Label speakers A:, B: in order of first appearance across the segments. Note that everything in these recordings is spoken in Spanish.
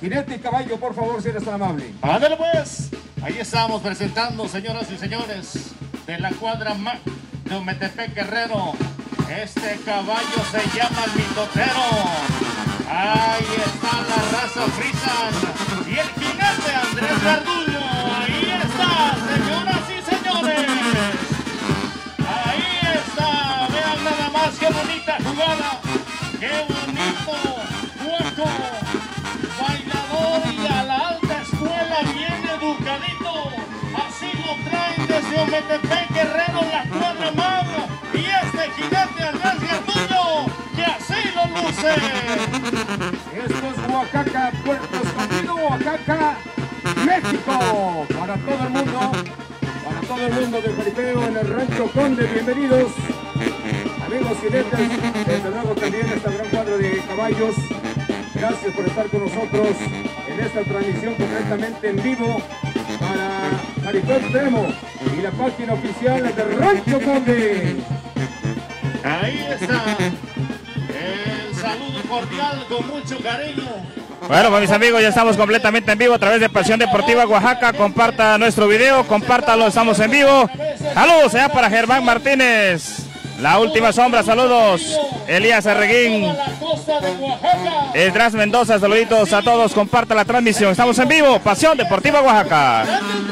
A: Jinete y caballo, por favor, si eres tan amable.
B: Ándale pues, ahí estamos presentando, señoras y señores, de la cuadra de Ometepec Guerrero. Este caballo se llama el Mitotero. Ahí está la raza Frisan y el jinete Andrés Garduño. Ahí está, señoras y señores. Ahí está, vean nada más qué bonita jugada. Qué bonito hueco. Bailador y a la alta escuela bien educadito. Así lo traen desde Ometepec Guerrero, la cuadra magna. Y este jinete Andrés Garduño, que así lo luce.
A: Esto es Oaxaca, Puerto Escondido, Oaxaca, México. Para todo el mundo del jaripeo en el Rancho Conde, bienvenidos. Amigos jinetes, desde luego también esta gran cuadra de caballos. Gracias por estar con nosotros en esta transmisión completamente en vivo para Jaripeo Extremo y la página oficial de Rancho Conde.
B: Ahí está. El saludo cordial con mucho cariño.
C: Bueno, pues mis amigos, ya estamos completamente en vivo a través de Pasión Deportiva Oaxaca. Comparta nuestro video, compártalo, estamos en vivo. Saludos allá para Germán Martínez, La Última Sombra, saludos. Elías Arreguín, Esdras Mendoza, saluditos a todos, comparta la transmisión. Estamos en vivo, Pasión Deportiva Oaxaca.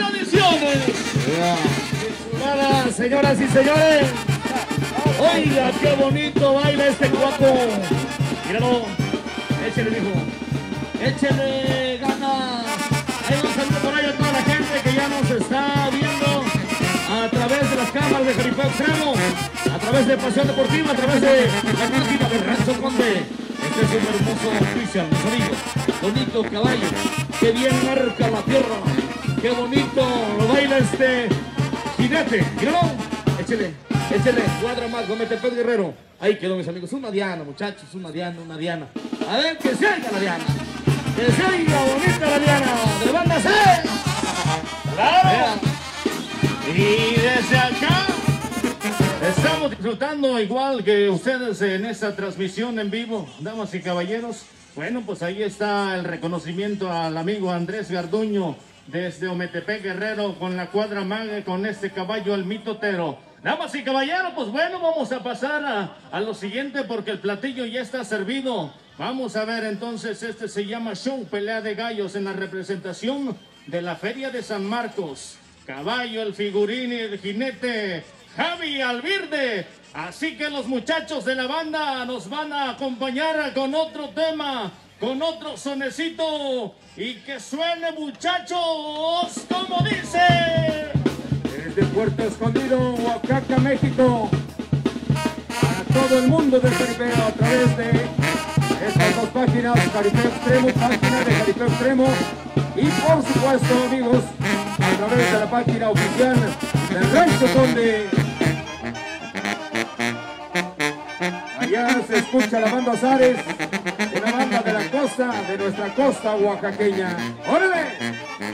B: Señoras y señores, oiga qué bonito baila este guapo. Míralo, échale, mijo, échale ganas. Hay un saludo por ahí a toda la gente que ya nos está viendo a través de las cámaras de Jaripeo Extremo, a través de Pasión Deportiva, a través de la página de Rancho Conde. Este es un hermoso oficial, mis amigos. Bonito caballo, que bien marca la tierra. Qué bonito lo baila este jinete. Míralo, échale, échale, cuadra más, Ometepec Guerrero. Ahí quedó, mis amigos. Una diana, muchachos, una diana. A ver, que se oiga la diana. Que se oiga bonita la diana. De banda C. ¡Claro! Y desde acá estamos disfrutando igual que ustedes en esta transmisión en vivo, damas y caballeros. Bueno, pues ahí está el reconocimiento al amigo Andrés Garduño desde Ometepec Guerrero con la cuadra maga, con este caballo el Mitotero. Damas y caballeros, pues bueno, vamos a pasar a lo siguiente porque el platillo ya está servido. Vamos a ver entonces, este se llama Show Pelea de Gallos en la representación de la Feria de San Marcos. Caballo, el figurín y el jinete Javi Alvirde. Así que los muchachos de la banda nos van a acompañar con otro tema, con otro sonecito. Y que suene, muchachos, como dice.
A: Desde Puerto Escondido, Oaxaca, México, para todo el mundo del jaripeo a través de estas dos páginas, Jaripeo Extremo, página de Jaripeo Extremo, y por supuesto, amigos, a través de la página oficial del Rancho Conde. Allá se escucha la banda Azares, una banda de la costa, de nuestra costa oaxaqueña. ¡Órale!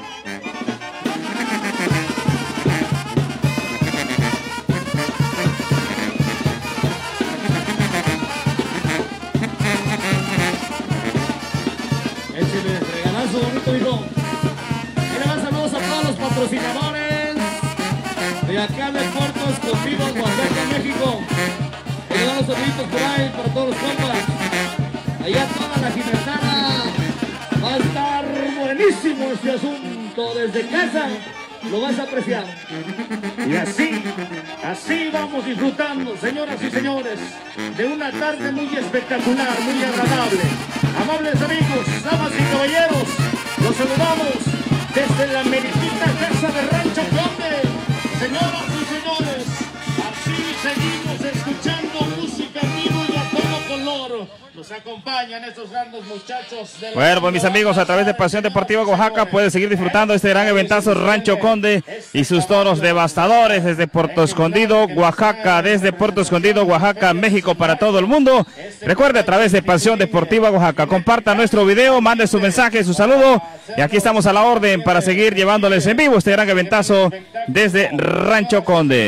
B: Échale, regalazo bonito, hijo. Mira, más saludos a todos los patrocinadores de acá de Puerto Escondido, Oaxaca, México. Le dan los saluditos por ahí para todos los compas. Allá toda la jinetada. Va a estar buenísimo este asunto desde casa. Lo vas a apreciar. Y así vamos disfrutando, señoras y señores, de una tarde muy espectacular, muy agradable. Amables amigos, damas y caballeros, los saludamos desde la meritita casa de Rancho Conde. Señoras y señores, así seguimos escuchando música en vivo y a todo color. Nos acompañan estos grandes muchachos de la...
C: Bueno, pues mis amigos, a través de Pasión Deportiva Oaxaca pueden seguir disfrutando este gran eventazo Rancho Conde y sus toros devastadores desde Puerto Escondido, Oaxaca, desde Puerto Escondido, Oaxaca, México, para todo el mundo. Recuerde, a través de Pasión Deportiva Oaxaca, comparta nuestro video, mande su mensaje, su saludo, y aquí estamos a la orden para seguir llevándoles en vivo este gran eventazo desde Rancho Conde.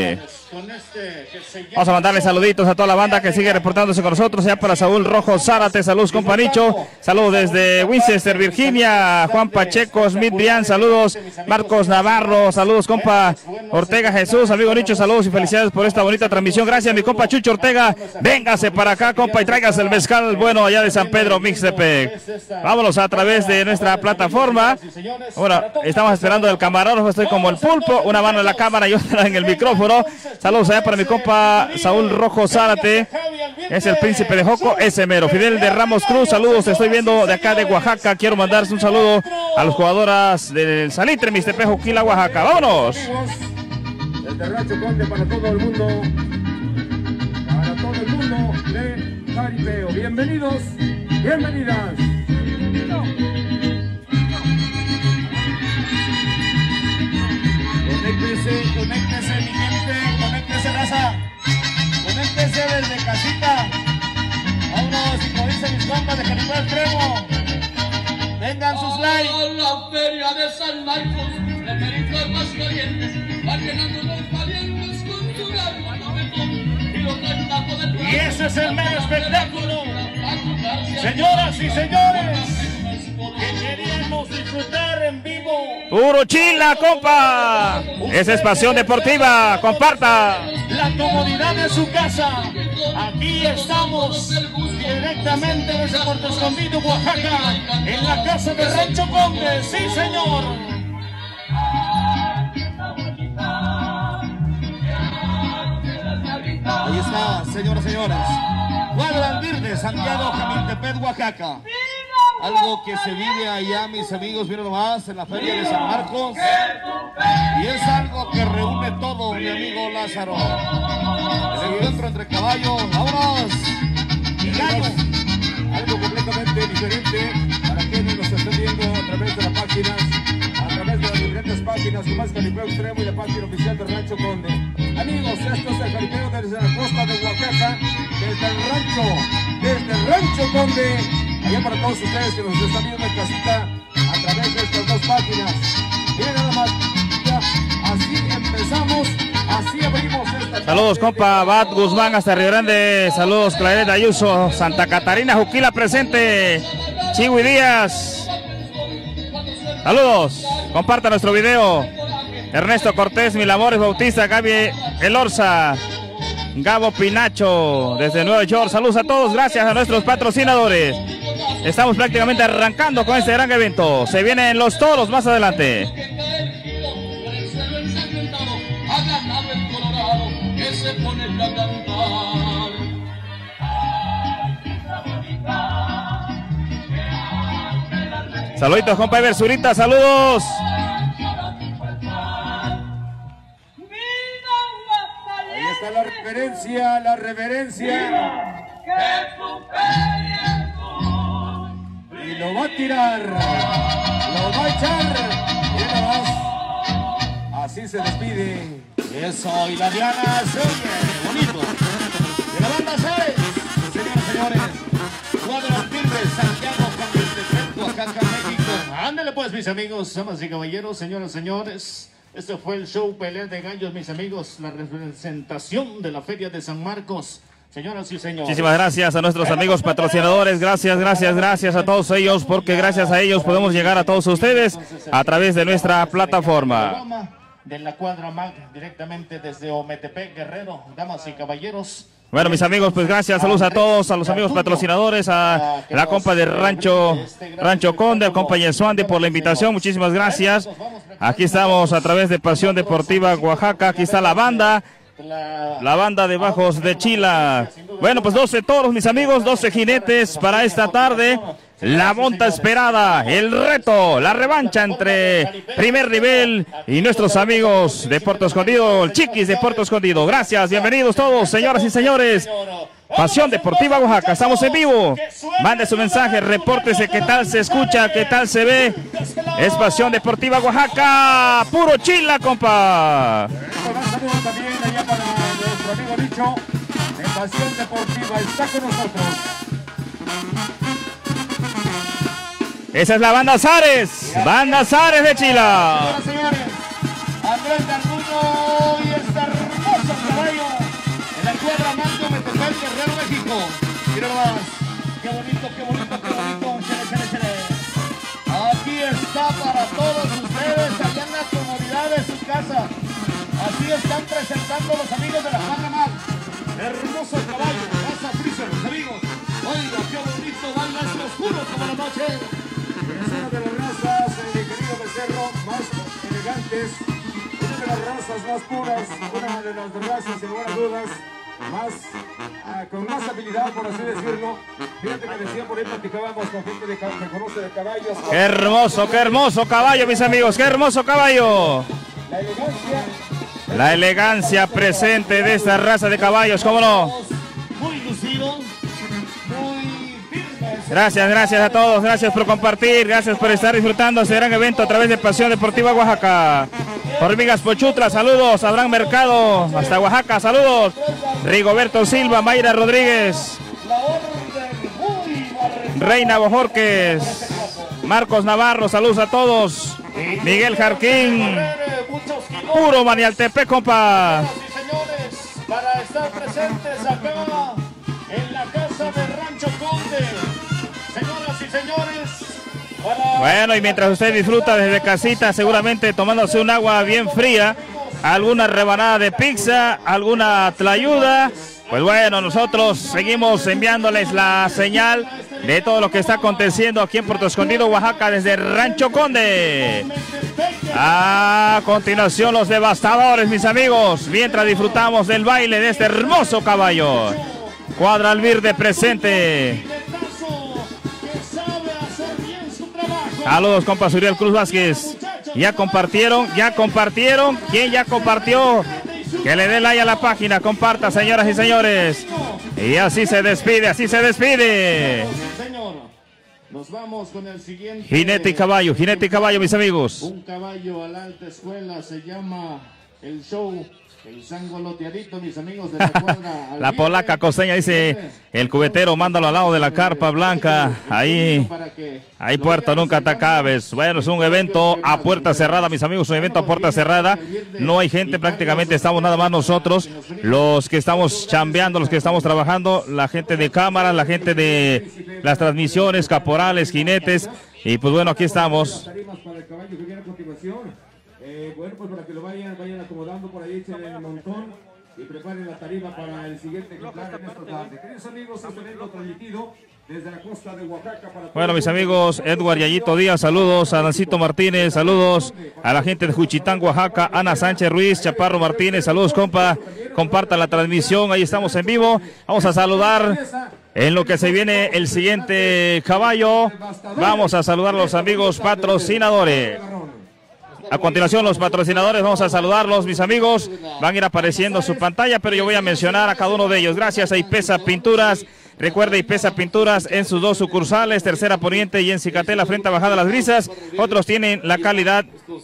C: Vamos a mandarle saluditos a toda la banda que sigue reportándose con nosotros. Ya para Saúl Rojo Zárate, saludos compa Nicho. Saludos desde Winchester, Virginia. Juan Pacheco, Smith Brian, saludos. Marcos Navarro, saludos compa Ortega Jesús, amigo Nicho, saludos y felicidades por esta bonita transmisión. Gracias mi compa Chucho Ortega. Véngase para acá compa y tráigase el mezcal bueno allá de San Pedro Mixtepec. Vámonos a través de nuestra plataforma. Bueno, estamos esperando el camarógrafo, estoy como el pulpo, una mano en la cámara y otra en el micrófono. Saludos allá para mi compa Saúl Rojo Zárate, es el príncipe de Joco, ese mero. Fidel de Ramos Cruz, saludos, te estoy viendo de acá de Oaxaca. Quiero mandarse un saludo a las jugadoras del Salitre, Mixtepec, Juquila, Oaxaca. Vámonos.
A: Desde Rancho Conde para todo el mundo de Jaripeo. Bienvenidos, bienvenidas.
B: Conéctese mi gente, conéctese raza, conéctese desde casita. Vámonos, y como dicen mis compas de Jaripeo Extremo, vengan sus likes.
D: A la feria de San Marcos, la América más calientes, va llenando los palientes con su gran monumento. Y los retazos de
B: Y ese es el mero espectáculo, señoras y señores, que queríamos disfrutar en vivo.
C: Puro Chila, compa. Esa es Pasión Deportiva, comparta.
B: La comodidad de su casa. Aquí estamos directamente desde Puerto Escondido, Oaxaca, en la casa de Rancho Conde. Sí, señor. Ahí está, señoras y señores. Cuadra Albirde, Santiago, Jamiltepec, Oaxaca. Algo que se vive allá, mis amigos, miren nomás, en la feria de San Marcos. Y es algo que reúne todo, mi amigo Lázaro. El encuentro entre caballos, vámonos. Y gallo.
A: Algo completamente diferente para quienes nos están viendo a través de las páginas, a través de las diferentes páginas, como es Jaripeo Extremo y la página oficial de Rancho Conde. Amigos, esto es el Jaripeo desde la costa de Oaxaca, desde el Rancho Conde, allá para todos ustedes que nos están viendo en casita a través de estas dos páginas. Miren nada más, ya, así empezamos, así abrimos esta.
C: Saludos compa Bat Guzmán hasta Río Grande, saludos Claret Ayuso, Santa Catarina, Juquila presente, Chihui Díaz, saludos, comparta nuestro video. Ernesto Cortés, Milamores Bautista, Gaby Elorza, Gabo Pinacho desde Nueva York, saludos a todos, gracias a nuestros patrocinadores. Estamos prácticamente arrancando con este gran evento, se vienen los toros más adelante. Saluditos compa Ever Zurita, saludos.
A: Ahí está la reverencia. Y lo va a tirar, lo va a echar. Y nada más. Así se despide.
B: Eso, y la Diana se oye bonito. De la banda 6, señores, señores. Cuadra Albirde, Santiago, Jamiltepec, Oaxaca, México. Ándale pues, mis amigos, damas y caballeros, señoras y señores. Este fue el show Pelea de Gallos, mis amigos. La representación de la Feria de San Marcos. Señoras y señores.
C: Muchísimas gracias a nuestros amigos patrocinadores, gracias a todos ellos, porque gracias a ellos podemos llegar a todos ustedes a través de nuestra plataforma.
B: De la cuadra MAC, directamente desde Ometepec, Guerrero, damas y caballeros.
C: Bueno, mis amigos, pues gracias, saludos a todos, a los amigos patrocinadores, a la compa de Rancho Conde, al compa Yesuandi por la invitación, muchísimas gracias. Aquí estamos a través de Pasión Deportiva Oaxaca, aquí está la banda de Bajos de Chila. Bueno, pues 12 toros, mis amigos, 12 jinetes para esta tarde. La monta esperada, el reto, la revancha entre Primer Nivel y nuestros amigos de Puerto Escondido, el Chiquis de Puerto Escondido. Gracias, bienvenidos todos, señoras y señores. Pasión Deportiva Oaxaca, estamos en vivo. Mande su mensaje, repórtese qué tal se escucha, qué tal se ve. Es Pasión Deportiva Oaxaca, puro Chila, compa.
A: Un saludo también allá para nuestro amigo Richo de Pasión Deportiva, está con nosotros.
C: Esa es la banda Zares de Chila.
B: Señores, Andrés Garduño y esta hermosa Guerrero, México. Mira nomás. Qué bonito, qué bonito, qué bonito. Chale, chale, chale. Aquí está para todos ustedes, allá en la comodidad de su casa. Así están presentando los amigos de la Panamá. Hermoso caballo, Casa Freezer, los amigos. Oiga, qué bonito baila este oscuro como la noche.
A: Es una de las razas, mi querido becerro, más elegantes. Una de las razas más puras, una de las razas, sin lugar a dudas, con más habilidad, por así decirlo. Fíjate que decía por ahí, platicábamos con gente que conoce de caballos.
C: Qué hermoso caballo, mis amigos, qué hermoso caballo.
A: La elegancia.
C: La elegancia presente de esta raza de caballos, ¿cómo no?
B: Muy lucido, muy firme.
C: Gracias a todos, gracias por compartir, gracias por estar disfrutando este gran evento a través de Pasión Deportiva Oaxaca. Hormigas Pochutla, saludos. Abraham Mercado, hasta Oaxaca, saludos. Rigoberto Silva, Mayra Rodríguez, Reina Bojorques, Marcos Navarro, saludos a todos. Miguel Jarquín, puro Manialtepec, compa.
B: Sí, señores, para estar presentes acá en la casa de Rancho Conde. Señoras y señores,
C: bueno, y mientras usted disfruta desde casita, seguramente tomándose un agua bien fría, alguna rebanada de pizza, alguna tlayuda, pues bueno, nosotros seguimos enviándoles la señal de todo lo que está aconteciendo aquí en Puerto Escondido, Oaxaca, desde Rancho Conde. A continuación, los devastadores, mis amigos, mientras disfrutamos del baile de este hermoso caballo. Cuadra Albirde presente. Saludos, compa Suriel Cruz Vázquez. Ya compartieron. ¿Quién ya compartió? Que le dé like a la página, comparta, señoras y señores. Y así se despide,
B: señor, nos vamos con el siguiente.
C: Jinete y caballo, mis amigos.
B: Un caballo a la alta escuela, se llama el show El Sangoloteadito, mis amigos de la cuadra.
C: La polaca costeña dice, el cubetero, mándalo al lado de la carpa blanca. Ahí puerta nunca te acabes. Bueno, es un evento a puerta cerrada, mis amigos, un evento a puerta cerrada. No hay gente, prácticamente estamos nada más nosotros, los que estamos chambeando, los que estamos trabajando, la gente de cámara, la gente de las transmisiones, caporales, jinetes. Y pues bueno, aquí estamos.
A: Bueno, pues para que lo vayan acomodando por ahí, echen el montón y preparen la tarima para el siguiente ejemplar en esta tarde. Queridos amigos, este evento transmitido desde la costa de Oaxaca para...
C: Bueno, mis amigos, Edward Yayito Díaz, saludos a Dancito Martínez, saludos a la gente de Juchitán, Oaxaca, Ana Sánchez Ruiz, Chaparro Martínez, saludos, compa, comparta la transmisión, ahí estamos en vivo. Vamos a saludar en lo que se viene el siguiente caballo. Vamos a saludar a los amigos patrocinadores. A continuación, los patrocinadores, vamos a saludarlos, mis amigos. Van a ir apareciendo su pantalla, pero yo voy a mencionar a cada uno de ellos. Gracias a Ipesa Pinturas. Recuerde, Ipesa Pinturas en sus dos sucursales, Tercera Poniente y en Cicatela, frente a Bajada Las Brisas. Otros tienen la calidad.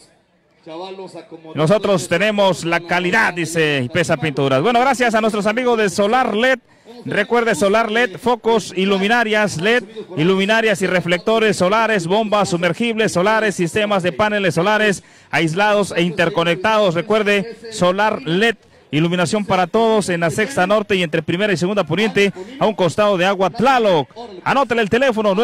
C: Nosotros tenemos la calidad, dice Ipesa Pinturas. Bueno, gracias a nuestros amigos de Solar LED. Recuerde, Solar LED, focos, iluminarias LED, iluminarias y reflectores solares, bombas sumergibles solares, sistemas de paneles solares aislados e interconectados. Recuerde, Solar LED, iluminación para todos en la Sexta Norte y entre Primera y Segunda Poniente, a un costado de Agua Tlaloc. Anótele el teléfono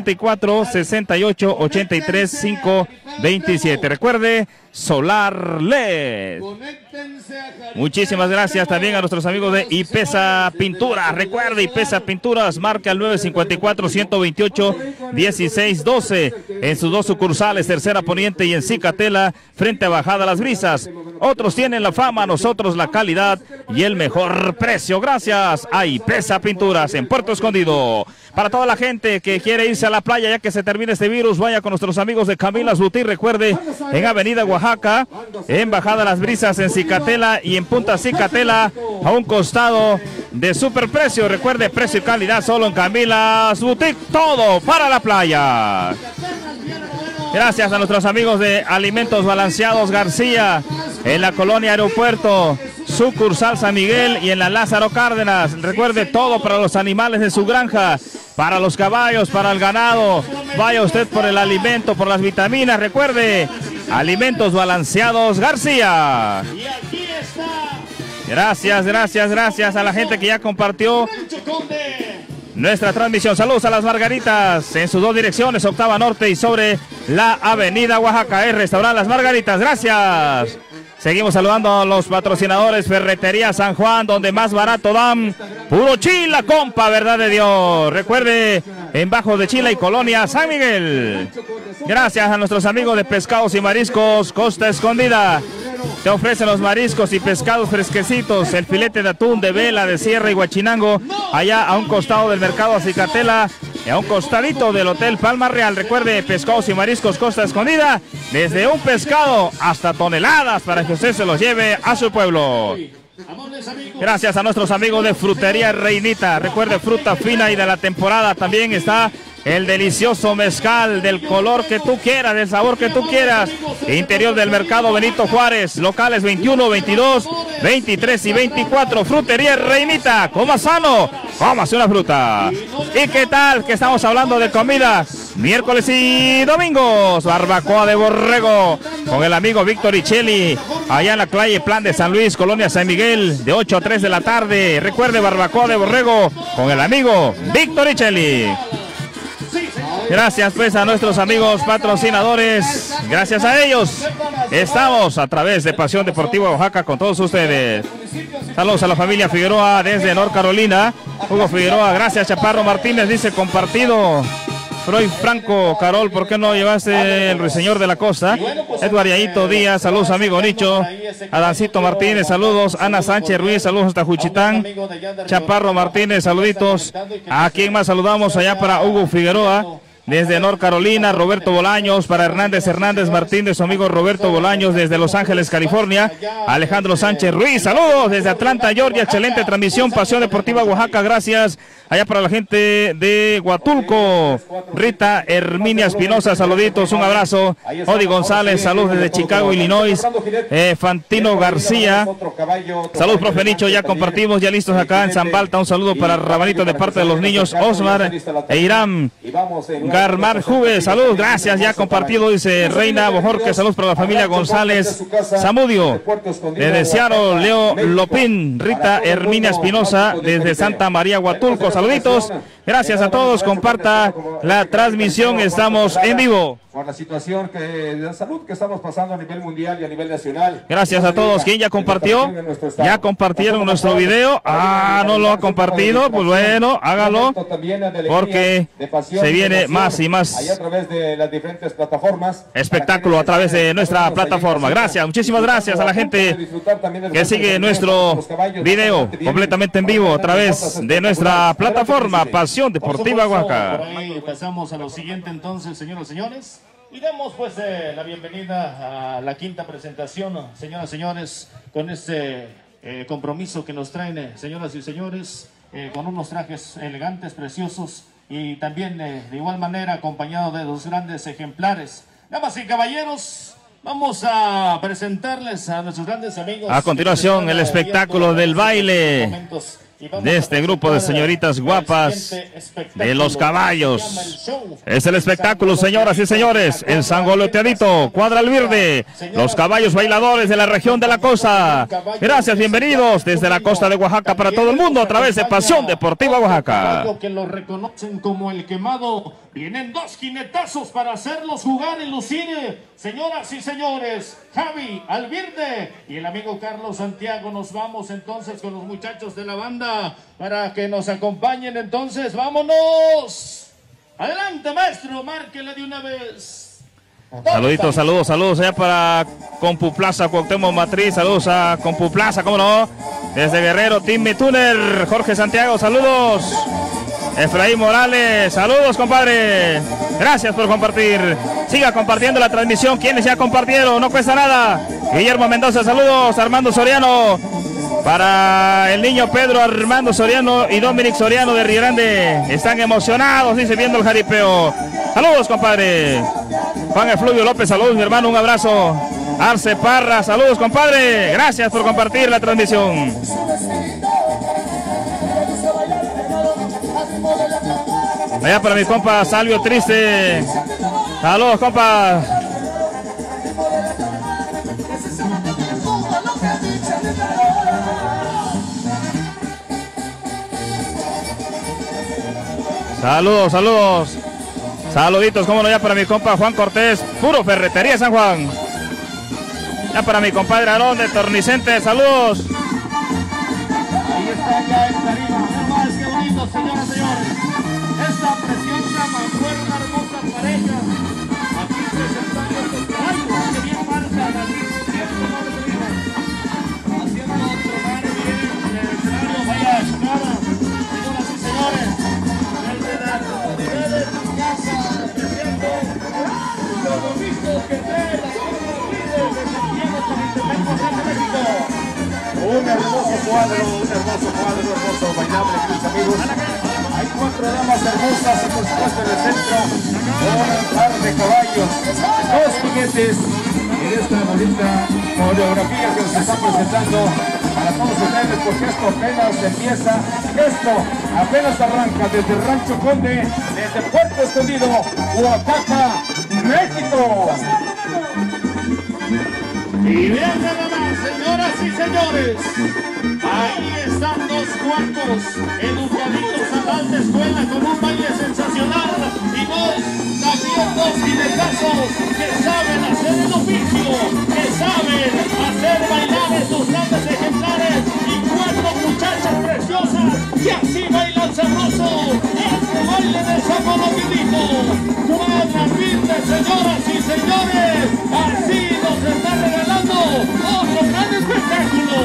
C: 954-6883-527. Recuerde, Solar LED. Muchísimas gracias también a nuestros amigos de Ipesa Pinturas. Recuerde, Ipesa Pinturas, marca el 954-128-1612 en sus dos sucursales, Tercera Poniente y en Cicatela, frente a Bajada Las Brisas. Otros tienen la fama, nosotros la calidad y el mejor precio. Gracias a Ipesa Pinturas en Puerto Escondido. Para toda la gente que quiere irse a la playa ya que se termine este virus, vaya con nuestros amigos de Camilas Boutique. Recuerde, en Avenida Oaxaca, en Bajada Las Brisas, en Cicatela y en Punta Cicatela, a un costado de Superprecio. Recuerde, precio y calidad solo en Camilas Boutique. Todo para la playa. Gracias a nuestros amigos de Alimentos Balanceados García, en la colonia Aeropuerto, sucursal San Miguel y en la Lázaro Cárdenas. Recuerde, todo para los animales de su granja, para los caballos, para el ganado. Vaya usted por el alimento, por las vitaminas. Recuerde, Alimentos Balanceados García.
B: Y aquí está
C: Gracias, gracias, gracias a la gente que ya compartió nuestra transmisión. Saludos a las Margaritas en sus dos direcciones, Octava Norte y sobre la Avenida Oaxaca. Es Restaurante Las Margaritas. Gracias. Seguimos saludando a los patrocinadores. Ferretería San Juan, donde más barato dan puro chila, compa, verdad de Dios. Recuerde, en Bajo de Chila y Colonia San Miguel. Gracias a nuestros amigos de Pescados y Mariscos Costa Escondida. Te ofrecen los mariscos y pescados fresquecitos, el filete de atún, de vela, de sierra y guachinango, allá a un costado del mercado Acicatela y a un costadito del Hotel Palma Real. Recuerde, Pescados y Mariscos Costa Escondida, desde un pescado hasta toneladas para que usted se los lleve a su pueblo. Gracias a nuestros amigos de Frutería Reinita. Recuerde, fruta fina y de la temporada. También está el delicioso mezcal del color que tú quieras, del sabor que tú quieras. Interior del mercado Benito Juárez, locales 21, 22, 23 y 24. Frutería Reinita, coma sano, cómase una fruta. ¿Y qué tal que estamos hablando de comida? Miércoles y domingos, barbacoa de borrego con el amigo Víctor Richelli, allá en la calle Plan de San Luis, Colonia San Miguel, de 8 a 3 de la tarde. Recuerde, barbacoa de borrego con el amigo Víctor Richelli. Gracias pues a nuestros amigos patrocinadores, gracias a ellos estamos a través de Pasión Deportiva Oaxaca con todos ustedes. Saludos a la familia Figueroa desde North Carolina. Hugo Figueroa, gracias. Chaparro Martínez dice compartido. Freud Franco, Carol, ¿por qué no llevaste el ruiseñor de la costa? Edward Yaito Díaz, saludos amigo Nicho. Adancito Martínez, saludos. Ana Sánchez Ruiz, saludos hasta Juchitán. Chaparro Martínez, saluditos. ¿A quién más saludamos? Allá para Hugo Figueroa, desde North Carolina. Roberto Bolaños, para Hernández Martínez, su amigo Roberto Bolaños, desde Los Ángeles, California. Alejandro Sánchez Ruiz, saludos desde Atlanta, Georgia. Excelente transmisión, Pasión Deportiva Oaxaca, gracias. Allá para la gente de Huatulco, Rita Herminia Espinosa, saluditos, un abrazo. Odi González, saludos desde Chicago, Illinois. Fantino García, saludos profe Nicho, ya compartimos, ya listos acá en San Balta. Un saludo para Rabanito de parte de los niños Osmar e Irán. Garmar Juve, saludos, gracias, ya compartido, dice Reina Bojorque, saludos para la familia González Zamudio. Desde Seattle, Leo Lopín, Rita Herminia Espinosa, desde Santa María Huatulco. Saluditos, gracias a todos, comparta la transmisión, estamos en vivo.
A: Por la situación de salud que estamos pasando a nivel mundial y a nivel nacional.
C: Gracias a todos. ¿Quién ya compartió? ¿Ya compartieron nuestro video? Ah, no lo ha compartido, pues bueno, hágalo, porque se viene más y más
A: a través de las diferentes plataformas.
C: Espectáculo a través de nuestra plataforma. Gracias, muchísimas gracias a la gente que sigue nuestro video completamente en vivo a través de nuestra plataforma Pasión Deportiva Oaxaca.
B: Por ahí pasamos a lo siguiente entonces, señoras y señores. Y damos pues la bienvenida a la quinta presentación, señoras y señores, con este compromiso que nos traen, señoras y señores, con unos trajes elegantes, preciosos, y también de igual manera acompañado de dos grandes ejemplares. Damas y caballeros, vamos a presentarles a nuestros grandes amigos.
C: A continuación, el espectáculo del baile de este grupo de señoritas guapas de los caballos. Es el espectáculo, señoras y señores, el sangoloteadito Cuadra al Verde, los caballos bailadores de la región de la costa. Gracias, bienvenidos desde la costa de Oaxaca para todo el mundo a través de Pasión Deportiva Oaxaca.
B: Que lo reconocen como el quemado. Vienen dos jinetazos para hacerlos jugar y lucir. Señoras y señores, Javi Alvirde y el amigo Carlos Santiago. Nos vamos entonces con los muchachos de la banda para que nos acompañen. Entonces, vámonos. Adelante, maestro, márquele de una vez.
C: Saluditos, saludos allá para Compu Plaza, Cuauhtémoc Matriz. Saludos a Compu Plaza, cómo no. Desde Guerrero, Team Tuner, Jorge Santiago, saludos. Efraín Morales, saludos compadre, gracias por compartir, siga compartiendo la transmisión, quienes ya compartieron, no cuesta nada. Guillermo Mendoza, saludos. Armando Soriano, para el niño Pedro Armando Soriano y Dominic Soriano de Río Grande, están emocionados, dice, viendo el jaripeo. Saludos compadre. Juan Efluvio López, saludos mi hermano, un abrazo. Arce Parra, saludos compadre, gracias por compartir la transmisión. Allá para mi compa Salvio Triste. Saludos, compa. Saludos, saludos. Saluditos, como no, ya para mi compa Juan Cortés, puro Ferretería San Juan. Ya para mi compadre Aarón de Tornicente, saludos.
B: Ahí está ya el tarima. Mira más, qué bonito, señoras y señores. Esta preciosa mancuerna, hermosa pareja. Aquí presentando estos caballos que bien marcan al cierto nombre de Dios. Haciendo otro mar bien en el escenario. Vaya chocada, señoras y señores. Desde la comodidad de tu casa, apreciando lo bonito que trae la Copa Líder de Santiago con Internet de México.
A: Un hermoso cuadro, hermoso bailable, mis amigos. Hay 4 damas hermosas y por supuesto en el centro un par de caballos, 2 jinetes en esta bonita coreografía que nos están presentando para todos ustedes, porque esto apenas empieza, esto apenas arranca desde Rancho Conde, desde Puerto Escondido, Oaxaca, México.
B: Y vean nada más, señoras y señores, ahí están 2 cuartos educaditos a la alta escuela con un baile sensacional y 2 también 2 jineteazos que saben hacer el oficio, que saben hacer bailar estos grandes ejemplares y 4 muchachas preciosas que así bailan sabroso este baile de Zacolopidito. Cuadra firme, señoras y señores, así nos está regalando otro gran espectáculo.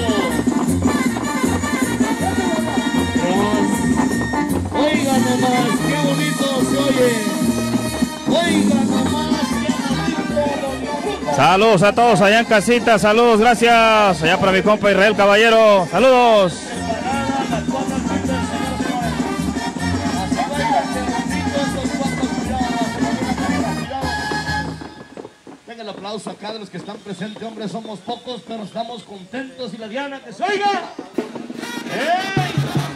B: Oigan nomás, qué bonito se oye. Oigan nomás, qué bonito.
C: Saludos a todos allá en casita, saludos, gracias. Allá para mi compa Israel Caballero, saludos.
B: Venga el aplauso acá de los que están presentes, hombre, somos pocos, pero estamos contentos y la Diana que se oiga. ¡Ey!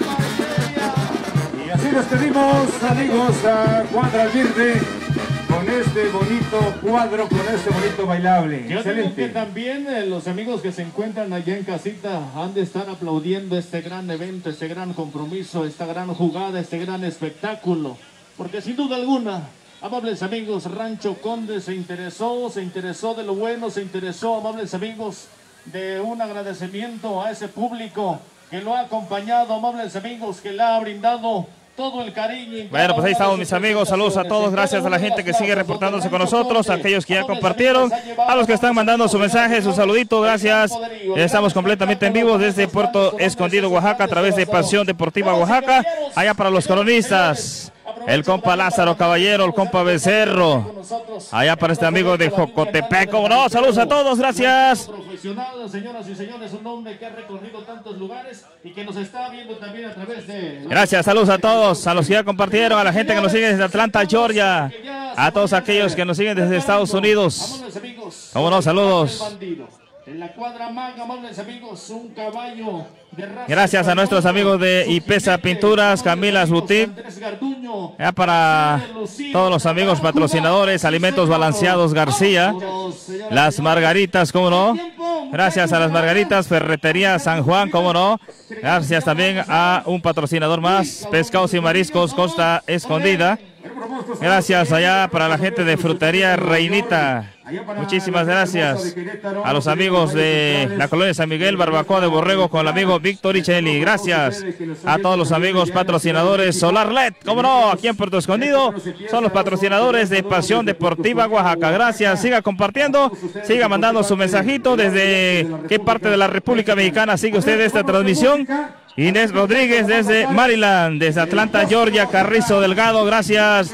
A: Y así despedimos, amigos, a Cuadra Verde con este bonito cuadro, con este bonito bailable.
E: Yo digo que
A: Excelente.
E: también los amigos que se encuentran allá en casita han de estar aplaudiendo este gran evento, este gran compromiso, esta gran jugada, este gran espectáculo. Porque sin duda alguna, amables amigos, Rancho Conde se interesó de lo bueno, se interesó, amables amigos, de un agradecimiento a ese público que lo ha acompañado, amables amigos, que le ha brindado todo el cariño.
C: Bueno, pues ahí estamos, mis amigos, saludos a todos, gracias a la gente que sigue reportándose con nosotros, a aquellos que ya compartieron, a los que están mandando su mensaje, su saludito, gracias. Estamos completamente en vivo desde Puerto Escondido, Oaxaca, a través de Pasión Deportiva Oaxaca, allá para los cronistas, el compa Lázaro Caballero, el compa Becerro, allá para este amigo de Jocotepec, como no, saludos a todos, gracias.
E: Profesional, señoras y señores, un hombre que ha recorrido tantos lugares y que nos está viendo también a través de...
C: Gracias, saludos a todos, a los que ya compartieron, a la gente que nos sigue desde Atlanta, Georgia, a todos aquellos que nos siguen desde Estados Unidos. Como no, saludos.
E: En la cuadra maga, amables amigos, un caballo de raza.
C: Gracias a nuestros amigos de Ipesa Pinturas, Camilas Boutique. Ya para todos los amigos patrocinadores, Alimentos Balanceados García, Las Margaritas, cómo no. Gracias a Las Margaritas, Ferretería San Juan, cómo no. Gracias también a un patrocinador más, Pescados y Mariscos Costa Escondida. Gracias allá para la gente de Frutería Reinita. Muchísimas gracias a los amigos de la colonia San Miguel, Barbacoa de Borrego, con el amigo Víctor Ichelli. Gracias a todos los amigos patrocinadores Solar LED, cómo no, aquí en Puerto Escondido, son los patrocinadores de Pasión Deportiva Oaxaca. Gracias, siga compartiendo, siga mandando su mensajito desde qué parte de la República Mexicana sigue usted esta transmisión. Inés Rodríguez desde Maryland, desde Atlanta, Georgia, Carrizo Delgado, gracias.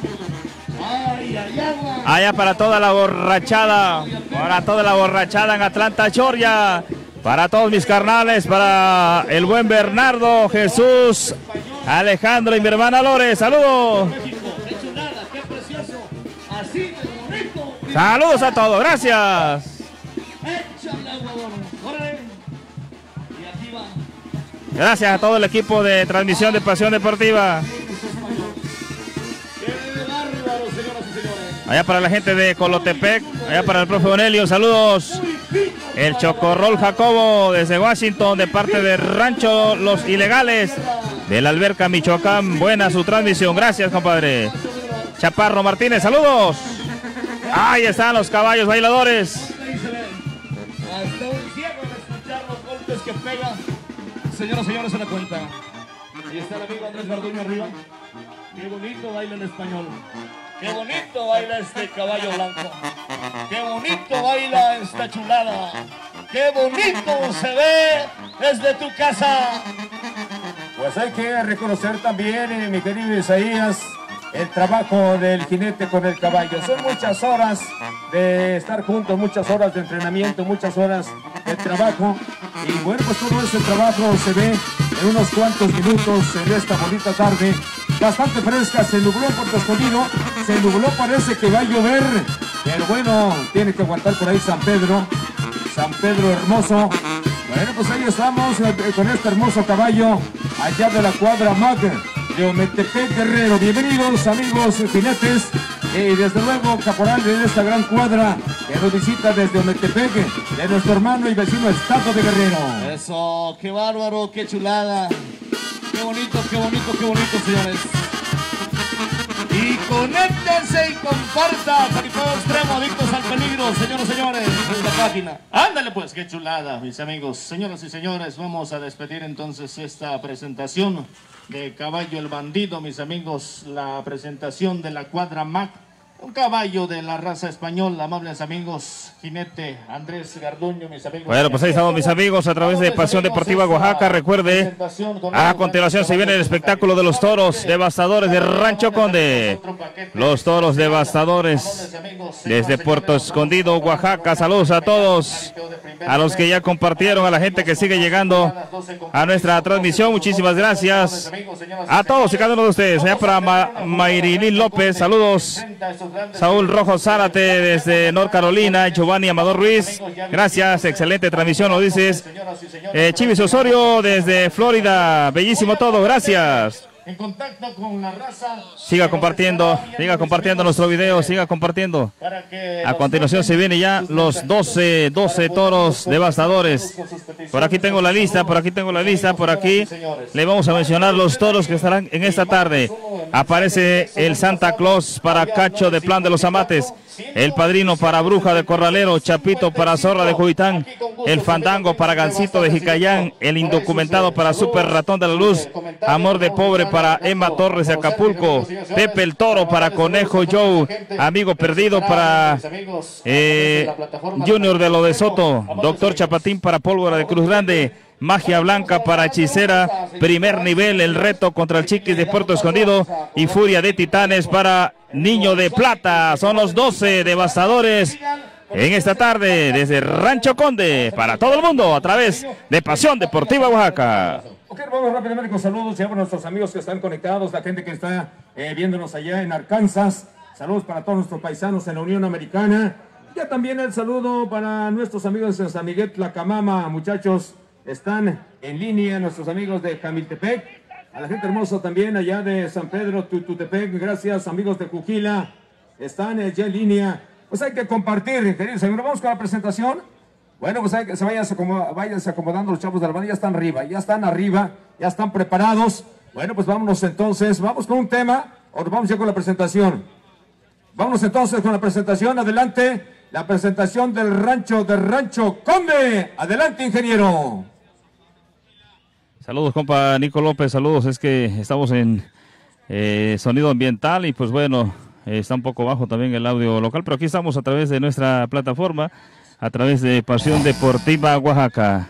C: Allá para toda la borrachada en Atlanta, Georgia, para todos mis carnales, para el buen Bernardo, Jesús, Alejandro y mi hermana Lore, saludos. Saludos a todos, gracias. Gracias a todo el equipo de transmisión de Pasión Deportiva. Allá para la gente de Colotepec, allá para el profe Onelio, saludos. El Chocorrol Jacobo desde Washington, de parte de Rancho Los Ilegales. de la Alberca, Michoacán. Buena su transmisión, gracias, compadre. Chaparro Martínez, saludos. Ahí están los caballos bailadores.
B: Hasta un ciego de escuchar los golpes que pega. Señoras y señores, se la cuenta. Ahí está el amigo Andrés Garduño arriba. Qué bonito baila el español. Qué bonito baila este caballo blanco. Qué bonito baila esta chulada. Qué bonito se ve desde tu casa.
A: Pues hay que reconocer también, mi querido Isaías, el trabajo del jinete con el caballo. Son muchas horas de estar juntos, muchas horas de entrenamiento, muchas horas de trabajo. Y bueno, pues todo ese trabajo se ve en unos cuantos minutos en esta bonita tarde. Bastante fresca, se nubló Puerto Escondido, se nubló, parece que va a llover. Pero bueno, tiene que aguantar por ahí San Pedro hermoso. Bueno, pues ahí estamos con este hermoso caballo allá de la cuadra MAC de Ometepec, Guerrero. Bienvenidos, amigos jinetes, y desde luego caporal de esta gran cuadra que nos visita desde Ometepec, de nuestro hermano y vecino estado de Guerrero.
B: Eso, qué bárbaro, qué chulada. Qué bonito, qué bonito, qué bonito, señores. Y conéctense y compartan. Jaripeo Extremo, adictos al peligro, señores, en la página.
E: Ándale pues, qué chulada, mis amigos. Señoras y señores, vamos a despedir entonces esta presentación de Caballo el Bandido, mis amigos. La presentación de la cuadra MAC. Un caballo de la raza española, amables amigos. Jinete Andrés Garduño, mis amigos.
C: Bueno, pues ahí estamos, mis amigos, a través de Pasión Deportiva Oaxaca. Recuerde, a continuación se viene el espectáculo de los toros devastadores de Rancho Conde. Los toros devastadores desde Puerto Escondido, Oaxaca. Saludos a todos, a los que ya compartieron, a la gente que sigue llegando a nuestra transmisión. Muchísimas gracias a todos y cada uno de ustedes. Allá para Mayrilín López, saludos. Saúl Rojo Zárate desde North Carolina, Giovanni Amador Ruiz, gracias, excelente transmisión, lo dices. Chivis Osorio desde Florida, bellísimo todo, gracias.
E: En contacto con la raza.
C: Siga compartiendo nuestro video, siga compartiendo. A continuación se vienen ya los 12 toros devastadores. Por aquí tengo la lista, por aquí le vamos a mencionar los toros que estarán en esta tarde. Aparece el Santa Claus para Cacho de Plan de los Amates, el Padrino para Bruja de Corralero, Chapito para Zorra de Juitán, el Fandango para Gancito de Jicayán, el Indocumentado para Super Ratón de la Luz, Amor de Pobre para Emma Torres de Acapulco, Pepe el Toro para Conejo Joe, Amigo Perdido para Junior de lo de Soto, Doctor Chapatín para Pólvora de Cruz Grande, Magia Blanca para Hechicera, Primer Nivel, el reto contra el Chiquis de Puerto Escondido y Furia de Titanes para Niño de Plata. Son los 12 devastadores en esta tarde desde Rancho Conde para todo el mundo a través de Pasión Deportiva Oaxaca.
A: Ok, vamos rápidamente con saludos ya para nuestros amigos que están conectados, la gente que está viéndonos allá en Arkansas. Saludos para todos nuestros paisanos en la Unión Americana. Ya también el saludo para nuestros amigos en San Miguel Tlacamama, muchachos. Están en línea nuestros amigos de Jamiltepec, a la gente hermosa también allá de San Pedro Tututepec, gracias amigos de Cujila, están ya en línea. Pues hay que compartir, queridos amigos. Vamos con la presentación. Bueno, pues hay que se váyanse acomodando los chavos de la banda, ya están arriba, ya están preparados. Bueno, pues vámonos entonces, vamos con un tema, o vamos ya con la presentación. Vámonos entonces con la presentación, adelante, la presentación del Rancho Conde. Adelante, ingeniero.
C: Saludos, compa Nico López, saludos. Es que estamos en sonido ambiental y pues bueno, está un poco bajo también el audio local, pero aquí estamos a través de nuestra plataforma, a través de Pasión Deportiva Oaxaca.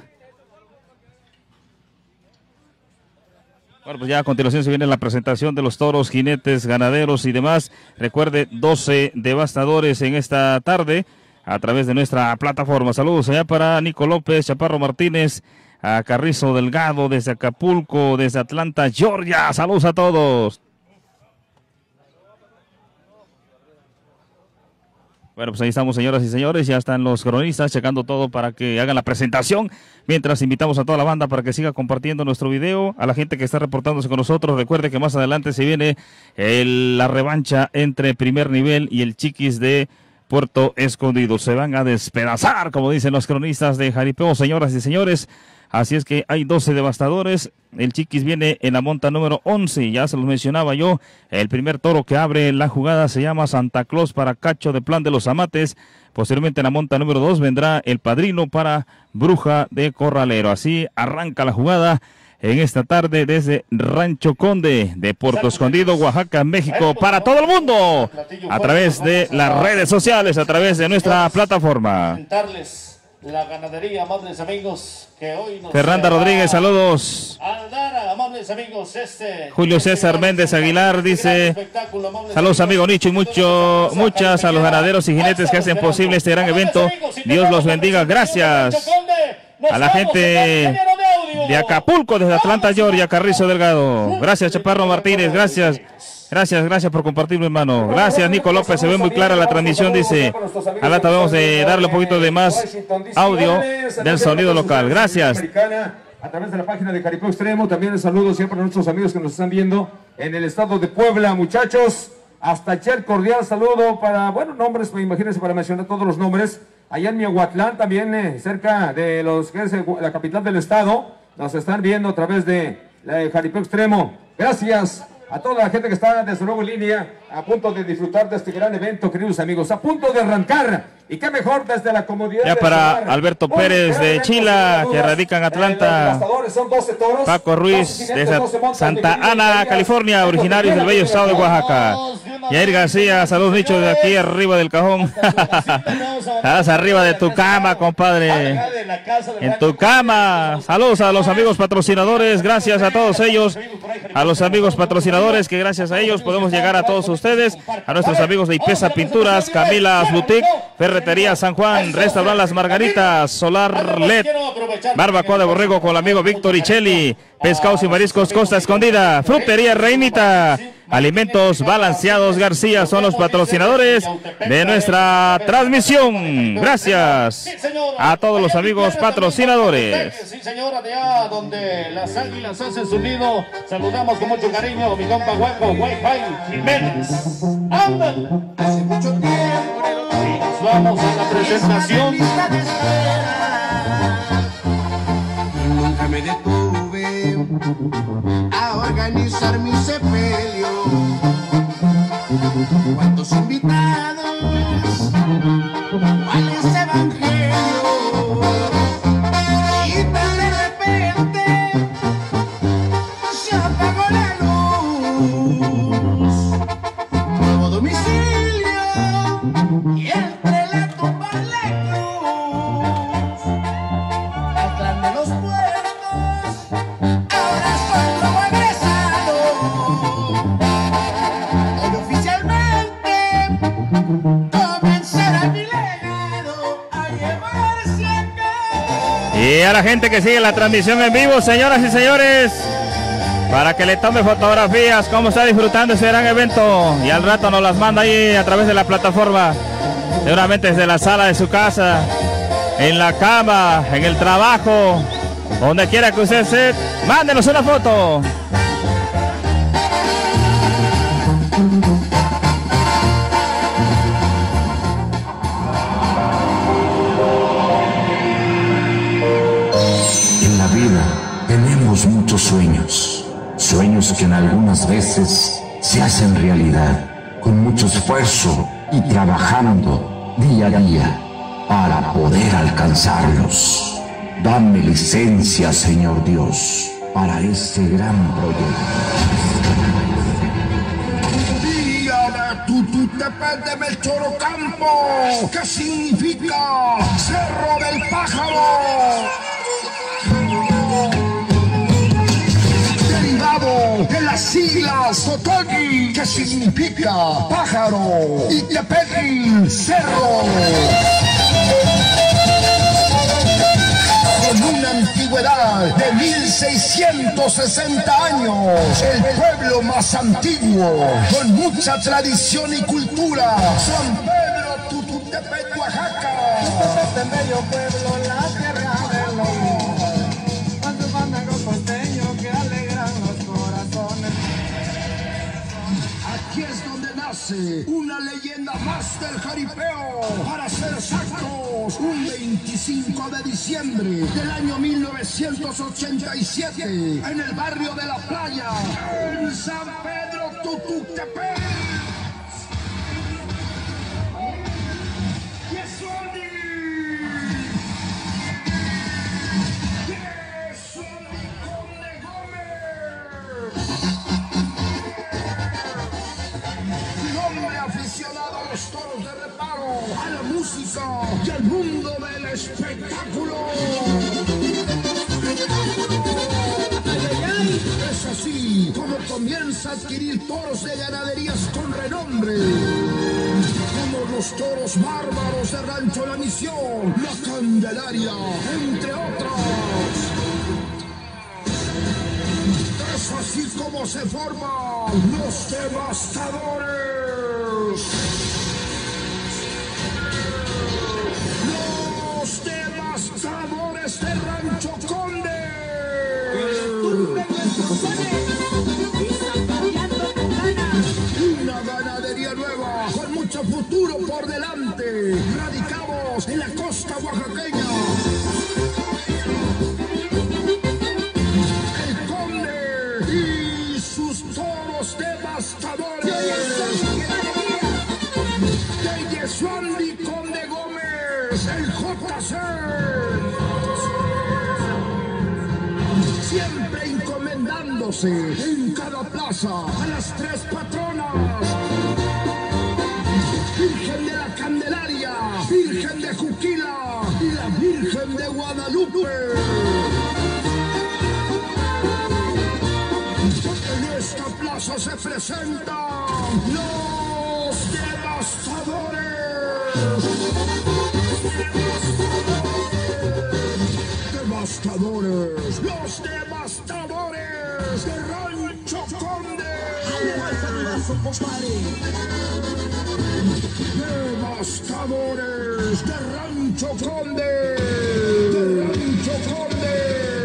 C: Bueno, pues ya a continuación se viene la presentación de los toros, jinetes, ganaderos y demás. Recuerde, 12 devastadores en esta tarde a través de nuestra plataforma. Saludos allá para Nico López, Chaparro Martínez, a Carrizo Delgado desde Acapulco, desde Atlanta, Georgia. Saludos a todos. Bueno, pues ahí estamos, señoras y señores, ya están los cronistas checando todo para que hagan la presentación, mientras invitamos a toda la banda para que siga compartiendo nuestro video, a la gente que está reportándose con nosotros. Recuerde que más adelante se viene la revancha entre Primer Nivel y el Chiquis de Puerto Escondido. Se van a despedazar, como dicen los cronistas de Jaripeo, señoras y señores. Así es que hay 12 devastadores. El Chiquis viene en la monta número 11. Ya se los mencionaba yo. El primer toro que abre la jugada se llama Santa Claus para Cacho de Plan de los Amates. Posteriormente en la monta número 2 vendrá el Padrino para Bruja de Corralero. Así arranca la jugada en esta tarde desde Rancho Conde de Puerto Escondido, Oaxaca, México, para todo el mundo, a través de las redes sociales, a través de nuestra plataforma.
E: La ganadería, amables amigos, que hoy nos
C: Fernanda Rodríguez, saludos.
E: Amables amigos,
C: Julio César Méndez Aguilar dice: saludos amigo Nicho y muchas a los ganaderos y jinetes que hacen posible este gran evento. Dios los bendiga. Gracias a la gente de Acapulco, desde Atlanta, Georgia, Carrizo Delgado. Gracias Chaparro Martínez, gracias por compartirlo, hermano. Gracias Nico López, se ve muy clara la transmisión, dice. Ahora tratamos de darle un poquito de más audio del sonido local. Gracias.
A: A través de la página de Jaripeo Extremo, también el saludo siempre a nuestros amigos que nos están viendo en el estado de Puebla, muchachos. Hasta Chel, cordial saludo para, bueno, nombres, imagínense, para mencionar todos los nombres. Allá en Miahuatlán, también cerca de que es la capital del estado, nos están viendo a través de Jaripeo Extremo. Gracias a toda la gente que está desde luego en línea, a punto de disfrutar de este gran evento, queridos amigos, a punto de arrancar, y qué mejor desde la comodidad.
C: Ya para Alberto Pérez de Chila, que radica en Atlanta, Paco Ruiz de Santa Ana, California, originarios del bello estado de Oaxaca. Yair García, saludos Nicho de aquí arriba del cajón. Estás arriba de tu cama, compadre. En tu cama. Saludos a los amigos patrocinadores, gracias a todos ellos, a los amigos patrocinadores, que gracias a ellos podemos llegar a todos ustedes, a nuestros amigos de Ipesa Pinturas, Camilas Boutique, Ferretería San Juan, Restaurant Las Margaritas, Solar LED, Barbacoa de Borrego con el amigo Víctor Ichelli, Pescados y Mariscos Costa Escondida, Frutería Reinita, Alimentos Balanceados García son los patrocinadores de nuestra transmisión. Gracias a todos los amigos patrocinadores.
E: Sí, señora, de allá donde las águilas hacen su nido, saludamos con mucho cariño a mi compa Hueco, Wi-Fi Jiménez. ¡Ándale!
F: Hace mucho tiempo
E: y nos vamos a la presentación.
F: Nunca me detuve a organizar mi sepelio. ¿Cuántos invitados? ¿Cuál es evangelio? Y tan de repente se apagó la luz. Nuevo domicilio y entre la tumba y la cruz. Atrás de los puertos, ahora soy nuevo egresado. Hoy oficialmente comenzará mi legado a llevarse a cabo.
C: Y a la gente que sigue la transmisión en vivo, señoras y señores, para que le tome fotografías, cómo está disfrutando ese gran evento, y al rato nos las manda ahí a través de la plataforma, seguramente desde la sala de su casa, en la cama, en el trabajo, donde quiera que usted esté, mándenos una foto.
G: En la vida tenemos muchos sueños, sueños que en algunas veces se hacen realidad, con mucho esfuerzo y trabajando día a día para poder alcanzarlos. Dame licencia, Señor Dios, para este gran proyecto.
F: Tututepec de Melchorocampo, ¿qué significa Cerro del Pájaro? Derivado de las siglas Totogi, ¿qué significa pájaro? Y Tepetl, cerro. Con una antigüedad de 1660 años, el pueblo más antiguo, con mucha tradición y cultura, San Pedro Tututepec, Oaxaca.
H: Este bello pueblo, la tierra del amor, con sus bandangos costeños que alegran los corazones.
F: Aquí es donde nace una leyenda más del jaripeo, para ser exactos, un 25 de diciembre del año 1987 en el barrio de La Playa, en San Pedro Tutuctepec. Aficionado a los toros de reparo, a la música y al mundo del espectáculo. Es así como comienza a adquirir toros de ganaderías con renombre, como los toros bárbaros de Rancho La Misión, La Candelaria, entre otros. Es así como se forman los devastadores. Los devastadores de Rancho Conde. Una ganadería nueva con mucho futuro por delante. Radicamos en la costa oaxaqueña. De Yesuandi Conde Gómez, el JC. Siempre encomendándose en cada plaza a las tres patronas: Virgen de la Candelaria, Virgen de Juquila y la Virgen de Guadalupe. En esta plaza se presentan los devastadores. Los devastadores de Rancho Conde. Devastadores de Rancho Conde. De Rancho Conde.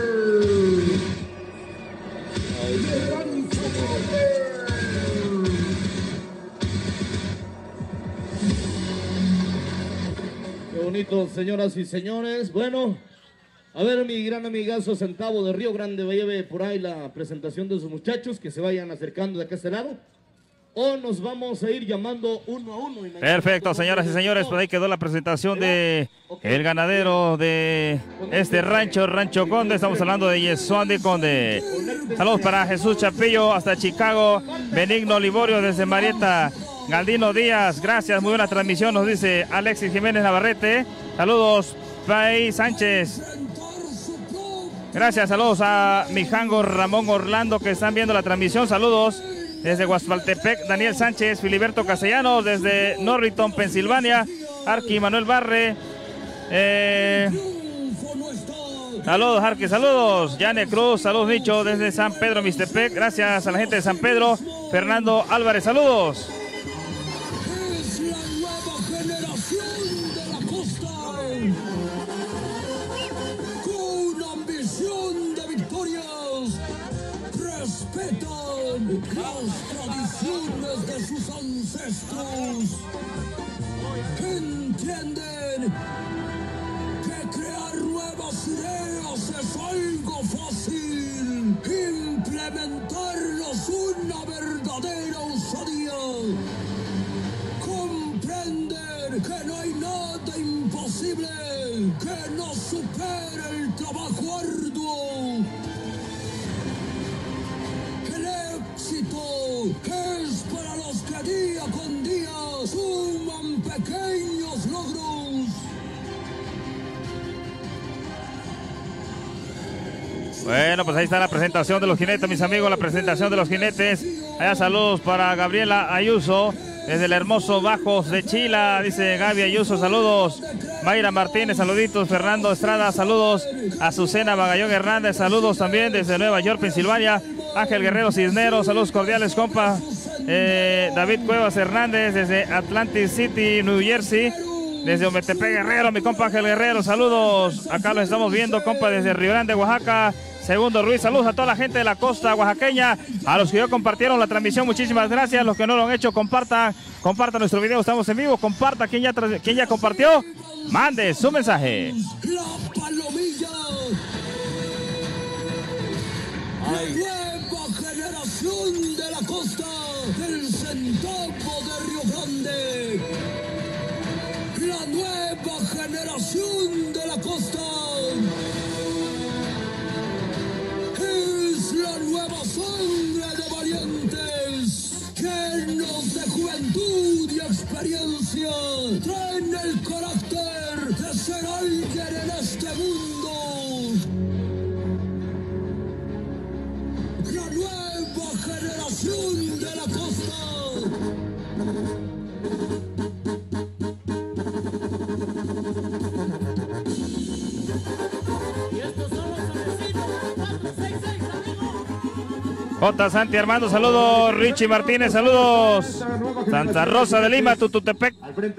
F: De Rancho Conde.
B: Qué bonito, señoras y señores. Bueno, a ver, mi gran amigazo Centavo de Río Grande, lleve por ahí la presentación de sus muchachos, que se vayan acercando de acá a este lado. O nos vamos a ir llamando uno a uno.
C: Perfecto, señoras y señores, por ahí quedó la presentación de el ganadero de este rancho, Rancho Conde. Estamos hablando de Yesuandi Conde. Saludos para Jesús Chapillo hasta Chicago, Benigno Liborio desde Marietta, Galdino Díaz, gracias, muy buena transmisión, nos dice Alexis Jiménez Navarrete. Saludos, Pay Sánchez. Gracias, saludos a Mijango Ramón Orlando que están viendo la transmisión. Saludos desde Guaspaltepec, Daniel Sánchez, Filiberto Castellanos, desde Norriton, Pensilvania, Arqui Manuel Barre. Saludos, Arqui, saludos. Yane Cruz, saludos, Nicho, desde San Pedro, Mixtepec. Gracias a la gente de San Pedro. Fernando Álvarez, saludos.
F: Es la nueva generación de la costa, con ambición de victorias, respetan las tradiciones de sus ancestros, entienden que crear nuevas ideas es algo fácil, implementarlos una verdadera osadía. Comprender que no hay nada imposible que no supere el trabajo arduo. El éxito es para los que día con día suman pequeños logros.
C: Bueno, pues ahí está la presentación de los jinetes, mis amigos, la presentación de los jinetes. Allá saludos para Gabriela Ayuso, desde el hermoso Bajos de Chila, dice Gaby Ayuso, saludos. Mayra Martínez, saluditos. Fernando Estrada, saludos. Azucena Magallón Hernández, saludos también desde Nueva York, Pensilvania. Ángel Guerrero Cisneros, saludos cordiales, compa. David Cuevas Hernández, desde Atlantic City, New Jersey. Desde Ometepec Guerrero, mi compa Ángel Guerrero, saludos. Acá lo estamos viendo, compa, desde Río Grande, Oaxaca. Segundo Ruiz, saludos a toda la gente de la costa oaxaqueña, a los que ya compartieron la transmisión, muchísimas gracias. Los que no lo han hecho, compartan nuestro video, estamos en vivo, comparta quien ya compartió. Mande su mensaje.
F: La Palomilla. La nueva generación de la costa del centavo de Río Grande. La nueva generación de la costa. Es la nueva sangre de valientes, llenos de juventud y experiencia, traen el carácter de ser alguien en este mundo. La nueva generación de la costa.
C: J. Santi Armando, saludos. Richie Martínez, saludos. Santa Rosa de Lima, Tututepec.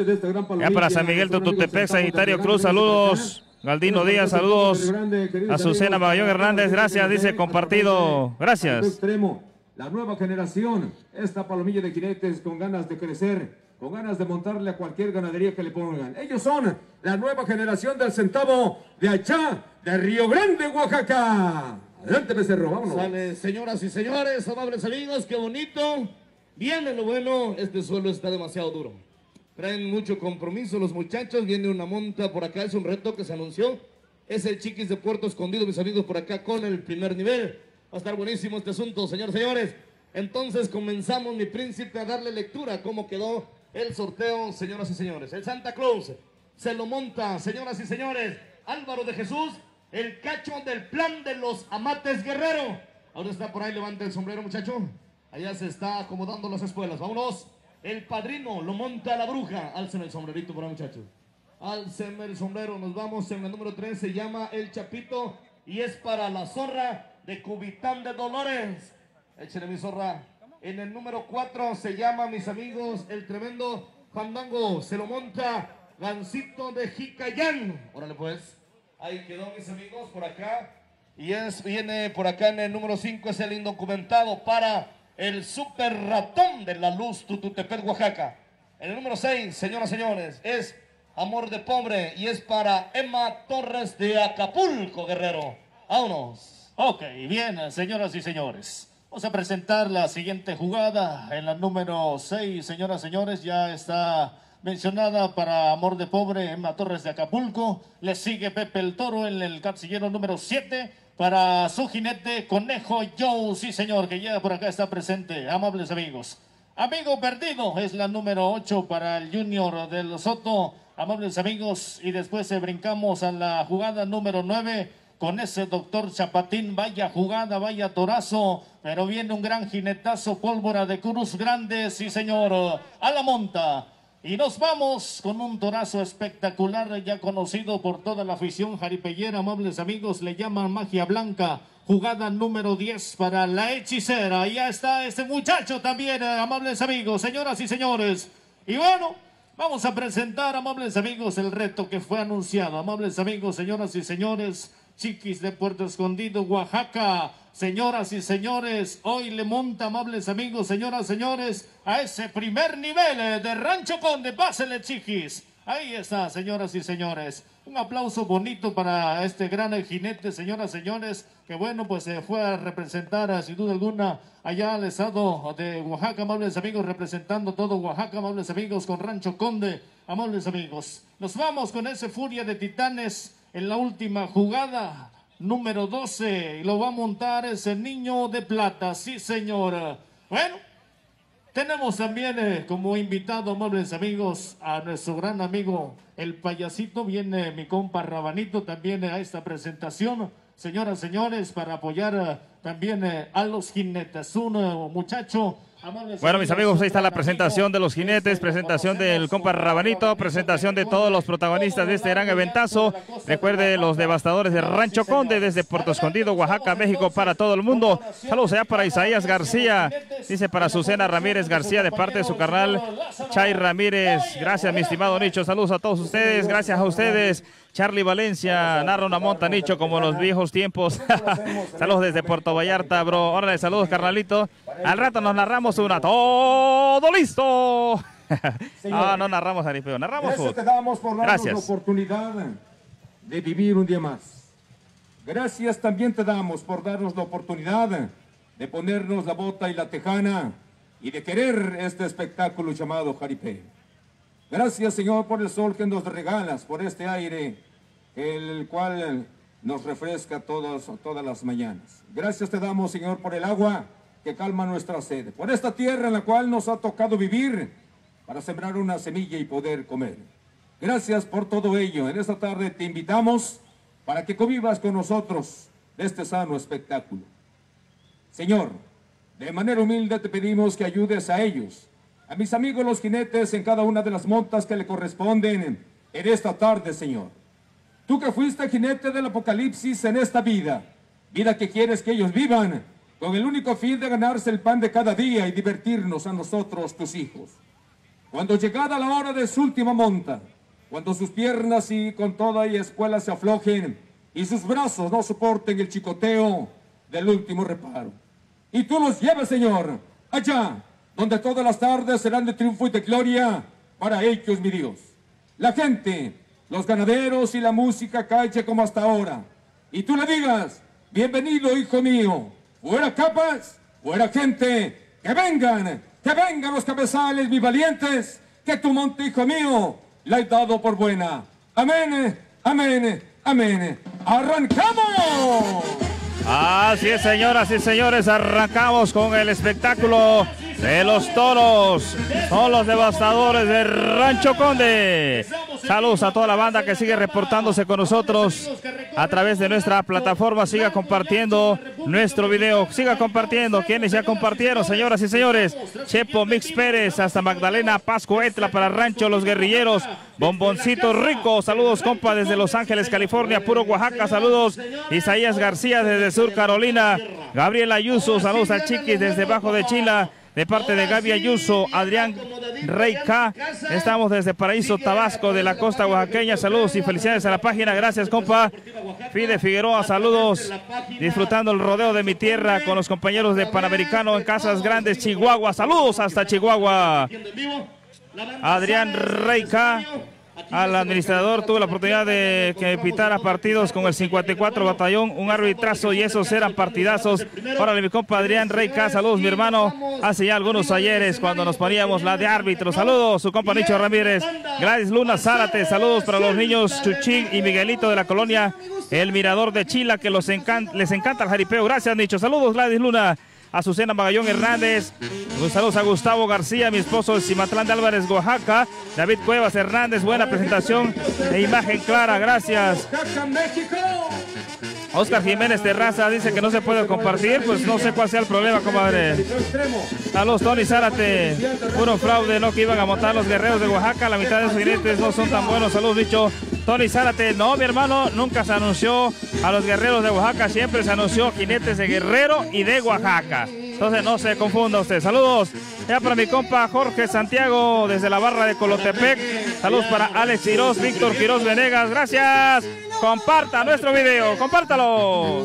C: Ya para San Miguel, Tututepec, Sagitario Cruz, saludos. Galdino Díaz, saludos. Azucena Magallón Hernández, gracias, dice compartido. Gracias.
A: La nueva generación, esta palomilla de jinetes con ganas de crecer, con ganas de montarle a cualquier ganadería que le pongan. Ellos son la nueva generación del centavo de allá, de Río Grande, Oaxaca. Adelante, Becerro, vámonos.
B: Sale, señoras y señores, amables amigos, qué bonito. Viene lo bueno, este suelo está demasiado duro. Traen mucho compromiso los muchachos, viene una monta por acá, es un reto que se anunció. Es el Chiquis de Puerto Escondido, mis amigos, por acá con el primer nivel. Va a estar buenísimo este asunto, señores y señores. Entonces comenzamos, mi príncipe, a darle lectura a cómo quedó el sorteo, señoras y señores. El Santa Claus se lo monta, señoras y señores, Álvaro de Jesús, el cacho del plan de los Amates Guerrero. Ahora está por ahí, levanta el sombrero, muchacho. Allá se está acomodando las espuelas, vámonos. El padrino lo monta la bruja. Alcen el sombrerito por ahí, muchachos. Alcen el sombrero, nos vamos en el número 3, se llama El Chapito y es para la zorra de Cubitán de Dolores. Échale mi zorra. En el número 4 se llama, mis amigos, el tremendo Fandango. Se lo monta Gancito de Jicayán. Órale pues. Ahí quedó, mis amigos, por acá. Y viene por acá en el número 5, es el indocumentado para el Super Ratón de la Luz, Tututepec, Oaxaca. En el número 6, señoras y señores, es Amor de Pobre y es para Emma Torres de Acapulco, Guerrero. Vámonos.
E: Ok, bien, señoras y señores. Vamos a presentar la siguiente jugada. En la número 6, señoras y señores, ya está mencionada para Amor de Pobre, Emma Torres de Acapulco. Le sigue Pepe el Toro en el casillero número 7 para su jinete Conejo Joe, sí señor, que ya por acá está presente. Amables amigos. Amigo Perdido es la número 8 para el Junior del Soto. Amables amigos, y después brincamos a la jugada número 9 con ese Doctor Chapatín. Vaya jugada, vaya torazo, pero viene un gran jinetazo, Pólvora de Cruz Grande, sí señor, a la monta. Y nos vamos con un torazo espectacular, ya conocido por toda la afición jaripellera, amables amigos, le llaman Magia Blanca. Jugada número 10 para la hechicera. Ya está este muchacho también, amables amigos, señoras y señores. Y bueno, vamos a presentar, amables amigos, el reto que fue anunciado. Amables amigos, señoras y señores, Chiquis de Puerto Escondido, Oaxaca. Señoras y señores, hoy le monta, amables amigos, señoras y señores, a ese primer nivel de Rancho Conde. Pásenle, Chiquis. Ahí está, señoras y señores. Un aplauso bonito para este gran jinete, señoras y señores, que bueno, pues se fue a representar, sin duda alguna, allá al estado de Oaxaca, amables amigos, representando todo Oaxaca, amables amigos, con Rancho Conde, amables amigos. Nos vamos con ese Furia de Titanes en la última jugada. Número 12, y lo va a montar ese Niño de Plata, sí señor. Bueno, tenemos también como invitado, amables amigos, a nuestro gran amigo el Payasito. Viene mi compa Rabanito también a esta presentación, señoras y señores, para apoyar también a los jinetes. Un muchacho.
C: Bueno, mis amigos, ahí está la presentación de los jinetes, presentación del compa Rabanito, presentación de todos los protagonistas de este gran eventazo. Recuerde, los devastadores de Rancho Conde desde Puerto Escondido, Oaxaca, México, para todo el mundo. Saludos allá para Isaías García, dice para Azucena Ramírez García, de parte de su carnal Chay Ramírez. Gracias, mi estimado Nicho, saludos a todos ustedes, gracias a ustedes. Charlie Valencia, narra una monta, Nicho, como en los viejos tiempos. Saludos desde Puerto Vallarta, bro. Órale, saludos, carnalito. Al rato nos narramos una. ¡Todo listo!
A: Señor,
C: no narramos jaripeo, narramos
A: gracias
C: fútbol.
A: te damos por darnos
C: Gracias.
A: la oportunidad de vivir un día más. Gracias también te damos por darnos la oportunidad de ponernos la bota y la tejana y de querer este espectáculo llamado jaripeo. Gracias, Señor, por el sol que nos regalas, por este aire, el cual nos refresca todas las mañanas. Gracias te damos, Señor, por el agua que calma nuestra sed, por esta tierra en la cual nos ha tocado vivir para sembrar una semilla y poder comer. Gracias por todo ello. En esta tarde te invitamos para que convivas con nosotros de este sano espectáculo. Señor, de manera humilde te pedimos que ayudes a ellos, a mis amigos los jinetes en cada una de las montas que le corresponden en esta tarde, Señor. Tú que fuiste jinete del apocalipsis en esta vida, vida que quieres que ellos vivan, con el único fin de ganarse el pan de cada día y divertirnos a nosotros, tus hijos. Cuando llegada la hora de su última monta, cuando sus piernas y con toda y espuela se aflojen y sus brazos no soporten el chicoteo del último reparo. Y tú los lleves, Señor, allá donde todas las tardes serán de triunfo y de gloria para ellos, mi Dios. La gente, los ganaderos y la música calle como hasta ahora. Y tú le digas, bienvenido, hijo mío, fuera capas, fuera gente, que vengan los cabezales, mis valientes, que tu monte, hijo mío, la he dado por buena. Amén, amén, amén. ¡Arrancamos!
C: Así es, señoras y señores, arrancamos con el espectáculo de los toros. Son los devastadores de Rancho Conde. Saludos a toda la banda que sigue reportándose con nosotros a través de nuestra plataforma. Siga compartiendo nuestro video, siga compartiendo. Quienes ya compartieron, señoras y señores: Chepo Mix Pérez hasta Magdalena Pasco Etla para Rancho Los Guerrilleros. Bomboncito Rico, saludos compa desde Los Ángeles, California, puro Oaxaca, saludos. Isaías García desde Sur Carolina. Gabriel Ayuso, saludos a Chiquis desde Bajo de Chila, de parte de Gaby Ayuso. Adrián Rey K, estamos desde Paraíso, Tabasco, de la costa oaxaqueña. Saludos y felicidades a la página, gracias compa. Fide Figueroa, saludos, disfrutando el rodeo de mi tierra con los compañeros de Panamericano en Casas Grandes, Chihuahua. Saludos hasta Chihuahua. Adrián Rey K, al administrador, tuve la oportunidad de que pitara partidos con el 54 Batallón, un arbitrazo y esos eran partidazos. Órale, mi compa Adrián Rey K, saludos mi hermano, hace ya algunos ayeres cuando nos poníamos la de árbitro. Saludos, su compa Nicho Ramírez. Gladys Luna Zárate, saludos para los niños Chuchín y Miguelito de la colonia El Mirador de Chila, que les encanta el jaripeo. Gracias, Nicho. Saludos, Gladys Luna. Azucena Magallón Hernández, saludos a Gustavo García, mi esposo de Cimatlán de Álvarez, Oaxaca. David Cuevas Hernández, buena presentación e imagen clara, gracias. Oscar Jiménez Terraza dice que no se puede compartir, pues no sé cuál sea el problema, compadre. Saludos, Tony Zárate. Puro fraude, no, que iban a montar los guerreros de Oaxaca, la mitad de sus jinetes no son tan buenos. Saludos, dicho Tony Zárate. No, mi hermano, nunca se anunció a los guerreros de Oaxaca, siempre se anunció jinetes de Guerrero y de Oaxaca. Entonces no se confunda usted. Saludos ya para mi compa Jorge Santiago desde la barra de Colotepec. Saludos para Alex Quiroz, Víctor Quiroz Venegas. Gracias. Comparta nuestro video, compártalo.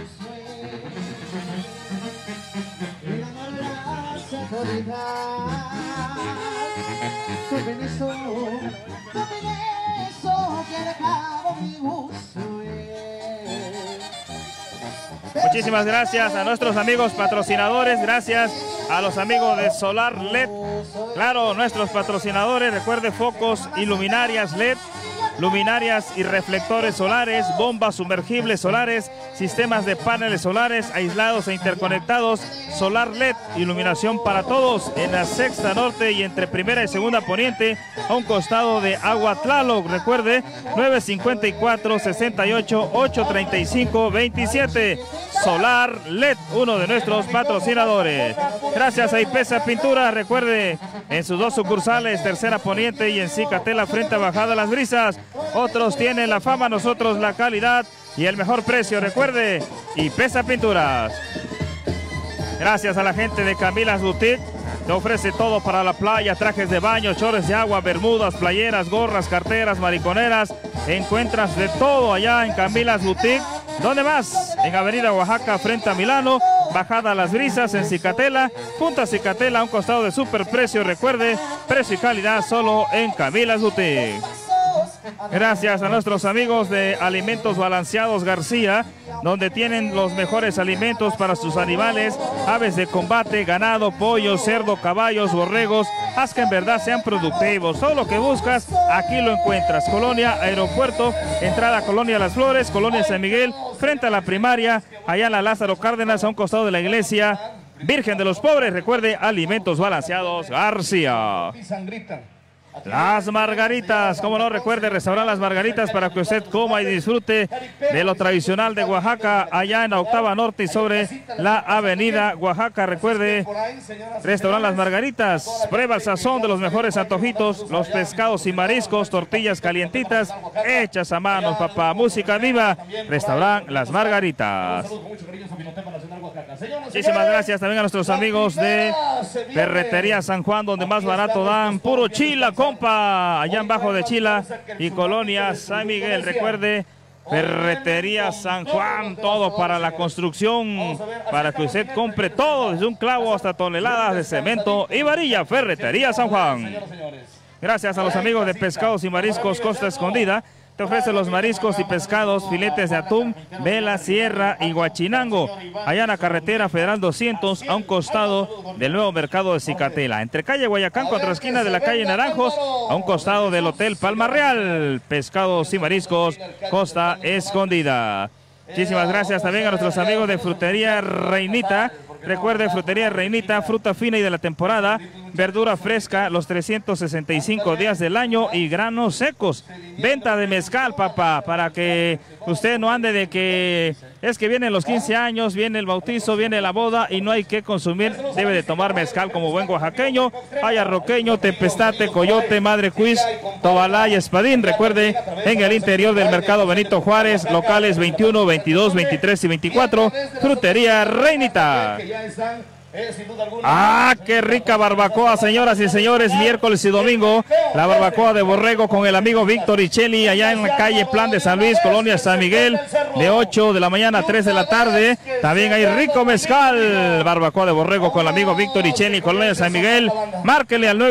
C: Muchísimas gracias a nuestros amigos patrocinadores, gracias a los amigos de Solar LED. Claro, nuestros patrocinadores, recuerde, focos y luminarias LED, luminarias y reflectores solares, bombas sumergibles solares, sistemas de paneles solares aislados e interconectados. Solar LED, iluminación para todos en la Sexta Norte y entre Primera y Segunda Poniente, a un costado de Agua Tlaloc. Recuerde, 954-68-835-27. Solar LED, uno de nuestros patrocinadores. Gracias a Ipesa Pintura, recuerde, en sus dos sucursales, Tercera Poniente y en Cicatela frente a Bajada Las Brisas. Otros tienen la fama, nosotros la calidad y el mejor precio. Recuerde, Ipesa Pinturas. Gracias a la gente de Camilas Boutique, te ofrece todo para la playa: trajes de baño, chores de agua, bermudas, playeras, gorras, carteras, mariconeras. Encuentras de todo allá en Camilas Boutique. ¿Dónde más? En Avenida Oaxaca frente a Milano Bajada Las Brisas en Cicatela, Punta Cicatela, a un costado de Superprecio. Recuerde, precio y calidad solo en Camilas Boutique. Gracias a nuestros amigos de Alimentos Balanceados García, donde tienen los mejores alimentos para sus animales, aves de combate, ganado, pollo, cerdo, caballos, borregos. Haz que en verdad sean productivos. Todo lo que buscas, aquí lo encuentras. Colonia Aeropuerto, entrada Colonia Las Flores, Colonia San Miguel, frente a la primaria, allá en la Lázaro Cárdenas, a un costado de la iglesia Virgen de los Pobres. Recuerde, Alimentos Balanceados García. Las Margaritas, como no, recuerde, restaurar Las Margaritas para que usted coma y disfrute de lo tradicional de Oaxaca, allá en la Octava Norte y sobre la avenida Oaxaca. Recuerde, restaurar Las Margaritas, prueba el sazón de los mejores antojitos, los pescados y mariscos, tortillas calientitas, hechas a mano, papá. Música viva, restaurar Las Margaritas. Muchísimas gracias también a nuestros amigos de Ferretería San Juan, donde más barato dan puro chila, compa, allá en Bajo de Chila y Colonia San Miguel. Recuerde, Ferretería San Juan, todo para la construcción, para que usted compre todo, desde un clavo hasta toneladas de cemento y varilla. Ferretería San Juan. Gracias a los amigos de Pescados y Mariscos Costa Escondida. Te ofrece los mariscos y pescados, filetes de atún, vela, sierra y guachinango. Allá en la carretera Federal 200, a un costado del nuevo mercado de Cicatela. Entre calle Guayacán, contra esquina de la calle Naranjos, a un costado del Hotel Palma Real. Pescados y Mariscos Costa Escondida. Muchísimas gracias también a nuestros amigos de Frutería Reinita. Recuerde, Frutería Reinita, fruta fina y de la temporada, verdura fresca los 365 días del año y granos secos. Venta de mezcal, papá, para que usted no ande de que es que vienen los 15 años, viene el bautizo, viene la boda y no hay que consumir. Debe de tomar mezcal como buen oaxaqueño. Hay arroqueño, tepestate, coyote, madre cuis, tobalá y espadín. Recuerde, en el interior del mercado Benito Juárez, locales 21, 22, 23 y 24, Frutería Reinita. Ah, qué rica barbacoa, señoras y señores, miércoles y domingo, la barbacoa de borrego con el amigo Víctor Richelli, allá en la calle Plan de San Luis, Colonia San Miguel, de 8 de la mañana a 3 de la tarde. También hay rico mezcal, barbacoa de borrego con el amigo Víctor Richelli, Colonia San Miguel. Márquele al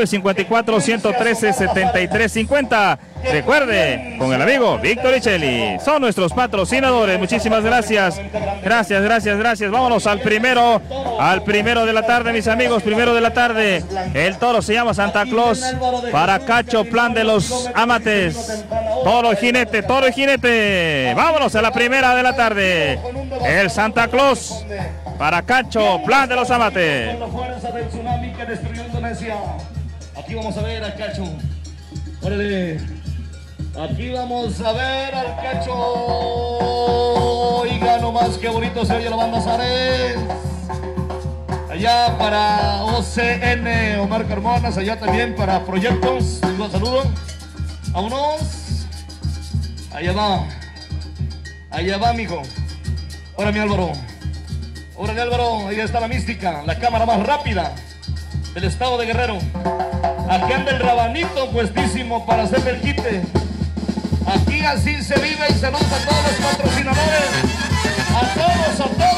C: 954-113-7350. Recuerde, con el amigo Víctor Richelli. Son nuestros patrocinadores. Muchísimas gracias. Gracias. Vámonos al primero de la tarde, mis amigos. Primero de la tarde. El toro se llama Santa Claus. Para Cacho, Plan de los Amates. Toro y jinete. Vámonos a la primera de la tarde. El Santa Claus. Para Cacho, Plan de los Amates.
B: Aquí vamos a ver al Cacho. Órale. Aquí vamos a ver al Cacho. Oiga nomás qué bonito se oye la banda Zares. Allá para OCN, Omar Carmonas, allá también para Proyectos. Un saludo. Vámonos. Allá va, mijo. Ahora mi Álvaro. Ahí está la mística, la cámara más rápida del estado de Guerrero. Aquí anda el rabanito puestísimo para hacerle el quite. Aquí así se vive y saludos a todos los patrocinadores. A todos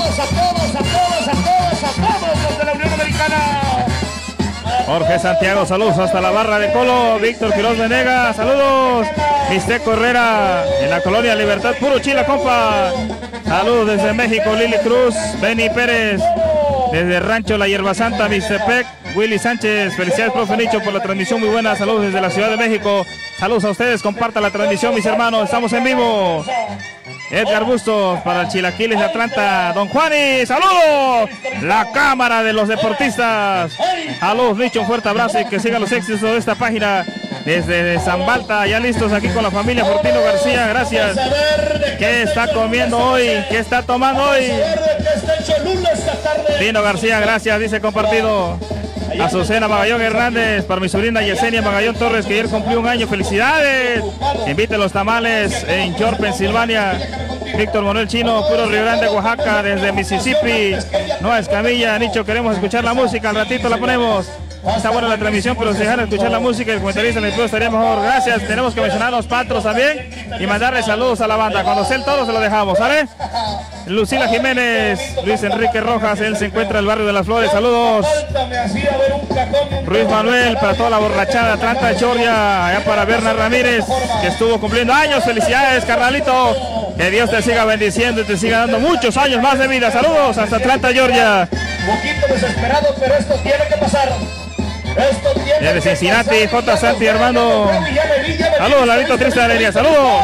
B: los de la Unión Americana.
C: Jorge Santiago, saludos hasta la barra de Colo. Víctor Quiroz Venegas, saludos. Misteco Herrera, en la Colonia Libertad, puro chila, compa. Saludos desde México, Lili Cruz, Benny Pérez. Desde Rancho La Hierba Santa, Mixtepec, Willy Sánchez. Felicidades, profe Nicho, por la transmisión muy buena. Saludos desde la Ciudad de México. Saludos a ustedes, compartan la transmisión, mis hermanos. Estamos en vivo. Edgar Bustos para el Chilaquiles de Atlanta. Don Juani, saludos. La cámara de los deportistas. Saludos, Nicho, un fuerte abrazo y que sigan los éxitos de esta página. Desde San Balta, ya listos aquí con la familia Fortino García. Gracias. ¿Qué está comiendo hoy? ¿Qué está tomando hoy? Tino García, gracias, dice compartido. Azucena Magallón Hernández, para mi sobrina Yesenia Magallón Torres, que ayer cumplió un año. ¡Felicidades! Invite los tamales en York, Pensilvania. Víctor Manuel Chino, puro Río Grande, Oaxaca, desde Mississippi. Noa Escamilla, Nicho, queremos escuchar la música, al ratito la ponemos. Está buena la transmisión, pero si dejan escuchar la música, el comentarista en el club estaría mejor. Gracias, tenemos que mencionar a los patros también y mandarle saludos a la banda. Cuando sea el toro se lo dejamos, ¿sale? Lucila Jiménez, Luis Enrique Rojas, él se encuentra en el barrio de Las Flores, saludos. Ruiz Manuel, para toda la borrachada de Atlanta, Georgia, allá para Berna Ramírez, que estuvo cumpliendo años, felicidades carnalito, que Dios te siga bendiciendo y te siga dando muchos años más de vida, saludos hasta Atlanta, Georgia.
B: Poquito desesperado, pero esto tiene que pasar.
C: Desde Cincinnati, J. Santi, hermano. Saludos, Lalito Triste de Alegría, saludos.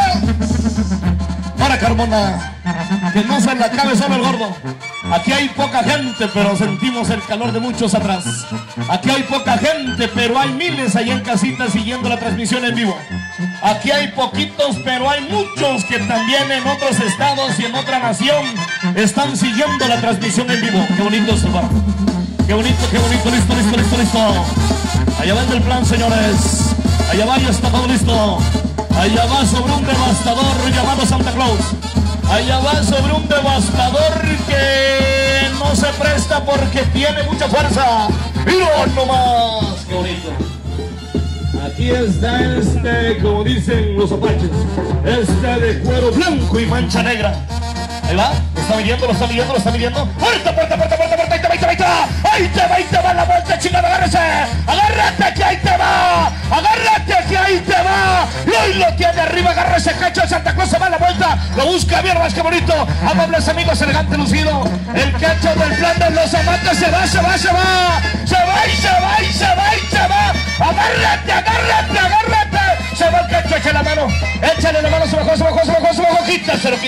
B: Ahora, Carmona, que no se le acabe solo el gordo. Aquí hay poca gente, pero sentimos el calor de muchos atrás. Aquí hay poca gente, pero hay miles allá en casita siguiendo la transmisión en vivo. Aquí hay poquitos, pero hay muchos que también en otros estados y en otra nación están siguiendo la transmisión en vivo. Qué bonito esto, va. Qué bonito, listo. Allá va el plan, señores. Allá va, ya está todo listo. Allá va sobre un devastador llamado Santa Claus. Allá va sobre un devastador que no se presta porque tiene mucha fuerza. ¡Mira nomás! ¡Qué bonito! Aquí está como dicen los apaches, de cuero blanco y mancha negra. Ahí va, lo está midiendo. ¡Puerta! ¡Ahí te va la vuelta, chingada! ¡Agárrate que ahí te va! Lo tiene arriba, agárrese, cacho, Santa Claus se va a la vuelta. Lo busca bien, más que bonito. Amables amigos, elegante, lucido. El cacho del plan de los amantes se va. ¡Agárrate! Se va el cacho, échale la mano, se bajó. Quítaselo.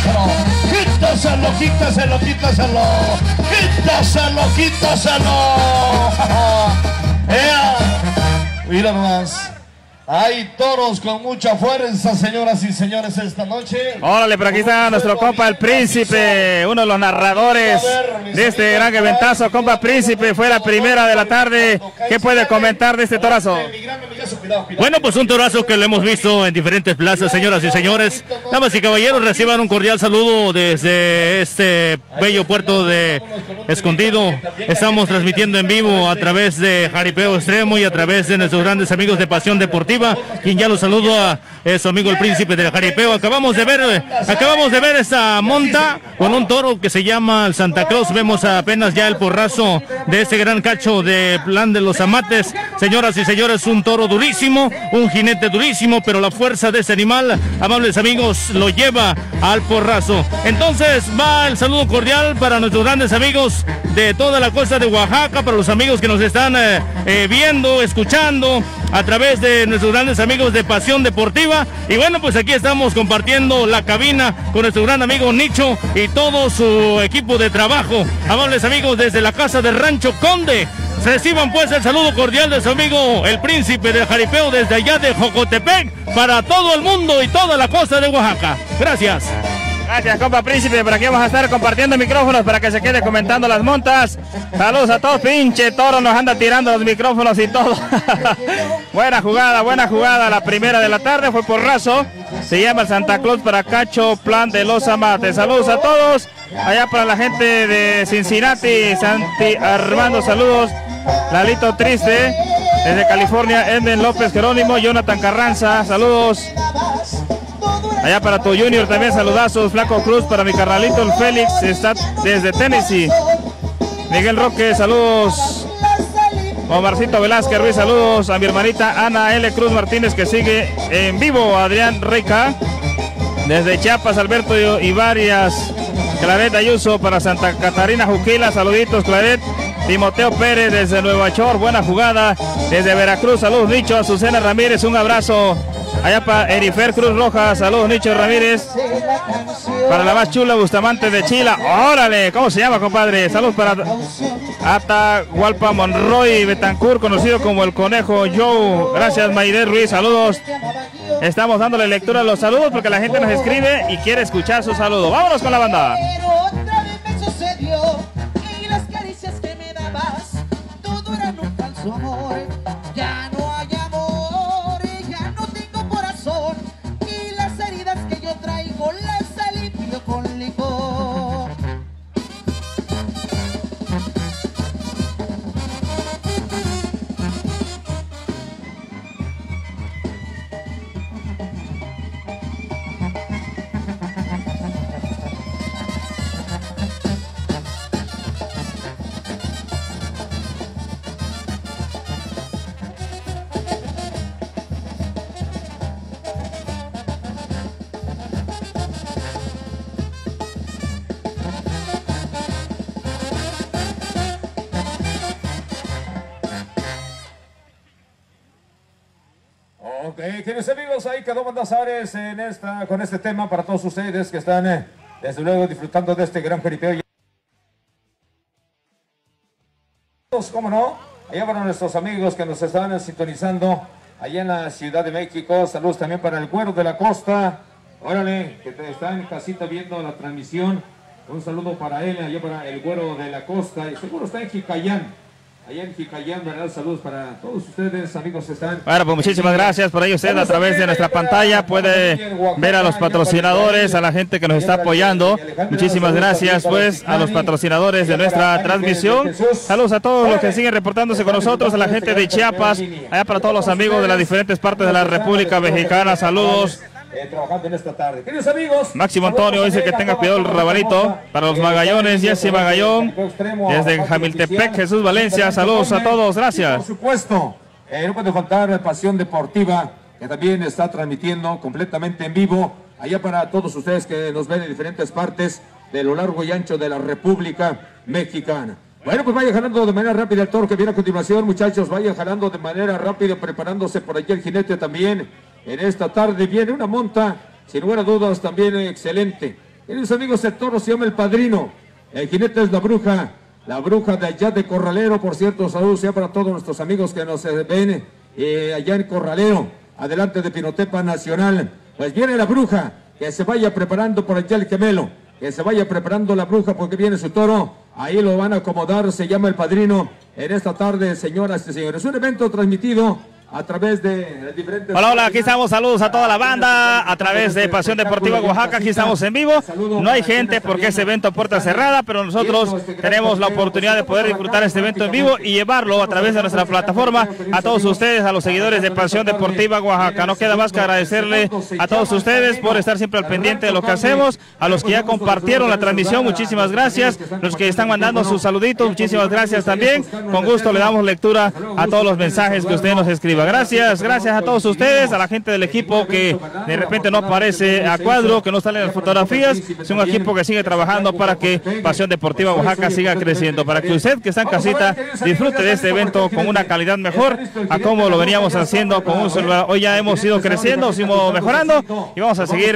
B: Mira nomás. Hay toros con mucha fuerza, señoras y señores, esta noche.
C: Órale, por aquí está nuestro compa el Príncipe, uno de los narradores de este gran eventazo. Compa Príncipe, fue la primera de la tarde. ¿Qué puede comentar de este torazo?
I: Bueno, pues un torazo que lo hemos visto en diferentes plazas, señoras y señores. Damas y caballeros, reciban un cordial saludo desde este bello puerto de Escondido. Estamos transmitiendo en vivo a través de Jaripeo Extremo y a través de nuestros grandes amigos de Pasión Deportiva, quien ya lo saludo a su amigo el Príncipe del Jaripeo. Acabamos de ver esta monta con un toro que se llama el Santa Claus. Vemos apenas ya el porrazo de este gran cacho de Plan de los Amates. Señoras y señores, un toro durísimo, un jinete durísimo, pero la fuerza de este animal, amables amigos, lo lleva al porrazo. Entonces va el saludo cordial para nuestros grandes amigos de toda la costa de Oaxaca, para los amigos que nos están viendo, escuchando a través de nuestros grandes amigos de Pasión Deportiva. Y bueno, pues aquí estamos compartiendo la cabina con nuestro gran amigo Nicho y todo su equipo de trabajo. Amables amigos, desde la casa del Rancho Conde, reciban pues el saludo cordial de su amigo el Príncipe del Jaripeo desde allá de Jocotepec para todo el mundo y toda la costa de Oaxaca. Gracias.
C: Gracias, compa Príncipe. Por aquí vamos a estar compartiendo micrófonos para que se quede comentando las montas. Saludos a todos, pinche toro, nos anda tirando los micrófonos y todo. Buena jugada. La primera de la tarde fue porrazo. Se llama Santa Claus para Cacho Plan de los Amates. Saludos a todos. Allá para la gente de Cincinnati, Santi Armando, saludos. Lalito Triste, desde California, Eden López Jerónimo, Jonathan Carranza, saludos. Allá para tu Junior también, saludazos. Flaco Cruz, para mi carnalito el Félix, está desde Tennessee. Miguel Roque, saludos. Omarcito Velázquez Ruiz, saludos. A mi hermanita Ana L. Cruz Martínez, que sigue en vivo. Adrián Reca, desde Chiapas, Alberto Ibarias. Claret Ayuso, para Santa Catarina Juquila, saluditos Claret. Timoteo Pérez desde Nueva York, buena jugada. Desde Veracruz, saludos Nicho. Azucena Ramírez, un abrazo. Allá para Erifer Cruz Roja, saludos Nicho Ramírez. Para la más chula, Bustamante de Chila. Órale, ¿cómo se llama, compadre? Saludos para Atahualpa Monroy Betancourt, conocido como el Conejo Joe. Gracias, Maide Ruiz, saludos. Estamos dándole lectura a los saludos porque la gente nos escribe y quiere escuchar su saludo. Vámonos con la banda.
J: Pero otra vez me sucedió y las caricias que me dabas, todo era un falso amor. Ya no hay amor, ya no tengo corazón y las heridas que yo traigo las limpio con licor.
A: Bueno, queridos amigos, ahí quedó Mandazares con este tema para todos ustedes que están, desde luego, disfrutando de este gran jaripeo. ¿Cómo no? Allá para nuestros amigos que nos están sintonizando allá en la Ciudad de México. Saludos también para el Güero de la Costa. Órale, que te está en casita viendo la transmisión. Un saludo para él, allá para el Güero de la Costa. Y seguro está en Jicayán. Allá en Jicayán, ¿verdad? Saludos para todos ustedes, amigos que están.
C: Bueno, pues muchísimas gracias. Por ahí usted a través de nuestra pantalla puede ver a los patrocinadores, a la gente que nos está apoyando. Muchísimas gracias, pues, a los patrocinadores de nuestra transmisión. Saludos a todos los que siguen reportándose con nosotros, a la gente de Chiapas, allá para todos los amigos de las diferentes partes de la República Mexicana. Saludos.
A: Trabajando en esta tarde. Queridos amigos,
C: Máximo Antonio dice que tenga cuidado el rabanito. Para los Magallones, Jesse Magallón. Desde Jamiltepec, Jesús Valencia. Saludos a todos, gracias.
A: Por supuesto, no puede faltar Pasión Deportiva, que también está transmitiendo completamente en vivo. Allá para todos ustedes que nos ven en diferentes partes de lo largo y ancho de la República Mexicana. Bueno, pues vaya jalando de manera rápida el toro que viene a continuación, muchachos. Vaya jalando de manera rápida, preparándose por allí el jinete también. En esta tarde viene una monta, sin lugar a dudas, también excelente. Queridos amigos, el toro se llama El Padrino. El jinete es la bruja de allá de Corralero. Por cierto, saludos ya para todos nuestros amigos que nos ven allá en Corralero, adelante de Pinotepa Nacional. Pues viene la bruja, que se vaya preparando por allá el gemelo, que se vaya preparando la bruja porque viene su toro. Ahí lo van a acomodar, se llama El Padrino. En esta tarde, señoras y señores, un evento transmitido a través de diferentes...
C: Hola, aquí estamos, saludos a toda la banda, a través de Pasión Deportiva Oaxaca, aquí estamos en vivo. No hay gente porque es evento a puerta cerrada, pero nosotros tenemos la oportunidad de poder disfrutar este evento en vivo y llevarlo a través de nuestra plataforma a todos ustedes, a los seguidores de Pasión Deportiva Oaxaca. No queda más que agradecerle a todos ustedes por estar siempre al pendiente de lo que hacemos, a los que ya compartieron la transmisión, muchísimas gracias, los que están mandando sus saluditos, muchísimas gracias también. Con gusto le damos lectura a todos los mensajes que usted nos escriba. Gracias a todos ustedes, a la gente del equipo que de repente no aparece a cuadro, que no salen las fotografías. Es un equipo que sigue trabajando para que Pasión Deportiva Oaxaca siga creciendo, para que usted que está en casita disfrute de este evento con una calidad mejor a como lo veníamos haciendo con un celular. Hoy ya hemos ido creciendo, seguimos mejorando y vamos a seguir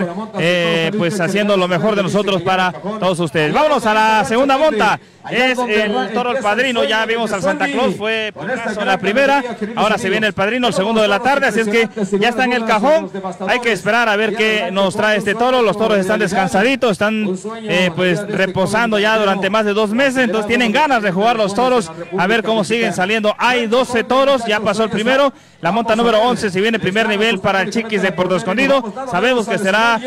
C: pues haciendo lo mejor de nosotros para todos ustedes. Vámonos a la segunda monta. Es el toro El Padrino. Ya vimos al Santa Claus, fue en la primera, ahora se viene El Padrino, el segundo de la tarde, así es que ya está en el cajón. Hay que esperar a ver qué nos trae este toro. Los toros están descansaditos, están pues reposando ya durante más de 2 meses, entonces tienen ganas de jugar los toros, a ver cómo siguen saliendo. Hay 12 toros, ya pasó el primero, la monta número 11, si viene primer nivel para el Chiquis de Puerto Escondido. Sabemos que será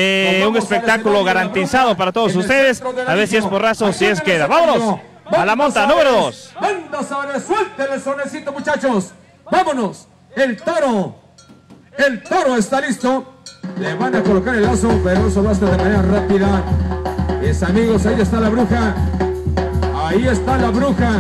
C: un espectáculo garantizado para todos ustedes, a ver si es porrazo, si es queda. Vámonos a la monta número 2.
A: Suéltele el sonecito, muchachos. Vámonos. El toro está listo. Le van a colocar el lazo, pero eso lo hace de manera rápida. Mis amigos, ahí está la bruja. Ahí está la bruja.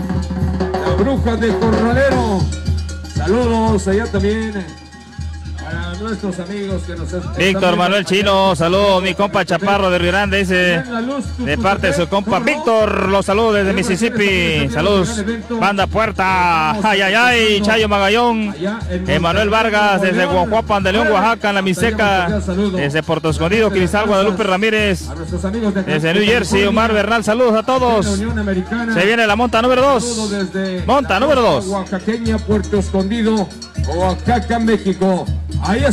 A: La bruja de Corralero. Saludos allá también para nuestros amigos que nos están...
C: Víctor Manuel Chino, saludos mi compa Chaparro de Río Grande, dice de parte de su compa Víctor, los saludos desde Mississippi, saludos Banda Puerta, ay, Chayo Magallón, Emanuel Vargas desde Guajuapan de León, Oaxaca, en la Mixteca, desde Puerto Escondido, Cristal Guadalupe Ramírez, desde New Jersey, Omar Bernal, saludos a todos. Se viene la monta número 2, monta número 2.
A: Oaxaqueña, Puerto Escondido, Oaxaca, México. Ahí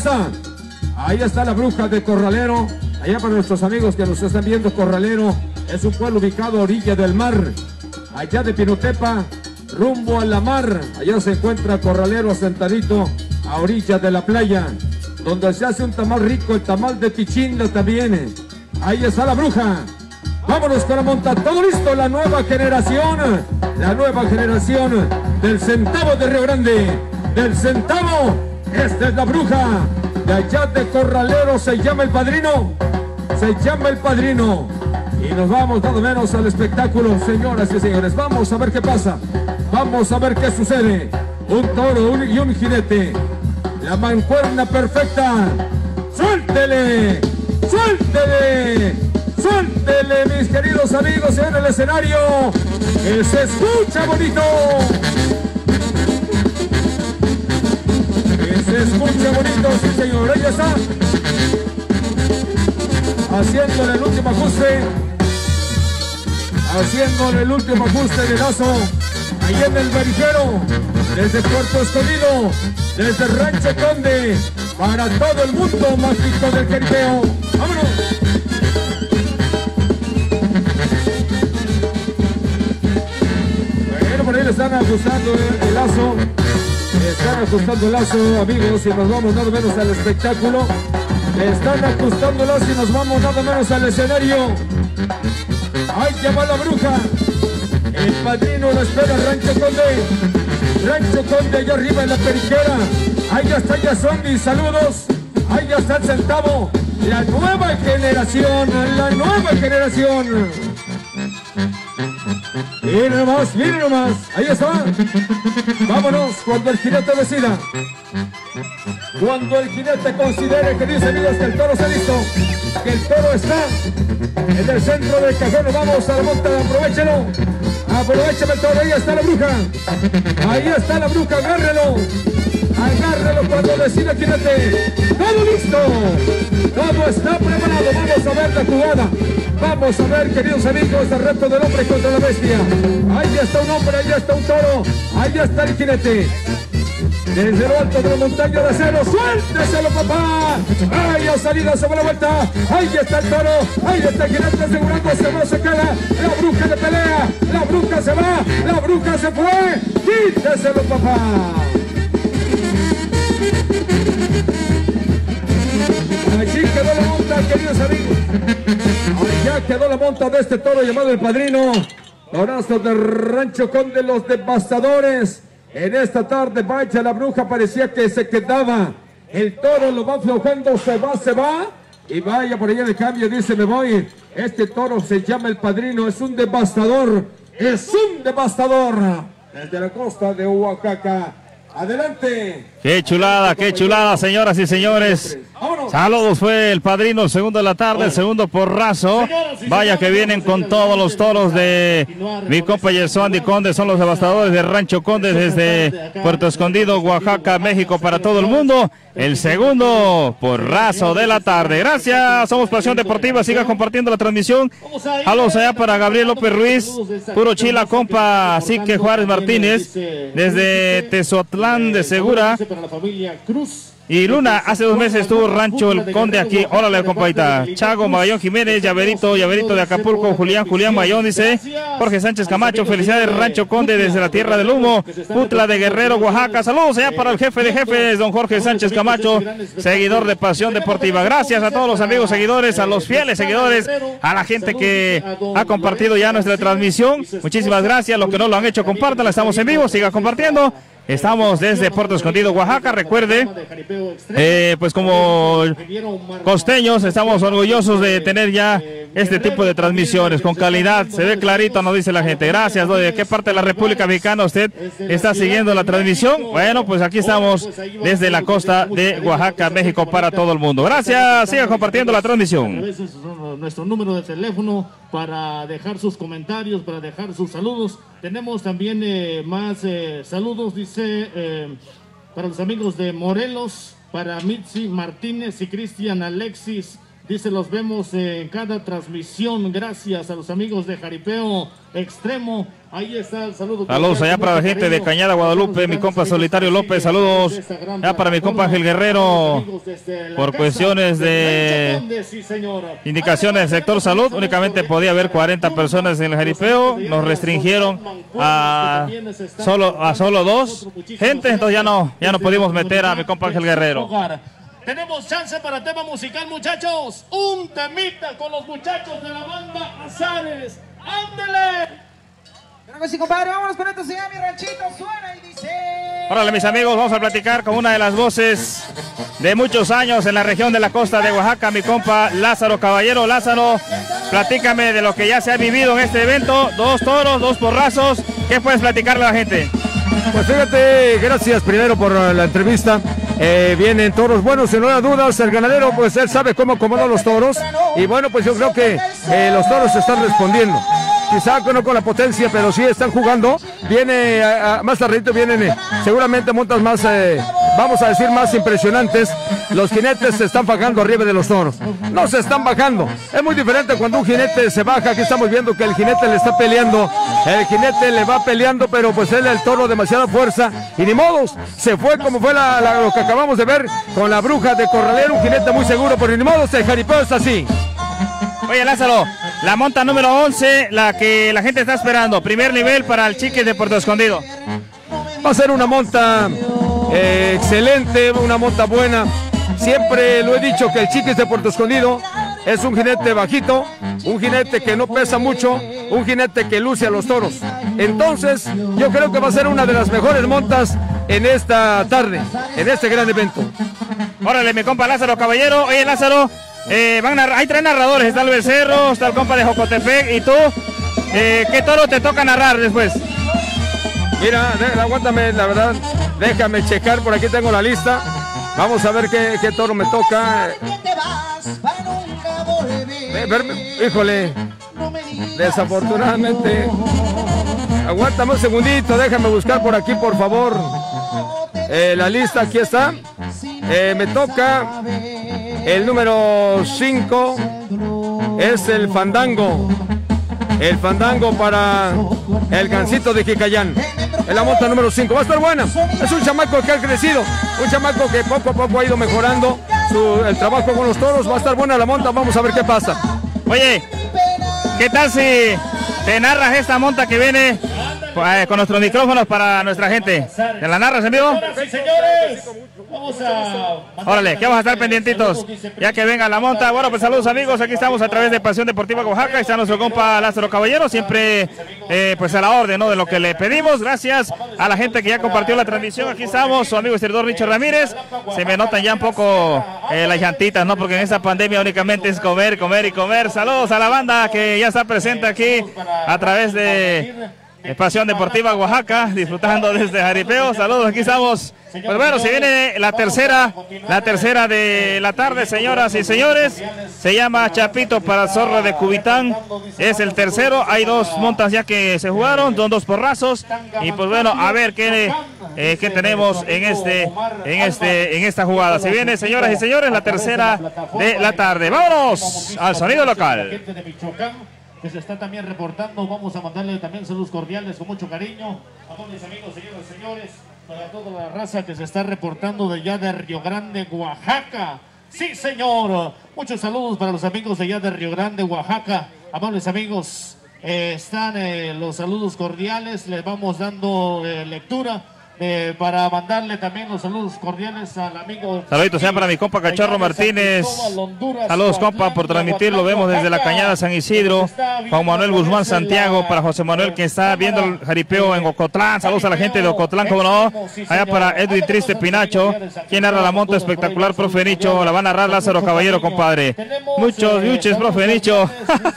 A: está la bruja de Corralero. Allá para nuestros amigos que nos están viendo, Corralero es un pueblo ubicado a orilla del mar, allá de Pinotepa, rumbo a la mar. Allá se encuentra Corralero asentadito a orilla de la playa, donde se hace un tamal rico, el tamal de Pichinda también. Ahí está la bruja. Vámonos con la monta, todo listo, la nueva generación del centavo de Río Grande, del centavo. Esta es la bruja de allá de Corralero, se llama El Padrino. Y nos vamos nada menos al espectáculo, señoras y señores. Vamos a ver qué pasa, vamos a ver qué sucede. Un toro y un jinete, la mancuerna perfecta. ¡Suéltele! Mis queridos amigos en el escenario, que se escucha bonito. Se escucha bonito, sí señor. Ahí está. Haciéndole el último ajuste. Haciéndole el último ajuste de lazo. Ahí en el Berrijero. Desde Puerto Escondido. Desde Rancho Conde. Para todo el mundo mágico del Caripeo. ¡Vámonos! Bueno, por ahí le están ajustando el lazo. Están ajustando el lazo, amigos, y nos vamos nada menos al espectáculo. Están ajustando el lazo y nos vamos nada menos al escenario. ¡Ay, que va la bruja! El padrino lo espera, Rancho Conde. Rancho Conde, allá arriba en la periquera. Ahí ya está Yazondi, saludos. Ahí ya está el centavo. La nueva generación, la nueva generación. Miren nomás, miren nomás. Ahí está. Vámonos cuando el jinete decida. Cuando el jinete considere, queridos amigos, que el toro está listo, que el toro está en el centro del cajón. Vamos a la monta, aprovechelo. Aprovechame el toro, ahí está la bruja. Ahí está la bruja, agárrelo. Agárrelo cuando decida el jinete. Todo listo. Todo está preparado. Vamos a ver la jugada. Vamos a ver, queridos amigos, el reto del hombre contra la bestia. Ahí ya está un hombre, ahí ya está un toro. Ahí ya está el jinete. Desde lo alto de la montaña de acero, suélteselo, papá. Ahí ha salido sobre la vuelta. Ahí está el toro. Ahí está el jinete asegurando, se va, se queda. La bruja de pelea. La bruja se va. La bruja se fue. Quíteselo, papá. Allí quedó la monta, queridos amigos. Ya quedó la monta de este toro llamado el padrino. Torazo de Rancho Conde, los devastadores. En esta tarde, vaya, la bruja parecía que se quedaba. El toro lo va aflojando, se va. Y vaya por allá de cambio, dice, me voy. Este toro se llama el padrino, es un devastador. Es un devastador. Desde la costa de Oaxaca. Adelante.
C: Qué chulada, señoras y señores. Saludos, fue el padrino, el segundo de la tarde, el segundo porrazo. Vaya que vienen con todos los toros de mi compa Yesuandi Conde, son los devastadores de Rancho Conde desde Puerto Escondido, Oaxaca, México, para todo el mundo. El segundo porrazo de la tarde. Gracias, somos Pasión Deportiva, siga compartiendo la transmisión. Saludos allá para Gabriel López Ruiz, puro chila, compa Sique Juárez Martínez, desde Tezotlán de Segura. Y Luna, hace 2 meses estuvo Rancho El Conde aquí. Órale, compaita. Chago, Magallón Jiménez, Llaverito de Acapulco, Julián Mayón, dice. Jorge Sánchez Camacho, felicidades Rancho Conde desde la Tierra del Humo. Putla de Guerrero, Oaxaca. Saludos allá para el jefe de jefes, don Jorge Sánchez Camacho, seguidor de Pasión Deportiva. Gracias a todos los amigos seguidores, a los fieles seguidores, a la gente que ha compartido ya nuestra transmisión. Muchísimas gracias. Los que no lo han hecho, compártanla. Estamos en vivo, siga compartiendo. Estamos desde Puerto Escondido, Oaxaca. Recuerde, pues como costeños estamos orgullosos de tener ya este tipo de transmisiones con calidad. Se ve clarito, nos dice la gente. Gracias. ¿De qué parte de la República Mexicana usted está siguiendo la transmisión? Bueno, pues aquí estamos desde la costa de Oaxaca, México, para todo el mundo. Gracias. Siga compartiendo la transmisión.
E: Nuestro número de teléfono para dejar sus comentarios, para dejar sus saludos. Tenemos también más saludos, dice, para los amigos de Morelos, para Mitzi Martínez y Cristian Alexis. Dice, los vemos en cada transmisión. Gracias a los amigos de Jaripeo Extremo. Ahí está el saludo.
C: Saludos allá para la gente de Cañada, Guadalupe, mi compa Solitario López. Saludos allá para mi compa Ángel Guerrero. Por cuestiones de indicaciones del sector salud, únicamente podía haber 40 personas en el jaripeo. Nos restringieron a solo 2 gente, entonces ya no pudimos meter a mi compa Ángel Guerrero.
E: Tenemos chance para tema musical, muchachos. Un temita con los muchachos de la banda Azares. ¡Ándele!
J: Creo que sí, compadre. Vámonos con esto. Se llama Mi Ranchito. Suena y dice...
C: Órale, mis amigos, vamos a platicar con una de las voces de muchos años en la región de la costa de Oaxaca, mi compa Lázaro Caballero. Lázaro, platícame de lo que ya se ha vivido en este evento. 2 toros, 2 porrazos. ¿Qué puedes platicarle a la gente?
A: Pues fíjate, gracias primero por la entrevista. Vienen toros buenos, sin lugar a dudas. El ganadero, pues él sabe cómo acomodar los toros. Y bueno, pues yo creo que los toros están respondiendo. Quizá no con la potencia, pero sí están jugando. Viene más tardito, vienen seguramente montas más vamos a decir, más impresionantes. Los jinetes se están bajando arriba de los toros. No se están bajando. Es muy diferente cuando un jinete se baja. Aquí estamos viendo que el jinete le está peleando. El jinete le va peleando, pero pues él, el toro, demasiada fuerza. Y ni modos, se fue como fue lo que acabamos de ver con la bruja de Corralero. Un jinete muy seguro, pero ni modos, el jaripeo es así.
C: Oye, Lázaro, la monta número 11, la que la gente está esperando. Primer nivel para el Chiquis de Puerto Escondido.
A: Va a ser una monta excelente, una monta buena. Siempre lo he dicho que el Chiquis de Puerto Escondido es un jinete bajito, un jinete que no pesa mucho, un jinete que luce a los toros. Entonces, yo creo que va a ser una de las mejores montas en esta tarde, en este gran evento.
C: Órale, mi compa Lázaro Caballero. Oye, Lázaro, hay 3 narradores. Está el Becerro, está el compa de Jocotepec y tú. ¿Qué toro te toca narrar después?
A: Mira, aguántame, la verdad, déjame checar, por aquí tengo la lista. Vamos a ver qué toro me toca. Híjole, desafortunadamente. Aguántame un segundito, déjame buscar por aquí, por favor. La lista, aquí está. Me toca el número 5, es el Fandango. El Fandango para el Gancito de Jicayán. En la monta número 5. Va a estar buena. Es un chamaco que ha crecido. Un chamaco que poco a poco ha ido mejorando el trabajo con los toros. Va a estar buena la monta. Vamos a ver qué pasa.
C: Oye, ¿qué tal si te narras esta monta que viene con nuestros micrófonos para nuestra gente? ¿Te la narras en vivo?
E: Sí, señores. Vamos a...
C: Órale, que vamos a estar pendientitos ya que venga la monta. Bueno, pues saludos amigos, aquí estamos a través de Pasión Deportiva Oaxaca. Está nuestro compa Lázaro Caballero, siempre pues a la orden, ¿no?, de lo que le pedimos. Gracias a la gente que ya compartió la transmisión. Aquí estamos, su amigo historiador Richard Ramírez. Se me notan ya un poco las llantitas, ¿no?, porque en esta pandemia únicamente es comer, comer y comer. Saludos a la banda que ya está presente aquí a través de Pasión Deportiva Oaxaca, disfrutando desde jaripeo. Saludos, aquí estamos. Pues bueno, se viene la tercera de la tarde, señoras y señores. Se llama Chapito para Zorra de Cubitán. Es el tercero. Hay 2 montas ya que se jugaron, son 2 porrazos. Y pues bueno, a ver qué tenemos en esta jugada. Se viene, señoras y señores, la tercera de la tarde. Vámonos al sonido local.
E: Que se está también reportando. Vamos a mandarle también saludos cordiales con mucho cariño a todos mis amigos, señoras y señores, para toda la raza que se está reportando de allá de Río Grande, Oaxaca. Sí, señor. Muchos saludos para los amigos de allá de Río Grande, Oaxaca. Amables amigos, están los saludos cordiales. Les vamos dando lectura. Para mandarle también los saludos cordiales al amigo.
C: Saluditos sean para mi compa Cachorro Martínez. Saludos, compa, por transmitirlo. Vemos desde la Cañada San Isidro. Juan Manuel Guzmán Santiago, para José Manuel que está viendo el jaripeo en Ocotlán. Saludos a la gente de Ocotlán, como no. Allá para Edwin Triste Pinacho, quien narra la monta espectacular, profe Nicho. La va a narrar Lázaro Caballero, compadre. Muchos yuches, profe Nicho.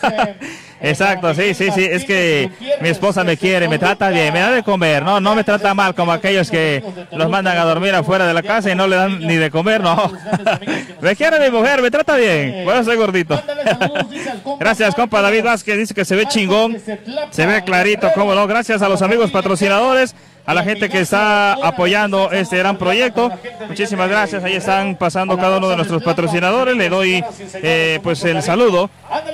C: Exacto, sí, es que mi esposa me quiere, me trata bien, me da de comer, no me trata mal como aquellos que los mandan a dormir afuera de la casa y no le dan ni de comer, no. Me quiere mi mujer, me trata bien, bueno, soy gordito. Gracias, compa David Vázquez, dice que se ve chingón, se ve clarito, cómo no. Gracias a los amigos patrocinadores, a la gente que está apoyando este gran proyecto. Muchísimas gracias, ahí están pasando cada uno de nuestros patrocinadores. Le doy pues el saludo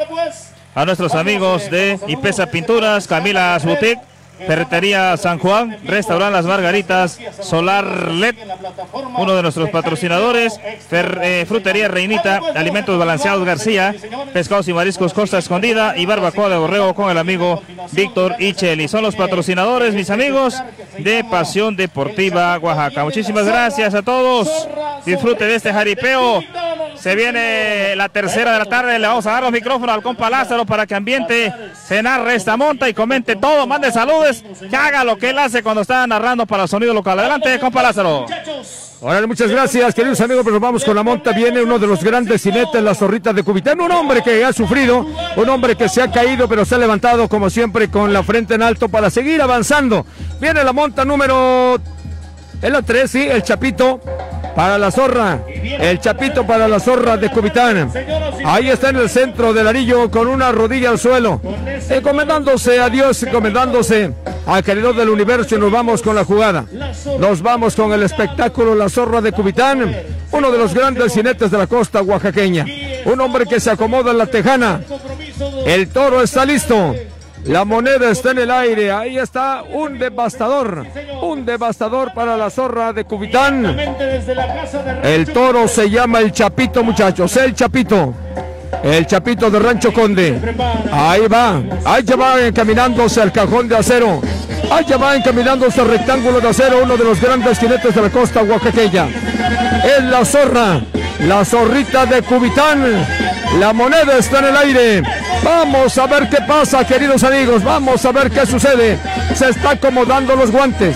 C: a nuestros amigos de Ipesa Pinturas, Camilas Boutique, Ferretería San Juan, Restaurante Las Margaritas, Solar LED, uno de nuestros patrocinadores, Frutería Reinita, Alimentos Balanceados García, Pescados y Mariscos Costa Escondida y Barbacoa de Borrego con el amigo Víctor Icheli. Son los patrocinadores, mis amigos, de Pasión Deportiva Oaxaca. Muchísimas gracias a todos. Disfrute de este jaripeo. Se viene la tercera de la tarde. Le vamos a dar los micrófonos al compa Lázaro para que ambiente, se narre esta monta y comente todo. Mande saludos, que haga lo que él hace cuando está narrando para el sonido local. Adelante, compa Lázaro.
A: Órale, muchas gracias, queridos amigos, pero vamos con la monta. Viene uno de los grandes jinetes, las zorritas de Cubitán, un hombre que ha sufrido, un hombre que se ha caído, pero se ha levantado como siempre con la frente en alto para seguir avanzando. Viene la monta número, es la 3, sí, el Chapito para la zorra, el Chapito para la zorra de Cubitán. Ahí está en el centro del anillo con una rodilla al suelo, encomendándose a Dios, encomendándose alrededor del universo y nos vamos con la jugada. Nos vamos con el espectáculo La Zorra de Cubitán, uno de los grandes jinetes de la costa oaxaqueña. Un hombre que se acomoda en la tejana. El toro está listo. La moneda está en el aire. Ahí está un devastador para La Zorra de Cubitán. El toro se llama El Chapito, muchachos. El Chapito de Rancho Conde. Ahí va encaminándose al cajón de acero. Allá va encaminándose al rectángulo de acero, uno de los grandes jinetes de la costa oaxaqueña. Es La Zorra, la zorrita de Cubitán. La moneda está en el aire. Vamos a ver qué pasa, queridos amigos. Vamos a ver qué sucede. Se está acomodando los guantes.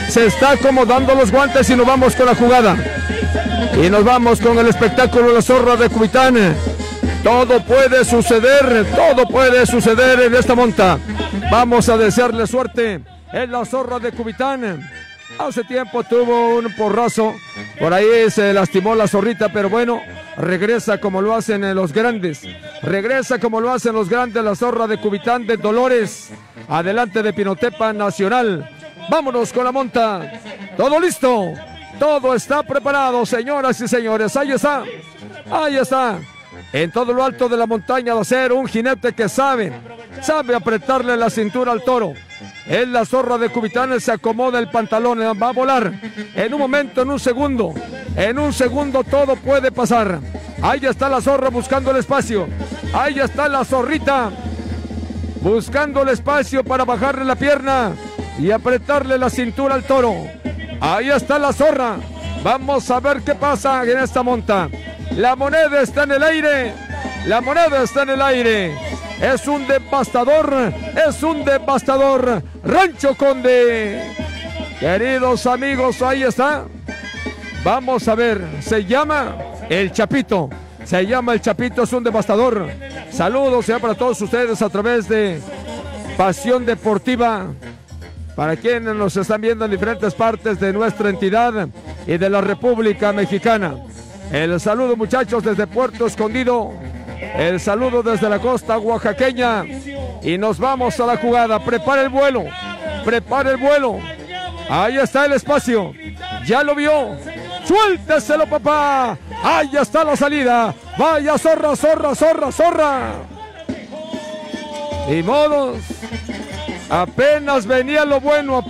A: Y nos vamos con la jugada. Y nos vamos con el espectáculo La Zorra de Cubitán. Todo puede suceder en esta monta. Vamos a desearle suerte. Es La Zorra de Cubitán. Hace tiempo tuvo un porrazo. Por ahí se lastimó la zorrita, pero bueno, regresa como lo hacen los grandes. La Zorra de Cubitán de Dolores. Adelante de Pinotepa Nacional. Vámonos con la monta. Todo listo. Todo está preparado, señoras y señores. Ahí está. En todo lo alto de la montaña de acero, un jinete que sabe apretarle la cintura al toro. Es La Zorra de Cubitán, se acomoda el pantalón, va a volar. En un momento, en un segundo todo puede pasar. Ahí está la zorra buscando el espacio. Ahí está la zorrita buscando el espacio para bajarle la pierna y apretarle la cintura al toro. Ahí está la zorra. Vamos a ver qué pasa en esta monta. La moneda está en el aire. Es un devastador. Rancho Conde. Queridos amigos, ahí está. Vamos a ver. Se llama El Chapito. Es un devastador. Saludos ya para todos ustedes a través de Pasión Deportiva. Para quienes nos están viendo en diferentes partes de nuestra entidad y de la República Mexicana. El saludo, muchachos, desde Puerto Escondido. El saludo desde la costa oaxaqueña. Y nos vamos a la jugada. Prepara el vuelo. Ahí está el espacio. Ya lo vio. Suélteselo, papá. Ahí está la salida. Vaya zorra. Ni modos. Apenas venía lo bueno.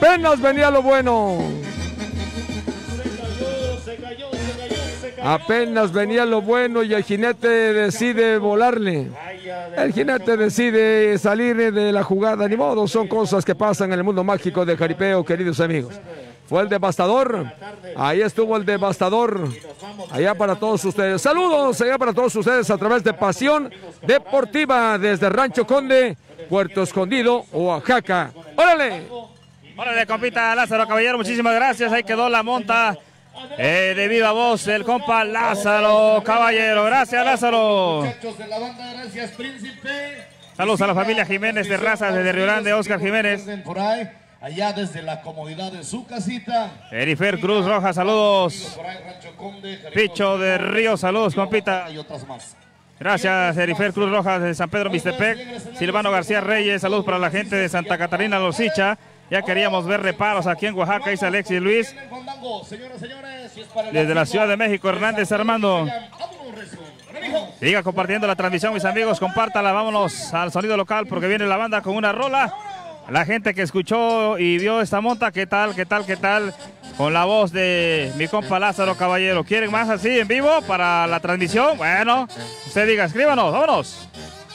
A: Apenas venía lo bueno y el jinete decide volarle. El jinete decide salir de la jugada. Ni modo, son cosas que pasan en el mundo mágico del jaripeo, queridos amigos. Fue el devastador. Ahí estuvo el devastador. Allá para todos ustedes. Saludos allá para todos ustedes a través de Pasión Deportiva desde Rancho Conde, Puerto Escondido, Oaxaca. ¡Órale!
C: Órale, compita Lázaro Caballero, muchísimas gracias. Ahí quedó la monta de viva voz el compa Lázaro Caballero. Gracias, Lázaro.
E: Muchachos de la banda, gracias, Príncipe.
C: Saludos a la familia Jiménez de Razas desde Río Grande, Oscar Jiménez.
E: Por ahí, allá desde la comodidad de su casita.
C: Erifer Cruz Roja, saludos. Picho de Río, saludos, compita.
E: Y otras más.
C: Gracias, Erifer Cruz Rojas de San Pedro Mixtepec. Silvano García Reyes, saludos para la gente de Santa Catarina Losicha. Ya queríamos ver reparos aquí en Oaxaca, dice Alexis Luis. Desde la Ciudad de México, Hernández Armando. Siga compartiendo la transmisión, mis amigos, compártala. Vámonos al sonido local porque viene la banda con una rola. La gente que escuchó y vio esta monta, ¿qué tal? Con la voz de mi compa Lázaro Caballero. ¿Quieren más así en vivo para la transmisión? Bueno, usted diga, escríbanos, vámonos.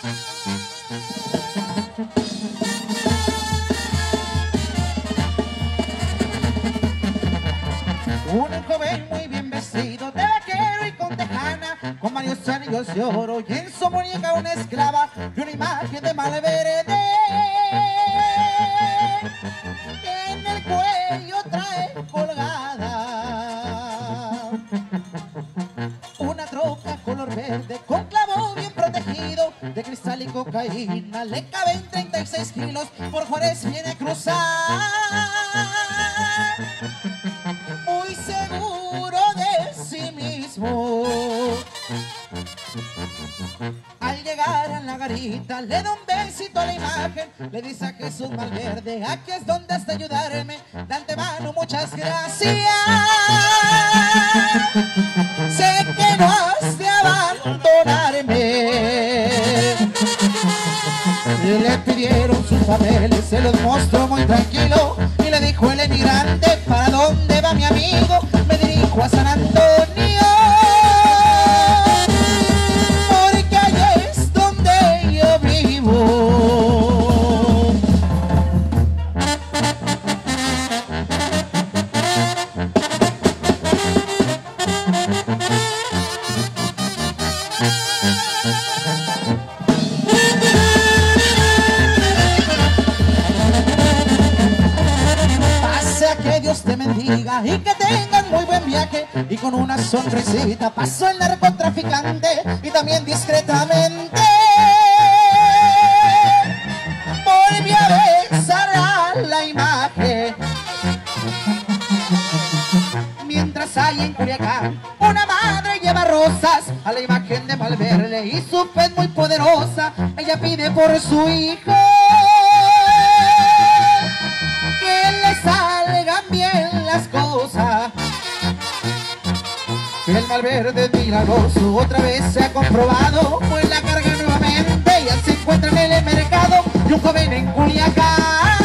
J: Un joven muy bien vestido, de vaquero y con tejana, con varios anillos de oro y en su muñeca una esclava y una imagen de Malverde que en el cuello trae colgada una troca color verde con clavo bien protegido de cristal y cocaína. Le caben 36 kilos, por Juárez viene a cruzar, muy seguro de sí mismo. Al llegar a la garita le da un besito a la imagen, le dice a Jesús Valverde, aquí es donde has de ayudarme, de antemano muchas gracias. Sé que no has de abandonarme. Y le pidieron sus papeles, se los mostró muy tranquilo y le dijo el emigrante, ¿para dónde va mi amigo? Me dirijo a San Antonio, porque allá es donde yo vivo. Que Dios te bendiga y que tengan muy buen viaje. Y con una sonrisita pasó el narcotraficante y también discretamente volvió a besar a la imagen. Mientras hay en Culiacán una madre lleva rosas a la imagen de Valverde y su fe es muy poderosa. Ella pide por su hijo que le salgan bien las cosas. El Valverde es milagroso, otra vez se ha comprobado, pues la carga nuevamente ya se encuentra en el mercado y un joven en Culiacán.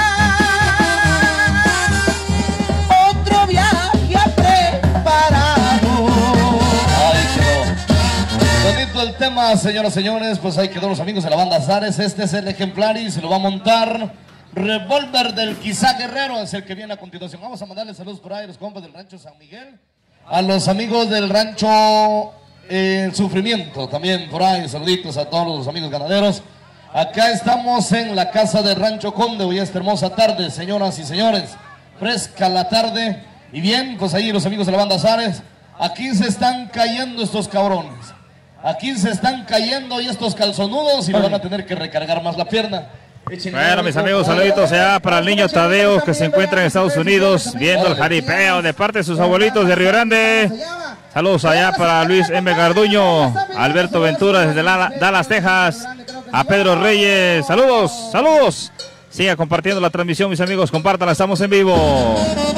J: Otro viaje ha preparado.
B: Ay, quedó bonito el tema, señoras y señores. Pues ahí quedó los amigos de la banda Azares. Este es el ejemplar y se lo va a montar Revólver del Quizá Guerrero, es el que viene a continuación. Vamos a mandarle saludos por ahí a los compas del rancho San Miguel, a los amigos del rancho El Sufrimiento, también por ahí, saluditos a todos los amigos ganaderos. Acá estamos en la casa de Rancho Conde, hoy esta hermosa tarde, señoras y señores, fresca la tarde. Y bien, pues ahí los amigos de la banda Azares, aquí se están cayendo estos cabrones, aquí se están cayendo y estos calzonudos y le van a tener que recargar más la pierna.
C: Bueno, mis amigos, saluditos allá para el niño Tadeo que se encuentra en Estados Unidos viendo el jaripeo de parte de sus abuelitos de Río Grande. Saludos allá para Luis M. Garduño, Alberto Ventura desde Dallas, Texas, a Pedro Reyes. Saludos, saludos. Siga compartiendo la transmisión, mis amigos, compártanla, estamos en vivo.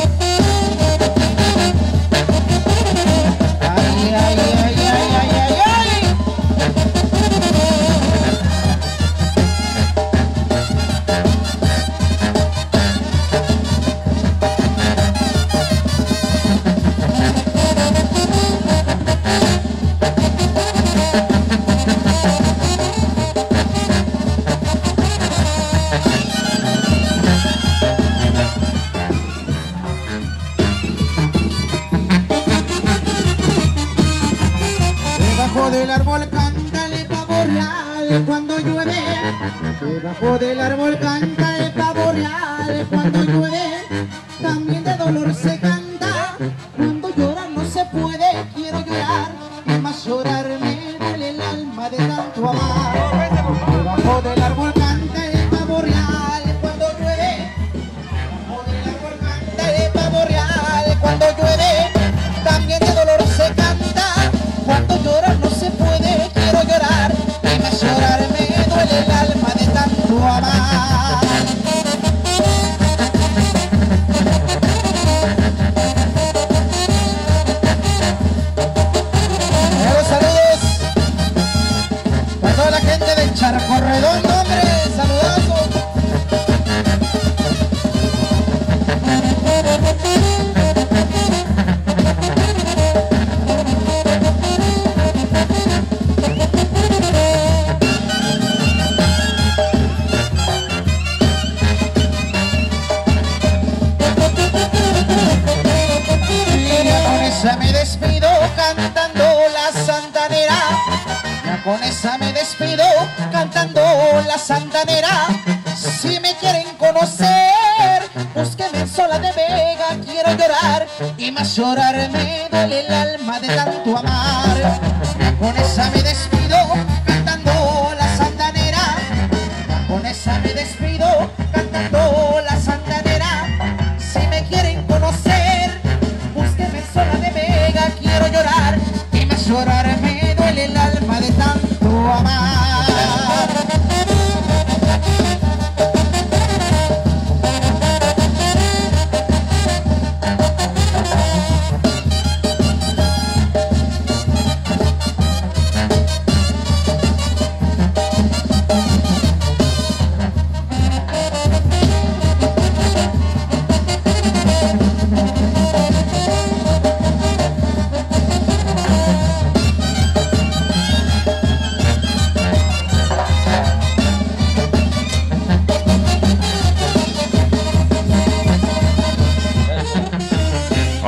J: Del árbol canta el pavo real cuando llueve. Debajo del árbol canta el pavo real cuando llueve. También de dolor se canta. Cuando llorar no se puede. Quiero llorar y más llorar me duele el alma de tanto amar. Debajo del árbol canta el pavo real cuando llueve. Debajo del árbol canta el pavo real cuando llueve. También de dolor se canta. Cuando llorar no se puede, quiero llorar y más llorar me duele el alma de tanto amar. Los saludos para toda la gente del Charco Redondo, hombre, saludazos. Me despido cantando la santanera. Ya con esa me despido cantando la santanera. Si me quieren conocer, búsquenme en Sola de Vega. Quiero llorar y más llorar me duele el alma de tanto amar. Ya con esa me despido cantando la santanera. Ya con esa me despido cantando la santanera. Si me quieren conocer, búsquenme en Sola de Vega. Quiero llorar y más llorar me duele el alma de tanto amor.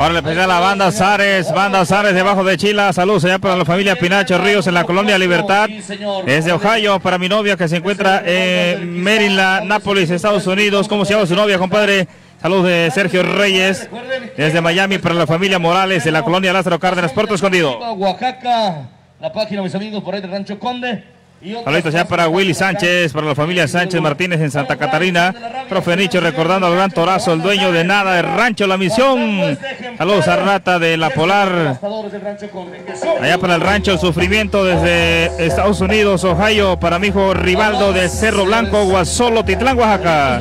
C: Ahora le pedí a la banda Zares debajo de Chila. Saludos allá para la familia Pinacho Ríos en la colonia Libertad. Desde Ohio para mi novia que se encuentra en Maryland, Nápoles, Estados Unidos. ¿Cómo se llama su novia, compadre? Saludos de Sergio Reyes. Desde Miami para la familia Morales en la colonia Lázaro Cárdenas, Puerto Escondido.
B: Oaxaca, la página, mis amigos, por ahí de Rancho Conde.
C: Saludos ya para Willy Sánchez, para la familia Sánchez Martínez en Santa Catarina. Profe Nicho recordando al gran Torazo, el dueño de nada de Rancho La Misión. Saludos a Rata de La Polar. Allá para el Rancho El Sufrimiento desde Estados Unidos, Ohio. Para mi hijo Rivaldo de Cerro Blanco, Guasolo, Titlán, Oaxaca.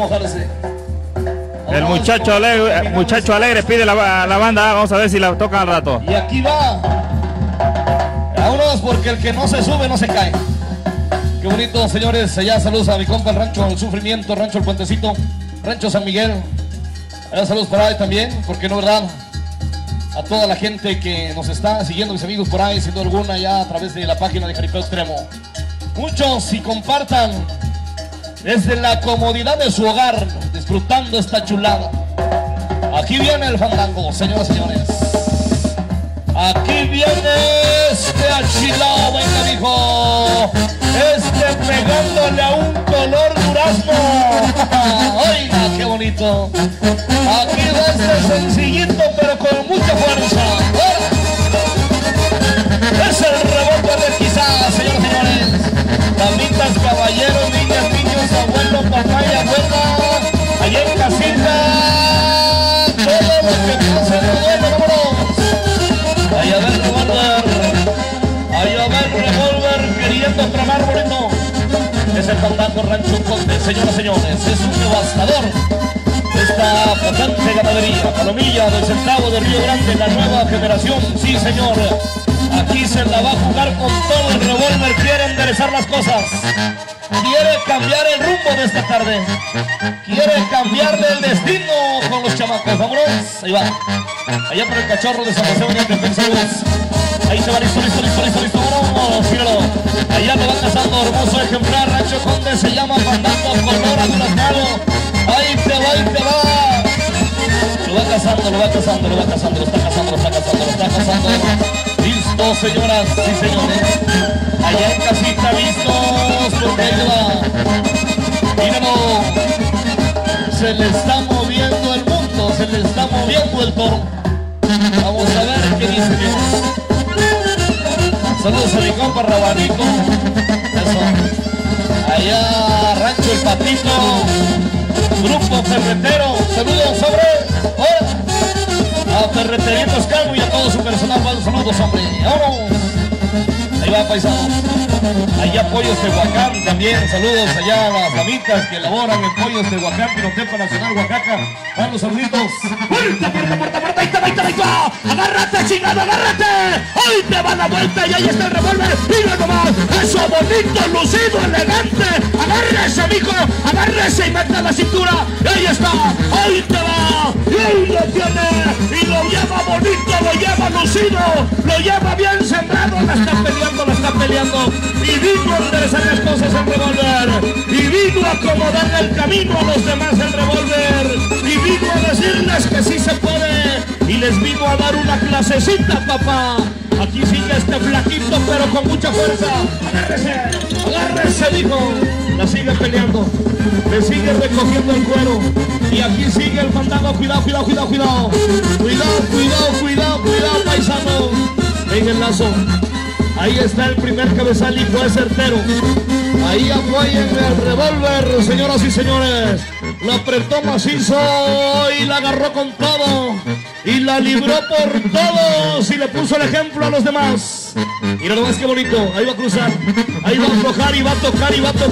C: El muchacho alegre pide la banda. Vamos a ver si la tocan al rato.
B: Y aquí va. Vámonos, porque el que no se sube no se cae. Qué bonito, señores. Allá saludos a mi compa, el Rancho El Sufrimiento, Rancho El Puentecito, Rancho San Miguel. Allá saludos por ahí también, porque no, verdad, a toda la gente que nos está siguiendo, mis amigos por ahí, sin duda alguna, ya a través de la página de Jaripeo Extremo. Muchos y compartan desde la comodidad de su hogar, disfrutando esta chulada. Aquí viene el fandango, señoras y señores. Aquí viene este achilado, venga, mijo. Pegándole a un color durazno. Oiga, qué bonito. Aquí va este sencillito, pero con mucha fuerza. Es el rebote de quizás, señores y señores. Damitas, caballeros, niñas, niños, abuelos, papá y abuela. Allá en casita. Todo lo que pasa en el duelo, vámonos. Allá va el revólver queriendo tramar bonito. Es el fandango Rancho Conde, señoras y señores. Es un devastador. Esta potente ganadería, Palomilla del Centavo de Río Grande, la nueva generación. Sí, señor. Aquí se la va a jugar con todo. El revólver quiere enderezar las cosas. Quiere cambiar el rumbo de esta tarde. Quiere cambiarle el destino con los chamacos. Vámonos. Ahí va. Allá por el cachorro de San José Unión Defensa de Luz. Ahí se va, listo. Vámonos, míralo. Allá lo va cazando, hermoso ejemplar. Rancho Conde se llama Fandango, color atrasado. Ahí te va. Lo va cazando. Lo está cazando. Listo, señoras y señores. Allá en casita, listos, porque ahí va. Míralo. Se le está moviendo el mundo, se le está moviendo el toro. Vamos a ver qué dice Dios. Saludos a mi compa Rabanito. Eso. Allá Rancho El Patito. Grupo Ferretero. Saludos, hombre. A Ferreteritos Calvo y a todo su personal. Saludos, hombre. ¡Vámonos! Ahí va, paisanos. Allá Pollos Tehuacán también. Saludos allá a las damitas que elaboran en Pollos Tehuacán, Pinotepa Nacional, Oaxaca. Van los saluditos. ¡Puerta! Ahí va! ¡Agárrate, chingado, agárrate! ¡Ahí te va la vuelta y ahí está el revólver! ¡Mira nomás! ¡Eso bonito, lucido, elegante! ¡Agárrese, mijo! ¡Agárrese y mete la cintura! ¡Ahí está! ¡Ahí te va! ¡Y ahí lo tiene! ¡Y lo lleva bonito, lo lleva lucido! ¡Lo lleva bien sembrado! ¡La está peleando! Y vino a enderezar las cosas el revólver. Y vino a acomodarle el camino a los demás el revólver. Y vino a decirles que sí se puede. Y les vino a dar una clasecita, papá. Aquí sigue este flaquito, pero con mucha fuerza. Agárrese, dijo. La sigue peleando. Le sigue recogiendo el cuero. Y aquí sigue el fandango. Cuidado, paisano. Venga el lazo. Ahí está el primer cabezal y fue certero. Ahí apoyen el revólver, señoras y señores. Lo apretó macizo y la agarró con todo. Y la libró por todos y le puso el ejemplo a los demás. Mira nomás qué bonito. Ahí va a cruzar. Ahí va a aflojar y va a tocar.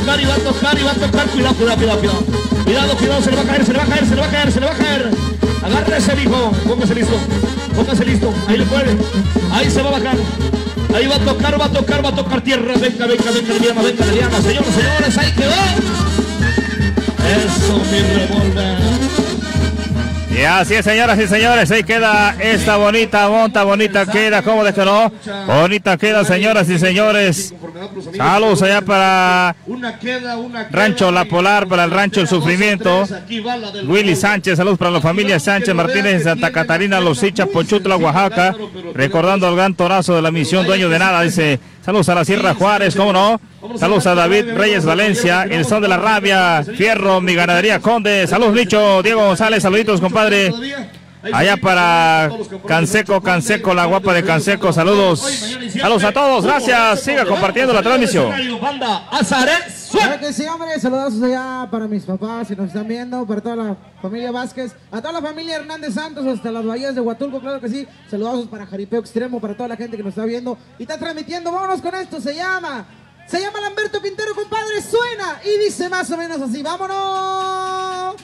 B: Cuidado, se le va a caer. Agárrese, hijo. Póngase listo. Ahí le puede. Ahí se va a bajar. Ahí va a tocar tierra. Venga, Liliana. Señores, ahí quedó. Eso, mi revólver.
C: Y así es, señoras y señores, ahí queda esta bonita queda, ¿cómo de que no? Bonita queda, señoras y señores. Saludos allá para Rancho La Polar, para el Rancho El Sufrimiento. Willy Sánchez, saludos para la familia Sánchez Martínez, Santa Catarina, Los Hichas, Pochutla, Oaxaca. Recordando al gran torazo de la misión Dueño de Nada, dice. Saludos a la Sierra Juárez, cómo no. Saludos a David Reyes Valencia, El Son de la Rabia, Fierro, Mi Ganadería Conde. Saludos, Licho, Diego González, saluditos, compadre. Allá para Canseco, la guapa de Canseco, saludos. Saludos a todos, gracias. Siga compartiendo la transmisión.
J: Claro que sí, hombre, saludos allá para mis papás, si nos están viendo, para toda la familia Vázquez, a toda la familia Hernández Santos, hasta las bahías de Huatulco, claro que sí. Saludos para Jaripeo Extremo, para toda la gente que nos está viendo y está transmitiendo. Vámonos con esto, se llama Lamberto Quintero, compadre, suena y dice más o menos así, vámonos.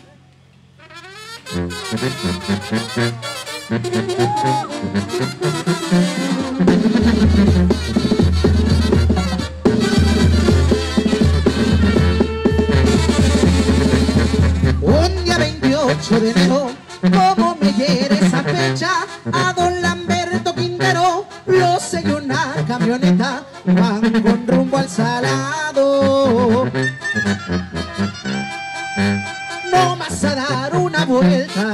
J: Un día 28 de enero, como me hiere esa fecha, a don Lamberto Quintero lo seguí una camioneta, van con rumbo al Salado. No vas a dar una vuelta,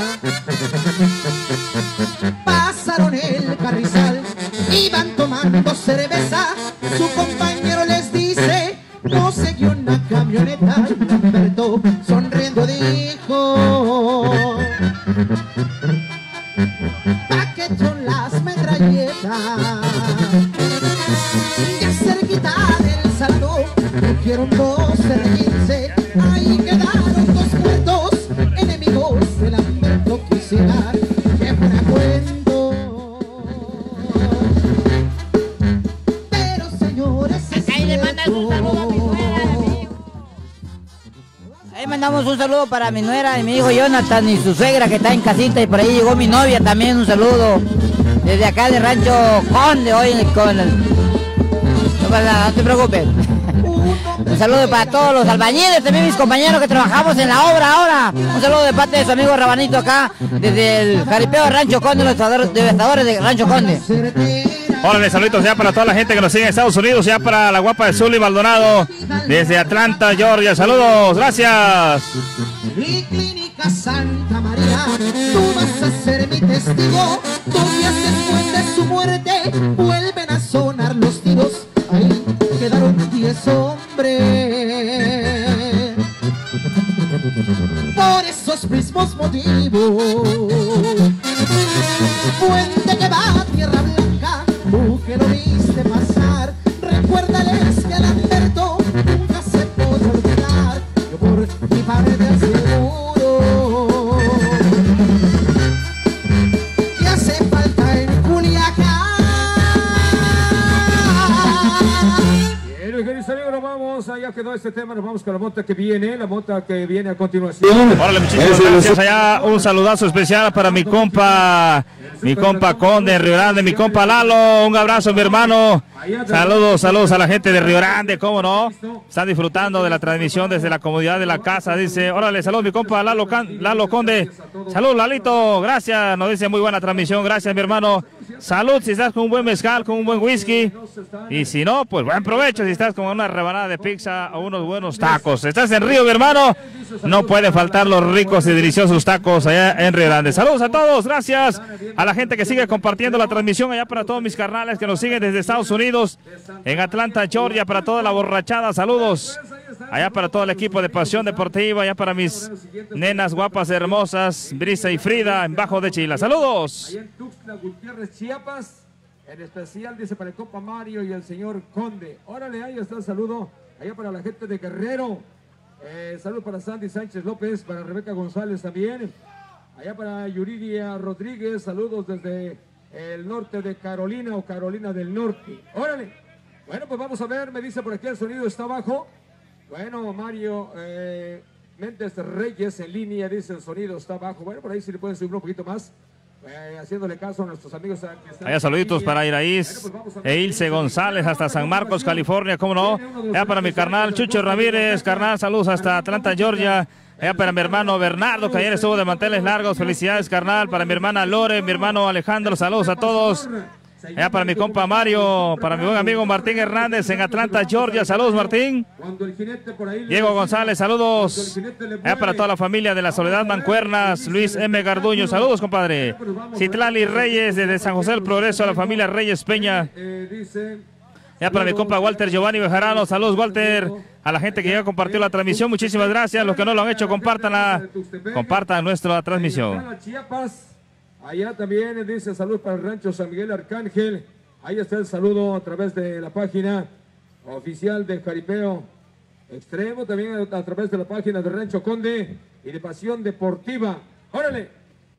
J: pasaron el carrizal, iban tomando cerveza, su compañero les dice, no seguí una camioneta, y Lamberto sonriendo dijo, ¿pa' qué son las metralletas? Ya cerquita del Salado, cogieron dos R15, ahí quedaron dos muertos, enemigos de Lamberto quisiera que fuera cuento. Pero señores, ahí le mandan un saludo a mi nuera,
K: ahí mandamos un saludo para mi nuera y mi hijo Jonathan y su suegra que está en casita, y por ahí llegó mi novia también, un saludo desde acá de Rancho Conde hoy con el... No te preocupes. Un saludo para todos los albañiles, también mis compañeros que trabajamos en la obra ahora. Un saludo de parte de su amigo Rabanito acá, desde el jaripeo de Rancho Conde, los devastadores de Rancho Conde.
C: Órale, saluditos ya para toda la gente que nos sigue en Estados Unidos, ya para la guapa de Zully Maldonado, desde Atlanta, Georgia. Saludos, gracias.
J: Mi clínica Santa María, tú vas a ser mi testigo. 2 días después de su muerte, vuelven a sonar los tiros. Ahí quedaron 10 hombres. Por esos mismos motivos, puente que va a Tierra Blanca, tú que lo viste pasar, recuérdales que Lamberto nunca se podrá olvidar. Yo por mi parte te aseguro que hace falta en Culiacán.
A: Nos vamos, allá quedó este tema, nos vamos con la mota que viene a continuación.
C: Órale, muchísimas gracias. Allá un saludazo especial para mi compa Conde de Río Grande, mi compa Lalo, un abrazo mi hermano. Saludos a la gente de Río Grande, cómo no, están disfrutando de la transmisión desde la comodidad de la casa, dice, órale, saludos mi compa Lalo Conde, saludos Lalito, gracias, nos dice muy buena transmisión, gracias mi hermano. Salud si estás con un buen mezcal, con un buen whisky, y si no, pues buen provecho si estás con una rebanada de pizza o unos buenos tacos. Estás en Río, mi hermano, no puede faltar los ricos y deliciosos tacos allá en Río Grande. Saludos a todos, gracias a la gente que sigue compartiendo la transmisión, allá para todos mis carnales que nos siguen desde Estados Unidos, en Atlanta, Georgia, para toda la borrachada, saludos. Allá para todo el equipo de Pasión Deportiva, allá para mis nenas guapas, hermosas, Brisa y Frida, en Bajo de Chila. Saludos.
A: Allá en Tuxtla Gutiérrez, Chiapas, en especial dice para el compa Mario y el señor Conde. Órale, ahí está el saludo. Allá para la gente de Guerrero. Saludos para Sandy Sánchez López, para Rebeca González también. Allá para Yuridia Rodríguez, saludos desde el norte de Carolina o Carolina del Norte. Órale. Bueno, pues vamos a ver, me dice por aquí el sonido está bajo. Bueno, Mario Méndez Reyes en línea, dice el sonido está bajo. Bueno, por ahí sí le pueden subir un poquito más, haciéndole caso a nuestros amigos.
C: Allá saluditos para Iraíz e Ilse González hasta San Marcos, California, cómo no. Allá para mi carnal Chucho Ramírez, carnal, saludos hasta Atlanta, Georgia. Allá para mi hermano Bernardo, que ayer estuvo de manteles largos, felicidades carnal. Para mi hermana Lore, mi hermano Alejandro, saludos a todos. Allá para mi compa Mario, para mi buen amigo Martín Hernández en Atlanta, Georgia. Saludos, Martín. Diego González, saludos. Allá para toda la familia de la Soledad Mancuernas. Luis M. Garduño, saludos, compadre. Citlali Reyes desde San José del Progreso, a la familia Reyes Peña. Ya para mi compa Walter Giovanni Bejarano, saludos, Walter. A la gente que ya compartió la transmisión, muchísimas gracias. Los que no lo han hecho, compartan nuestra transmisión.
A: Allá también dice salud para el rancho San Miguel Arcángel. Ahí está el saludo a través de la página oficial del Jaripeo Extremo. También a través de la página de Rancho Conde y de Pasión Deportiva. ¡Órale!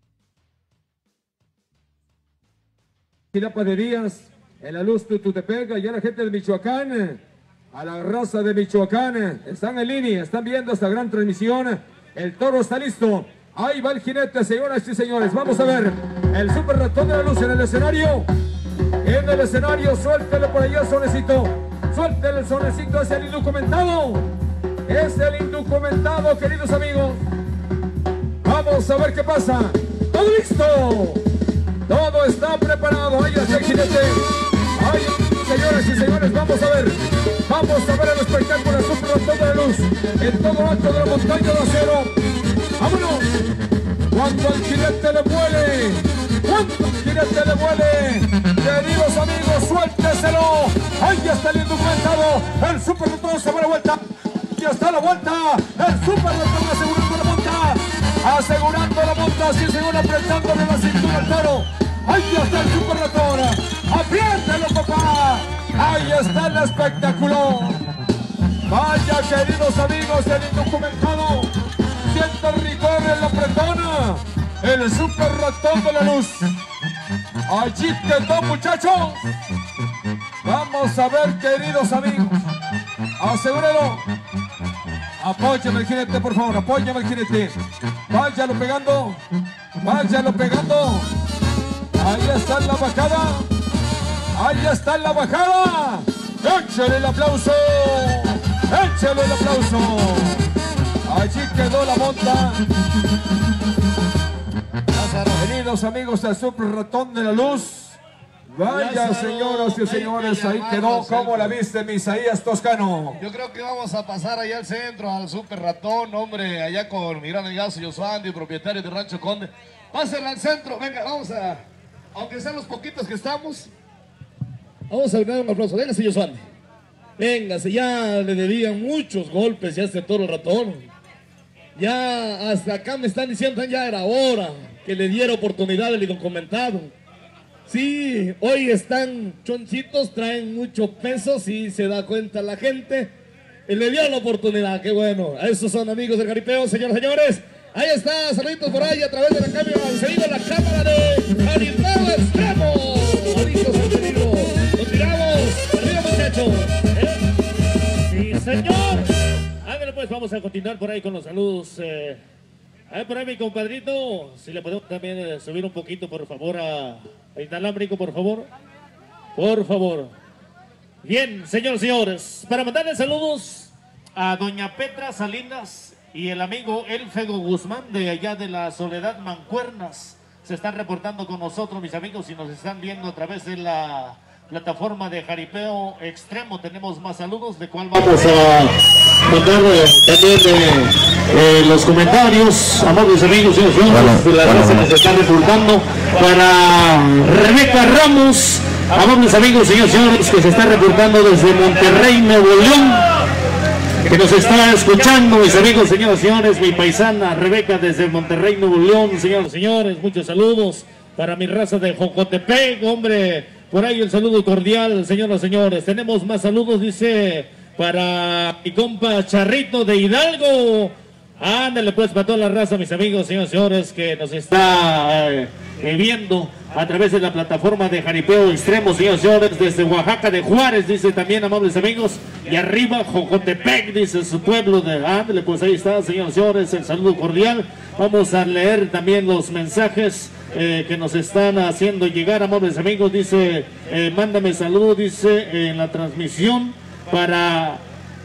A: Chilapa de Díaz, en la luz Tututepec, allá la gente de Michoacán, a la raza de Michoacán. Están en línea, están viendo esta gran transmisión. El toro está listo. Ahí va el jinete, señoras y señores. Vamos a ver el super ratón de la luz en el escenario. En el escenario, suéltele por allá, sonecito. Suéltele el sonecito, es el indocumentado. Es el indocumentado, queridos amigos. Vamos a ver qué pasa. ¡Todo listo! Todo está preparado. Ahí está el jinete. Ahí, señoras y señores, vamos a ver. Vamos a ver el espectáculo del super ratón de la luz. En todo lo alto de la montaña de acero. ¡Vámonos! Cuando el jinete le vuele, cuando el jinete le vuele, queridos amigos, suélteselo. Ahí está el indocumentado, el super ratón se va a la vuelta. Ya está la vuelta, el super ratón asegurando la monta, así se van apretándole la cintura al toro. Ahí está el super ratón, apriételo, papá. Ahí está el espectáculo. Vaya, queridos amigos, el indocumentado. Siente el rigor en la pretona, el super ratón de la luz. Allí quedó, muchachos. Vamos a ver, queridos amigos. Asegúralo. Apóyame el jinete, por favor, apóyame el jinete. Váyalo pegando, váyalo pegando. Ahí está la bajada. Ahí está la bajada. Échale el aplauso. Échale el aplauso. Allí quedó la monta. Queridos amigos del super ratón de la luz. Vaya, señoras y señores, ahí quedó. ¿Cómo la viste, Misaías Toscano?
L: Yo creo que vamos a pasar allá al centro, al super ratón, hombre, allá con mi gran amigazo Yosuandi, propietario de Rancho Conde. Pásenla al centro, venga, vamos a, aunque sean los poquitos que estamos, vamos a dar un aplauso. Véngase, Yosuandi. Véngase, ya le debían muchos golpes ya este toro ratón. Ya hasta acá me están diciendo, ya era hora que le diera oportunidad al indocumentado. Sí, hoy están chonchitos, traen mucho peso, sí se da cuenta la gente. Y le dio la oportunidad, qué bueno. Esos son amigos del Jaripeo, señoras y señores. Ahí está, saluditos por ahí a través de la cámara. Seguido la cámara de Jaripeo Extremo. Alitos al peligro. Continuamos. Arriba, muchachos. Sí, señor. Ándale, pues vamos a continuar por ahí con los saludos. A ver, por ahí mi compadrito, si le podemos también subir un poquito, por favor, a inalámbrico, por favor. Por favor. Bien, señores y señores, para mandarle saludos a doña Petra Salinas y el amigo Elfego Guzmán de allá de la Soledad Mancuernas. Se están reportando con nosotros, mis amigos, y nos están viendo a través de la plataforma de Jaripeo Extremo. Tenemos más saludos, de cuál vamos a mandar también los comentarios, amables amigos y señores, de la raza que se están reportando para Rebeca Ramos, amables amigos y señores, que se están reportando desde Monterrey, Nuevo León, que nos está escuchando, mis amigos, señoras y señores, mi paisana Rebeca desde Monterrey, Nuevo León, señoras y señores, muchos saludos para mi raza de Jocotepec, hombre. Por ahí el saludo cordial, señoras y señores. Tenemos más saludos, dice, para mi compa Charrito de Hidalgo. Ándale pues para toda la raza, mis amigos, señoras y señores, que nos está viendo a través de la plataforma de Jaripeo Extremo, señoras y señores, desde Oaxaca de Juárez, dice también, amables amigos. Y arriba, Jocotepec, dice su pueblo de... Ándale pues ahí está, señoras y señores, el saludo cordial. Vamos a leer también los mensajes que nos están haciendo llegar, amables amigos. Dice, mándame saludos, dice, en la transmisión para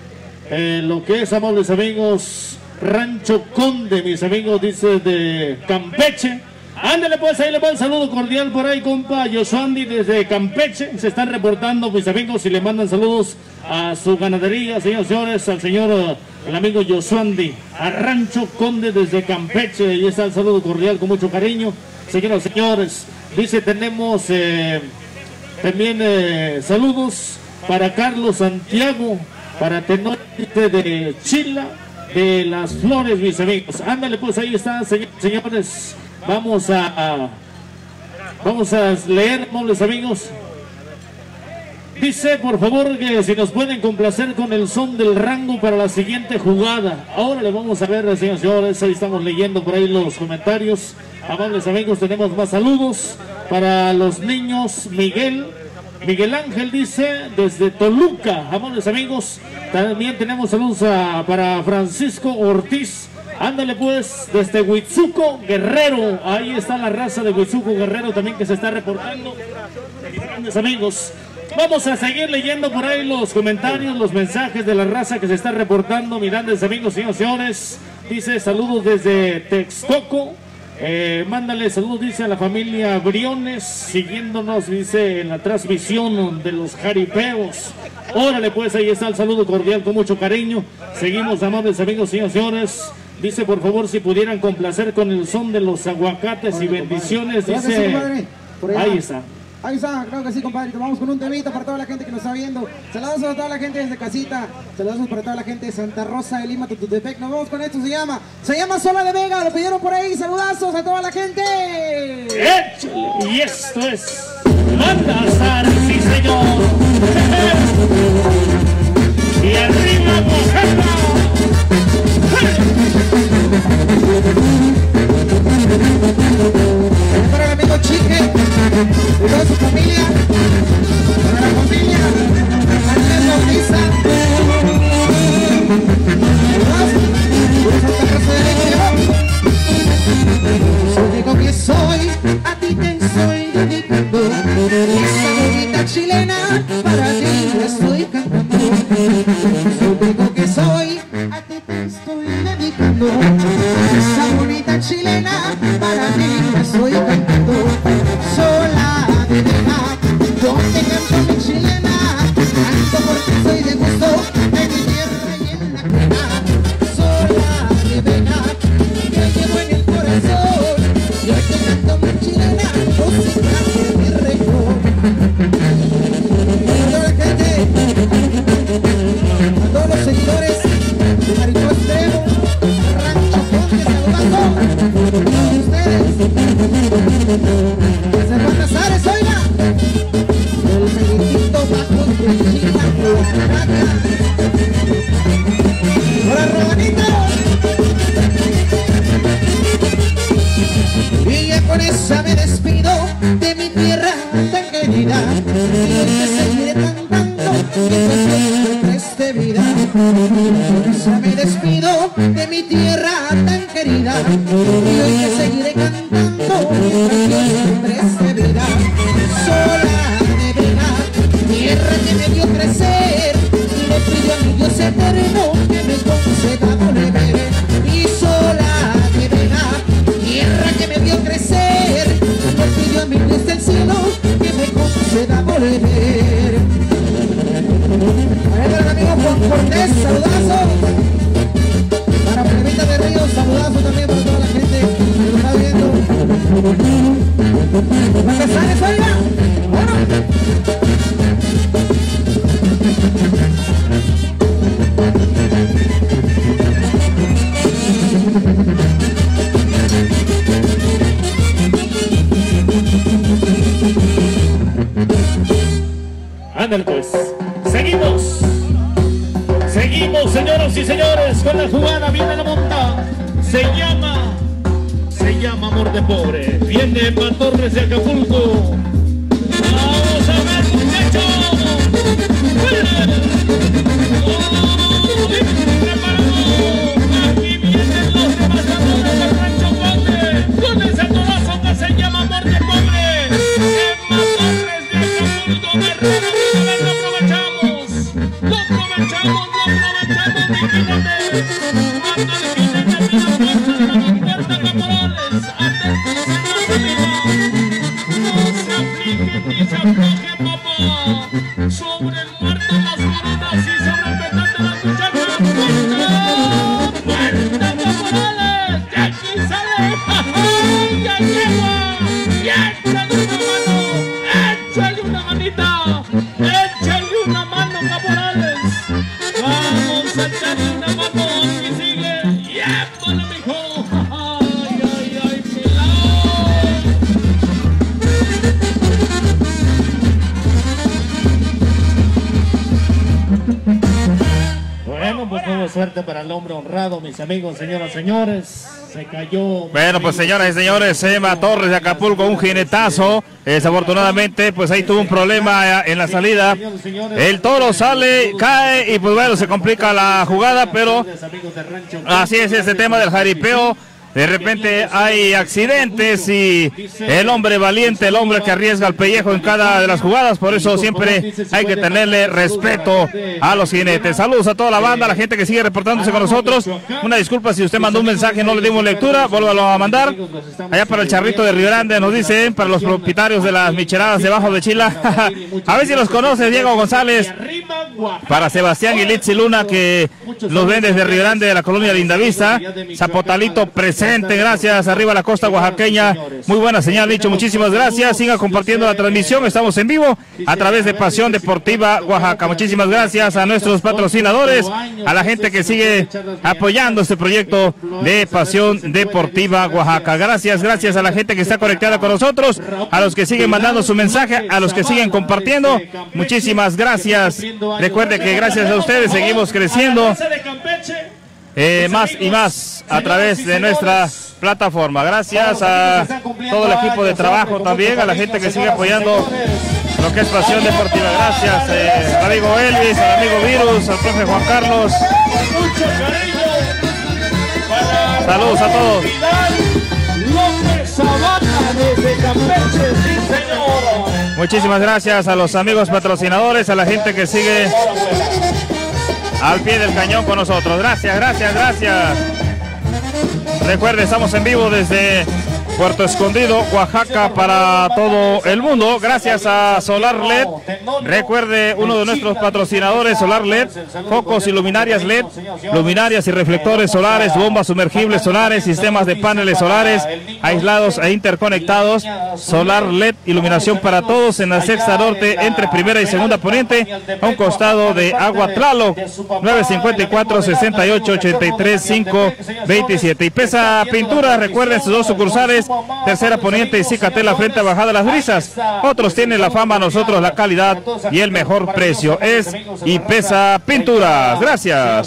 L: lo que es, amables amigos, Rancho Conde, mis amigos, dice, de Campeche.
E: Ándale pues, ahí le va un saludo cordial por ahí, compa Yosuandi desde Campeche. Se están reportando mis amigos y le mandan saludos a su ganadería, señores, señores, al señor, el amigo Yosuandi, a Rancho Conde desde Campeche. Y está el saludo cordial con mucho cariño. Señoras y señores, dice, tenemos también saludos para Carlos Santiago, para Tenoch de Chila, de Las Flores, mis amigos. Ándale pues, ahí está, señores. Vamos a leer, nobles amigos. Dice, por favor, que si nos pueden complacer con el son del rango para la siguiente jugada. Ahora le vamos a ver, señores, señores, ahí estamos leyendo por ahí los comentarios. Amables amigos, tenemos más saludos para los niños. Miguel Ángel dice, desde Toluca. Amables amigos, también tenemos saludos para Francisco Ortiz. Ándale pues, desde Huitzuco Guerrero. Ahí está la raza de Huitzuco Guerrero también que se está reportando. Grandes amigos, vamos a seguir leyendo por ahí los comentarios, los mensajes de la raza que se está reportando. Mis grandes amigos, señores, dice, saludos desde Texcoco. Mándale saludos, dice, a la familia Briones, siguiéndonos, dice, en la transmisión de los jaripeos. Órale pues, ahí está el saludo cordial con mucho cariño. Seguimos, amables amigos, señores. Dice, por favor, si pudieran complacer con el son de los aguacates y bendiciones, dice, ahí está.
H: Ahí está, creo que sí, compadre. Vamos con un temita para toda la gente que nos está viendo. Saludos a toda la gente desde casita. Saludos para toda la gente de Santa Rosa de Lima, Tututepec. Nos vamos con esto, se llama Sola de Vega. Lo pidieron por ahí. Saludazos a toda la gente.
E: ¡Échale! Y esto es Banda Sara, sí señor. Y arriba, Oaxaca.
H: Para el amigo Chique y toda su familia, para la familia Andrés Bautista, yo digo que soy, a ti te estoy dedicando, esa bonita chilena, para ti la estoy cantando. Yo digo que soy, a ti te estoy dedicando, esa bonita chilena, para ti la estoy cantando. Sola de Vega, donde canto mi chilena, canto porque soy de gusto, de mi tierra y en la pena. Sola de Vega, que llevo en el corazón, yo te canto mi chilena, música de mi región. A toda la gente, a todos los seguidores de Maricó Extremo, Rancho Conde, saludando a todos ustedes. Desde Buenos Aires, oiga, el Meditito bajo de China, Oaxaca. ¡Hola, Romanito! Y ya con esa me despido de mi tierra tan querida, y hoy te seguiré cantando que te preste vida. Con esa me despido de mi tierra tan querida, y hoy te seguiré cantando que te preste vida. Sola de Vega, tierra que me dio crecer, y le pido a mi Dios eterno que me conceda volver. Y sola de Vega, tierra que me vio crecer, le pido a mi Dios del cielo que me conceda volver. Para el amigo Juan Cortés, saludazo. Para Plebita de Ríos, saludazo también para toda la gente que nos está viendo. ¿Cuántas sales, oiga? Bueno.
E: Ándale pues, seguimos señoras y señores con la jugada. Viene la monta, se llama Amor de Pobre. Viene para Torres de Acapulco. Vamos a ver, muchachos. Aquí vienen los rebajadores del Rancho Conde con ese torazo que se llama Amor de Pobre. Emma Torres de Acapulco, Guerrero. Lo aprovechamos, imagínate. Cuando el jinete me da fuerza, no me importan las morales. No, pues tuvo suerte para el hombre honrado, mis amigos, señoras, señores. Se cayó.
C: Bueno, pues señoras y señores, Emma Torres de Acapulco, un jinetazo. Desafortunadamente, pues ahí tuvo un problema en la salida. El toro sale, cae y pues bueno, se complica la jugada, pero así es este tema del jaripeo. De repente hay accidentes y el hombre valiente, el hombre que arriesga el pellejo en cada de las jugadas, por eso siempre hay que tenerle respeto a los jinetes. Saludos a toda la banda, a la gente que sigue reportándose con nosotros. Una disculpa si usted mandó un mensaje, no le dimos lectura, vuélvalo a mandar. Allá para el Charrito de Río Grande nos dicen, para los propietarios de las micheladas debajo de Chila. A ver si los conoce Diego González. Para Sebastián y Litsi Luna, que los ven desde Río Grande de la colonia Lindavista. Zapotalito presente, gracias. Arriba la costa oaxaqueña, muy buena señal, dicho, muchísimas gracias. Siga compartiendo la transmisión, estamos en vivo a través de Pasión Deportiva Oaxaca. Muchísimas gracias a nuestros patrocinadores, a la gente que sigue apoyando este proyecto de Pasión Deportiva Oaxaca. Gracias a la gente que está conectada con nosotros, a los que siguen mandando su mensaje, a los que siguen compartiendo, muchísimas gracias. Recuerde que gracias a ustedes seguimos creciendo más y más a través de nuestra plataforma. Gracias a todo el equipo de trabajo también, a la gente que sigue apoyando lo que es Pasión Deportiva. Gracias al amigo Elvis, al amigo Virus, al profe Juan Carlos. Saludos a todos. Muchísimas gracias a los amigos patrocinadores, a la gente que sigue al pie del cañón con nosotros. Gracias. Recuerde, estamos en vivo desde Puerto Escondido, Oaxaca, para todo el mundo. Gracias a Solar LED. Recuerde, uno de nuestros patrocinadores, Solar LED, focos y luminarias LED, luminarias y reflectores solares, bombas sumergibles solares, sistemas de paneles solares aislados e interconectados. Solar LED, iluminación para todos en la Sexta Norte, entre primera y segunda poniente, a un costado de Agua Tlaloc, 954-6883-527. Y Pesa Pintura, recuerden sus dos sucursales, Tercera Poniente y Cicatela, frente a Bajada Las Brisas. Otros tienen la fama, nosotros la calidad y el mejor precio. Es y Pesa Pinturas. Gracias.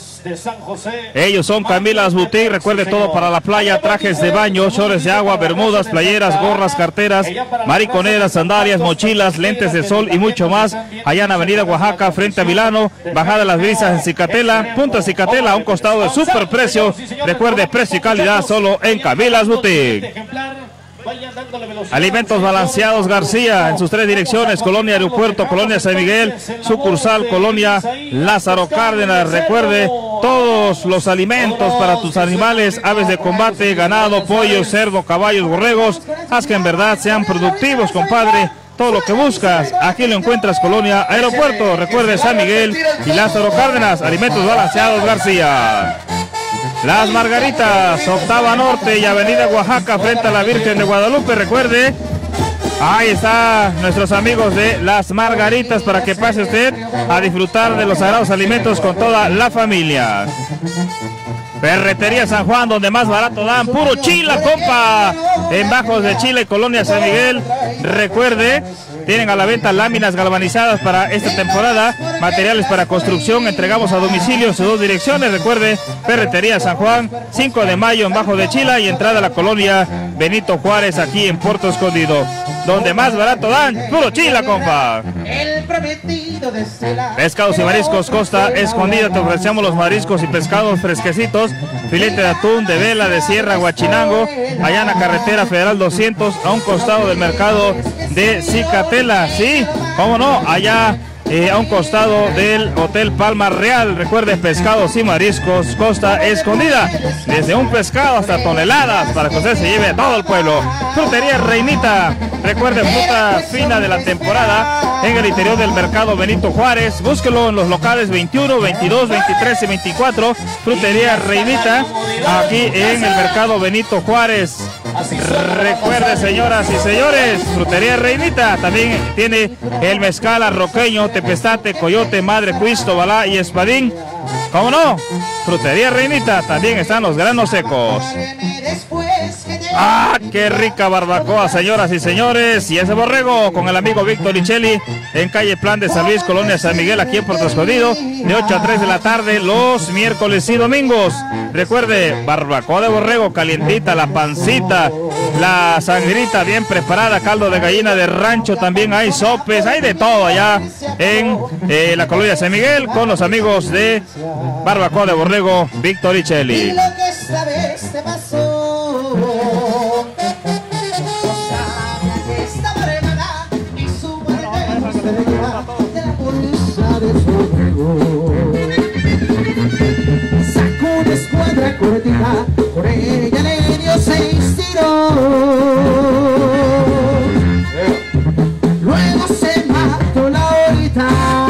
C: Ellos son Camilas Boutique. Recuerde, todo para la playa: trajes de baño, shorts de agua, bermudas, playeras, gorras, carteras, mariconeras, sandalias, mochilas, lentes de sol y mucho más. Allá en Avenida Oaxaca, frente a Milano, Bajada Las Brisas en Cicatela, Punta Cicatela, a un costado de super precio. Recuerde, precio y calidad solo en Camilas Boutique. Alimentos Balanceados García, en sus tres direcciones: Colonia Aeropuerto, Colonia San Miguel, sucursal Colonia Lázaro Cárdenas. Recuerde, todos los alimentos para tus animales, aves de combate, ganado, pollo, cerdo, caballos, borregos. Haz que en verdad sean productivos, compadre. Todo lo que buscas, aquí lo encuentras. Colonia Aeropuerto. Recuerde, San Miguel y Lázaro Cárdenas. Alimentos Balanceados García. Las Margaritas, Octava Norte y Avenida Oaxaca, frente a la Virgen de Guadalupe. Recuerde, ahí está nuestros amigos de Las Margaritas, para que pase usted a disfrutar de los sagrados alimentos con toda la familia. Ferretería San Juan, donde más barato dan puro chila, compa, en Bajos de Chile y Colonia San Miguel. Recuerde, tienen a la venta láminas galvanizadas para esta temporada, materiales para construcción. Entregamos a domicilio en sus dos direcciones. Recuerde, Ferretería San Juan, 5 de mayo en Bajo de Chila y entrada a la colonia Benito Juárez, aquí en Puerto Escondido, donde más barato dan puro chila, compa. Pescados y mariscos Costa Escondida, te ofrecemos los mariscos y pescados fresquecitos, filete de atún, de vela, de sierra, guachinango, allá en la carretera Federal 200, a un costado del mercado de Cicatela. Sí, cómo no, allá a un costado del Hotel Palma Real. Recuerde, pescados y mariscos Costa Escondida, desde un pescado hasta toneladas, para que usted se lleve a todo el pueblo. Frutería Reinita, recuerde, fruta fina de la temporada en el interior del mercado Benito Juárez. Búsquelo en los locales 21, 22, 23 y 24. Frutería Reinita, aquí en el mercado Benito Juárez. Recuerde, señoras y señores, Frutería Reinita también tiene el mezcal arroqueño, tepestate, coyote, madre, cuisto, balá y espadín. ¿Cómo no? Frutería Reinita, también están los granos secos. ¡Ah, qué rica barbacoa, señoras y señores! Y ese borrego con el amigo Víctor Lichelli en calle Plan de San Luis, Colonia San Miguel, aquí en Puerto Escondido, de 8 a 3 de la tarde, los miércoles y domingos. Recuerde, barbacoa de borrego calientita, la pancita, la sangrita bien preparada, caldo de gallina de rancho, también hay sopes, hay de todo allá en la Colonia San Miguel con los amigos de barbacoa de borrego Víctor Lichelli.
H: Y lo que esta vez te pasó, no sabía que estaba remada y su muerte no se veía de la bolsa de su borrego. Sacó una escuadra cortita, por ella le dio 6 tiros. Luego se mató la horita.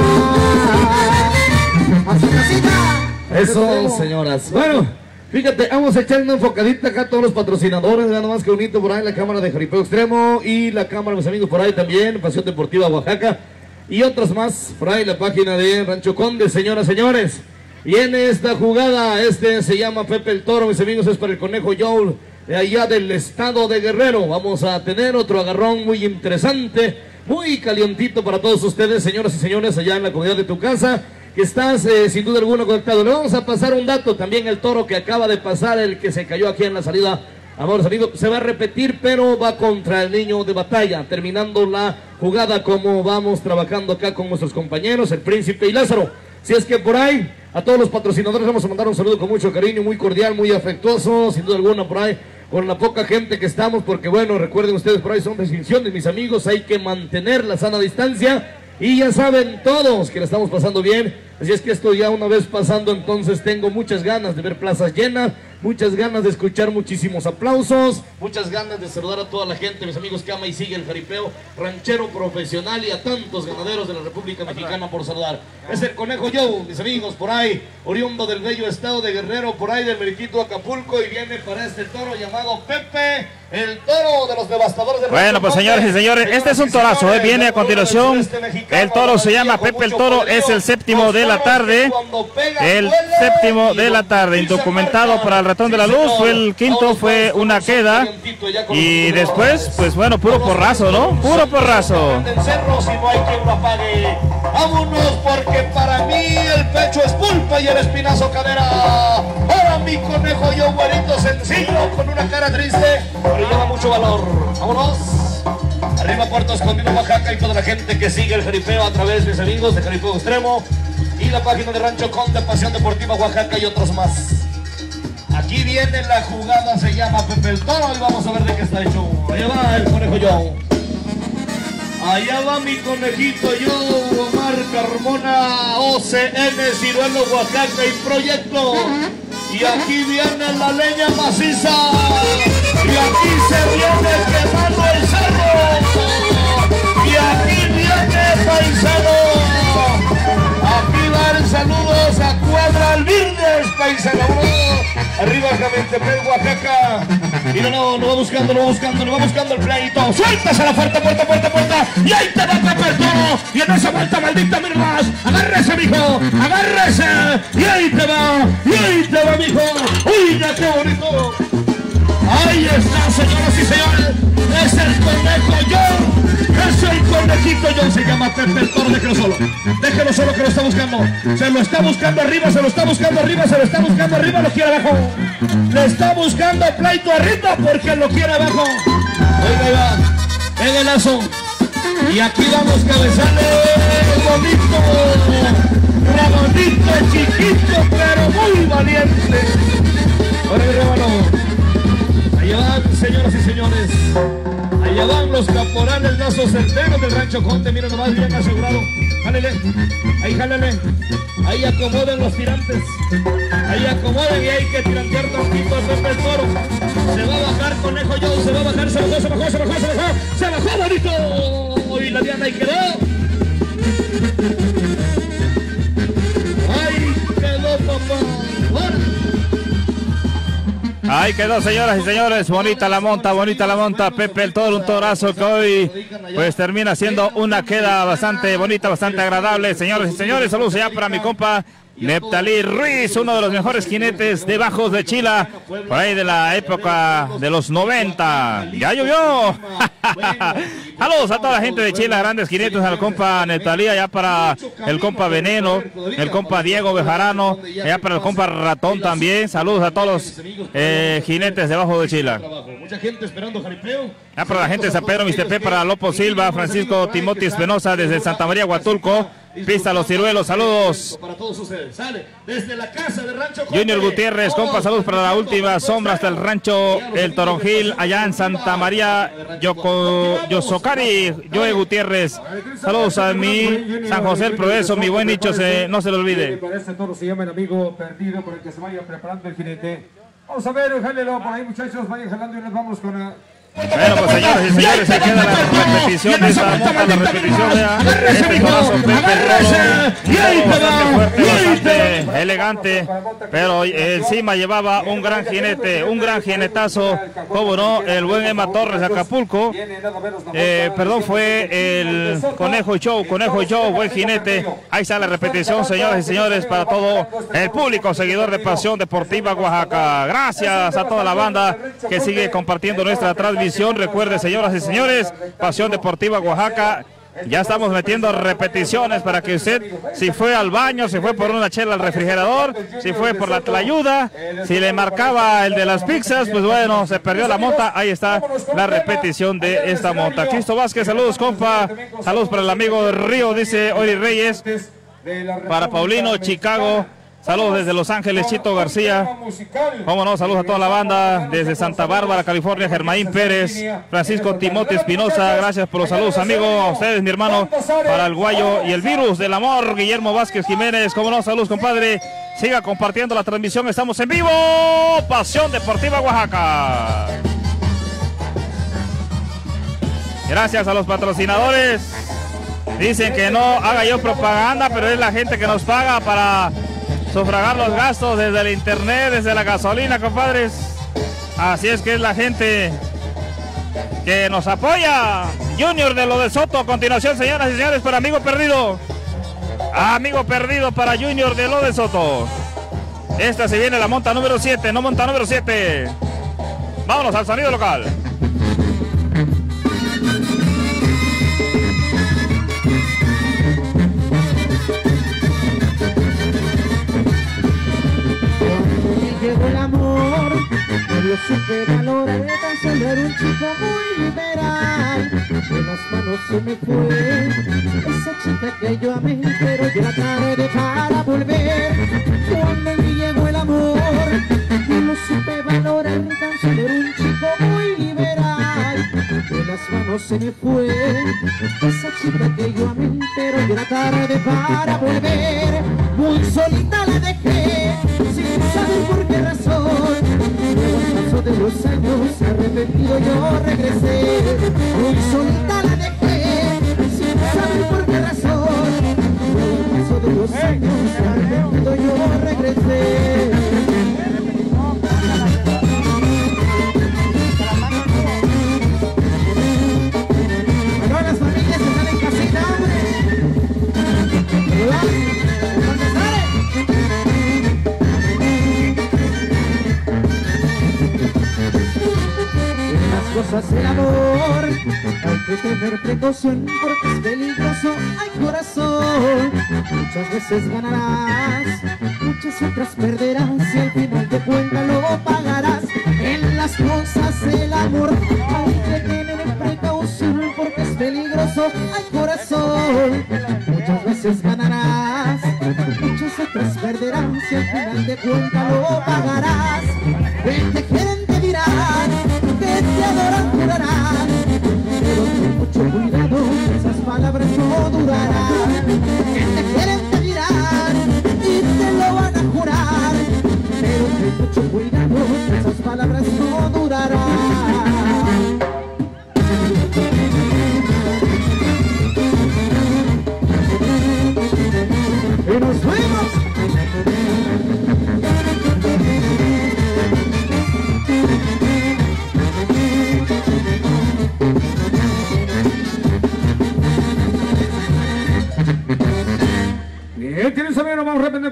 H: A su casita.
L: Eso, señoras. Bueno, fíjate, vamos a echar una enfocadita acá a todos los patrocinadores. Vean nomás que bonito por ahí la cámara de Jaripeo Extremo y la cámara, mis amigos, por ahí también, Pasión Deportiva Oaxaca y otras más. Por ahí la página de Rancho Conde, señoras, señores. Viene esta jugada, se llama Pepe el Toro, mis amigos, es para el Conejo Joel de allá del estado de Guerrero. Vamos a tener otro agarrón muy interesante, muy calientito para todos ustedes, señoras y señores, allá en la comunidad de tu casa, que estás sin duda alguna conectado. Le vamos a pasar un dato, también el toro que acaba de pasar, el que se cayó aquí en la salida, amor amigo, se va a repetir, pero va contra el niño de batalla, terminando la jugada como vamos trabajando acá con nuestros compañeros, el Príncipe y Lázaro. Si es que por ahí, a todos los patrocinadores vamos a mandar un saludo con mucho cariño, muy cordial, muy afectuoso, sin duda alguna por ahí, con la poca gente que estamos, porque bueno, recuerden ustedes, por ahí son restricciones, mis amigos, hay que mantener la sana distancia, y ya saben todos que la estamos pasando bien, así es que esto ya una vez pasando, entonces tengo muchas ganas de ver plazas llenas, muchas ganas de escuchar muchísimos aplausos, muchas ganas de saludar a toda la gente, mis amigos que ama y sigue el jaripeo ranchero profesional, y a tantos ganaderos de la República Mexicana por saludar. Es el Conejo Joe, mis amigos, por ahí, oriundo del bello estado de Guerrero, por ahí del Meriquito Acapulco, y viene para este toro llamado Pepe, el toro de los devastadores de
C: Bueno, pues señores y señores, este es un torazo, viene a continuación, el toro se llama Pepe el Toro, es el séptimo de la tarde, indocumentado para el Ratón de la Luz, fue el quinto, fue una queda, y después, pues bueno, puro porrazo, ¿no? Puro porrazo.
L: Vámonos, porque para mí el pecho es pulpa y el espinazo cadera. Ahora mi conejo yo, güerito sencillo, con una cara triste, pero lleva mucho valor. Vámonos. Arriba Puerto Escondido, Oaxaca, y toda la gente que sigue el jaripeo a través de mis amigos de Jaripeo Extremo y la página de Rancho Conde, Pasión Deportiva Oaxaca y otros más. Aquí viene la jugada, se llama Pepe el Toro y vamos a ver de qué está hecho. Allá va el conejo yo. Allá va mi conejito yo, Omar Carmona, OCN, Ciruelo, Oaxaca y Proyecto. Y aquí viene la leña maciza. Y aquí se viene quemando el cerro. Y aquí viene paisano. Aquí van saludos a Cuadra Alvirdes, paisano. Arriba Jamentepec, Oaxaca. Mira, no va buscando el pleito. Suéltase la fuerte, puerta. Y ahí te va Pepe el Toro. Y en esa vuelta maldita, mira más. Agárrese, mijo, agárrese. Y ahí te va, mijo. Uy, ya qué bonito. Ahí está, señoras y señores. Es el conejo John. Es el conejito John. Se llama Pepe el Toro. Déjelo solo que lo está buscando. Se lo está buscando arriba, lo quiere abajo. Le está buscando pleito arriba porque lo quiere abajo. Oiga, ahí va. Pega el lazo. Y aquí vamos cabezales. Bonito, chiquito, pero muy valiente. Ahora mi hermano. Allá van, señoras y señores. Allá van los caporales lazos certeros del Rancho Conde. Miren nomás, bien asegurado. Jálele, ahí jálele. Ahí acomoden los tirantes. Ahí acomoden y hay que tirantear tantito a Pepe el Toro. Se va a bajar Conejo Joe, se va a bajar, se bajó bonito. Y la diana ahí quedó. Ahí quedó, papá. ¡Ahora!
C: Ahí quedó, señoras y señores, bonita la monta, Pepe el Toro, un torazo que hoy pues termina siendo una queda bastante bonita, bastante agradable, señoras y señores. Saludos allá para mi compa Neptalí Ruiz, uno de los mejores jinetes de bajos de Chila, por ahí de la época de los 90. ¡Ya llovió! Saludos a toda la gente de Chila, grandes jinetes, al compa Neptalí, allá para el compa Veneno, el compa Diego Bejarano, allá para el compa Ratón también. Saludos a todos los jinetes de bajo de Chila.
L: Mucha gente esperando jaripeo.
C: Ya para la gente de San Pedro Mixtepec, para Lopo Silva, Francisco Timothy Espinosa desde Santa María Huatulco, Pista Los Ciruelos, saludos.
L: Para todos ustedes, sale desde la casa de Rancho Conde.
C: Junior Gutiérrez, compa, saludos para la última sombra hasta el rancho El Toronjil, allá en Santa María Yosocari, Joe Gutiérrez. Saludos a mi San José el Progreso, mi buen nicho, no se lo olvide.
A: Para este toro se llama el amigo perdido, por el que se vaya preparando el jinete. Vamos a ver, jálelo por ahí, muchachos, vayan jalando y nos vamos con...
C: Bueno, pues señores y señores, se queda la repetición de esta monta, la repetición de este torazo bastante elegante, pero encima llevaba un gran jinete, un gran jinetazo, como no, el buen Emma Torres de Acapulco, perdón, fue el Conejo Show, buen jinete. Ahí está la repetición, señores y señores, para todo el público seguidor de Pasión Deportiva Oaxaca. Gracias a toda la banda que sigue compartiendo nuestra transmisión. Recuerde, señoras y señores, Pasión Deportiva Oaxaca, ya estamos metiendo repeticiones para que usted, si fue al baño, si fue por una chela al refrigerador, si fue por la tlayuda, si le marcaba el de las pizzas, pues bueno, se perdió la monta. Ahí está la repetición de esta monta. Cristo Vázquez, saludos compa, saludos para el amigo de Río, dice Ori Reyes, para Paulino, Chicago. Saludos desde Los Ángeles, Chito García. Cómo no, saludos a toda la banda. Desde Santa Bárbara, California, Germaín Pérez, Francisco Timothy Espinosa. Gracias por los saludos, amigos. A ustedes, mi hermano, para el Guayo y el Virus del Amor, Guillermo Vázquez Jiménez. Cómo no, saludos, compadre. Siga compartiendo la transmisión. Estamos en vivo. Pasión Deportiva Oaxaca. Gracias a los patrocinadores. Dicen que no haga yo propaganda, pero es la gente que nos paga para sufragar los gastos desde el internet, desde la gasolina, compadres. Así es que es la gente que nos apoya. Junior de Lo de Soto, a continuación, señoras y señores, para Amigo Perdido. Amigo Perdido para Junior de Lo de Soto. Esta se viene la monta número 7, no monta número 7. Vámonos al sonido local.
H: Llegó el amor, no lo supe valorar, tan solo era un chico muy liberal. De las manos se me fue esa chica que yo amé, pero yo la tarde para volver. Cuando en mí llegó el amor, no lo supe valorar, tan solo era un chico muy liberal. De las manos se me fue esa chica que yo amé, pero yo la tarde para volver. Muy solita la dejé, sin saber por qué razón. Luego al paso de los años, arrepentido yo regresé. Muy solita la dejé, sin saber por qué razón. Luego al paso de los años, arrepentido yo regresé. Bueno, las familias están en casita, hombre. Cosas del amor, hay que tener precaución porque es peligroso, ay corazón. Muchas veces ganarás, muchas otras perderás y al final de cuentas lo pagarás. En las cosas del amor hay que tener precaución porque es peligroso, ay corazón. Muchas veces ganarás, muchas otras perderás y al final de cuentas lo pagarás. Que te quieren te dirán, que te adoran jurarán, pero ten mucho cuidado, esas palabras no durarán. Que te quieren te dirán y te lo van a jurar, pero ten mucho cuidado, esas palabras no durarán. Y nos fuimos.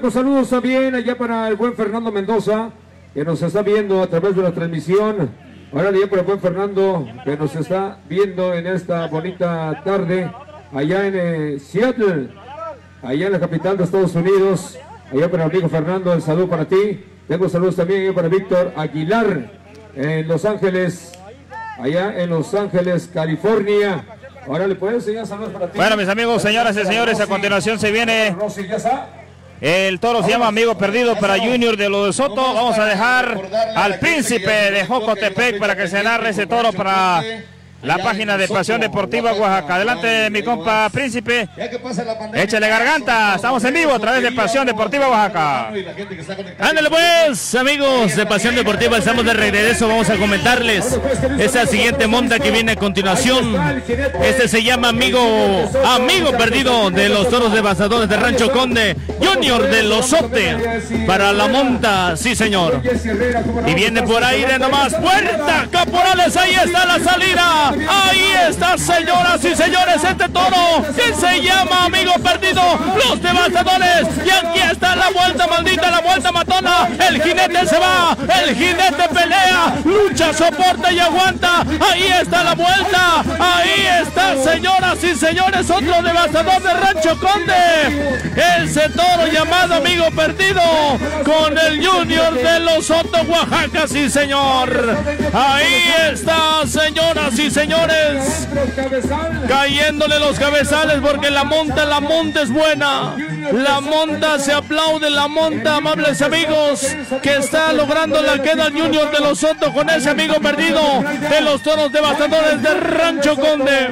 A: pues saludos también allá para el buen Fernando Mendoza, que nos está viendo a través de la transmisión. Ahora ya para el buen Fernando, que nos está viendo en esta bonita tarde, allá en Seattle, allá en la capital de Estados Unidos. Allá para el amigo Fernando, el saludo para ti. Tengo saludos también allá para Víctor Aguilar, en Los Ángeles, allá en Los Ángeles, California. Ahora le puedes enseñar saludos para ti.
C: Bueno, mis amigos, señoras y señores, a continuación se viene el toro, se llama Amigo Perdido para Junior de Lo de Soto. Vamos a dejar al príncipe de Jocotepec para que se narre ese toro para la página de Pasión Deportiva Oaxaca. Adelante, mi compa príncipe. Échale garganta. Estamos en vivo a través de Pasión Deportiva Oaxaca.
I: Ándale pues, amigos de Pasión Deportiva, estamos de regreso. Vamos a comentarles esta siguiente monta que viene a continuación. Este se llama Amigo Perdido de los Toros Devastadores de Rancho Conde, Junior de Lozote, para la monta, sí señor. Y viene por ahí de nomás, puerta, Caporales, ahí está la salida. Ahí está, señoras y señores, este toro que se llama Amigo Perdido, los Devastadores. Y aquí está la vuelta maldita, la vuelta matona. El jinete se va, el jinete pelea, lucha, soporta y aguanta. Ahí está la vuelta, ahí está, señoras y señores, otro Devastador de Rancho Conde. Ese toro llamado Amigo Perdido con el Junior de Los Soto, Oaxaca, sí señor. Ahí está, señoras y señores, cayéndole los cabezales porque la monta es buena. La monta se aplaude, la monta, amables amigos, que está logrando la queda el Junior de Los Soto con ese Amigo Perdido de los Toros Devastadores de Rancho Conde.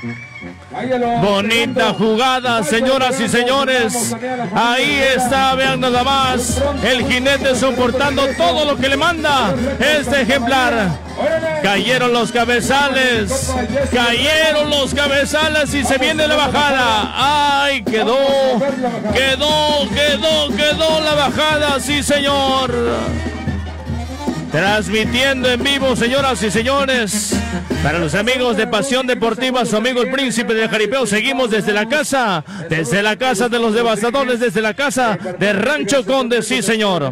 I: Bonita jugada, señoras y señores. Ahí está, vean nada más, el jinete soportando todo lo que le manda este ejemplar. Cayeron los cabezales y se viene la bajada. Ay, quedó la bajada, sí señor. Transmitiendo en vivo, señoras y señores, para los amigos de Pasión Deportiva, su amigo el príncipe del jaripeo. Seguimos desde la casa de los Devastadores, desde la casa de Rancho Conde, sí señor.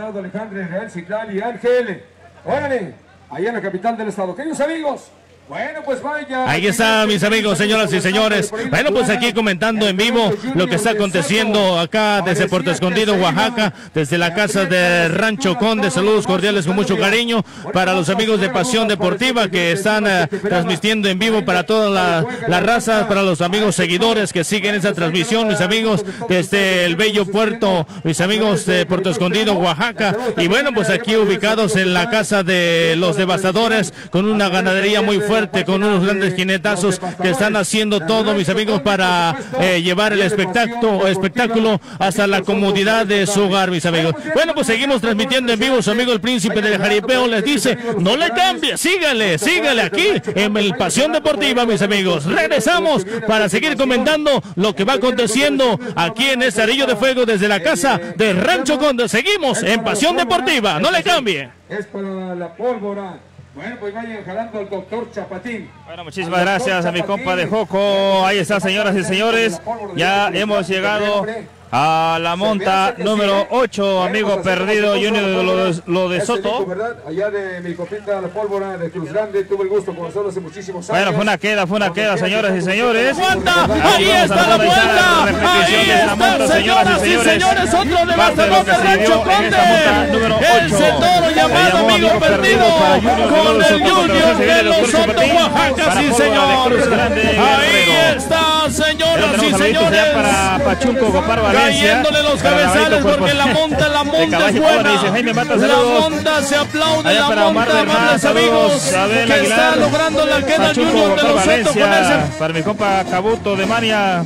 A: Órale, allá en la capital del estado. Queridos amigos, bueno, pues vaya.
I: Ahí está, mis amigos, señoras y señores. Bueno, pues aquí comentando en vivo lo que está aconteciendo acá desde Puerto Escondido, Oaxaca, desde la casa de Rancho Conde. Saludos cordiales con mucho cariño para los amigos de Pasión Deportiva que están transmitiendo en vivo para toda la raza, para los amigos seguidores que siguen esa transmisión, mis amigos desde el bello puerto, mis amigos de Puerto Escondido, Oaxaca. Y bueno, pues aquí ubicados en la casa de los Devastadores con una ganadería muy fuerte, con unos grandes jinetazos que están haciendo todo, mis amigos, para llevar el espectáculo hasta la comodidad de su hogar, mis amigos. Bueno, pues seguimos transmitiendo en vivo. Su amigo el príncipe del jaripeo les dice, no le cambie, sígale aquí en el Pasión Deportiva, mis amigos. Regresamos para seguir comentando lo que va aconteciendo aquí en este Anillo de Fuego desde la casa de Rancho Conde. Seguimos en Pasión Deportiva, no le cambie.
A: Es para la pólvora. Bueno, pues vayan jalando al doctor Chapatín.
C: Bueno, muchísimas gracias a mi compa de Joco. Ahí está, señoras y señores. Ya hemos llegado a la monta número 8, Amigo Perdido, Junior de Lo de Soto.
A: Allá de mi copita La Pólvora de Cruz Grande, tuve el gusto de conocerlo hace muchísimos años.
C: Bueno, fue una queda, señoras y señores.
I: Ahí está la vuelta, ahí está, señoras y señores, otro Devastador de Rancho Conde, ese toro llamado Amigo Perdido con el Junior de Los Soto, Oaxaca, sí señor. Ahí está, señoras y señores,
C: para Pachunco, Copar,
I: cayéndole los cabezales porque la monta es buena. La monta se aplaude, la monta, amables amigos, que está logrando la queda Junior de Los Soto con ese.
C: Para mi compa Cabuto de Mania.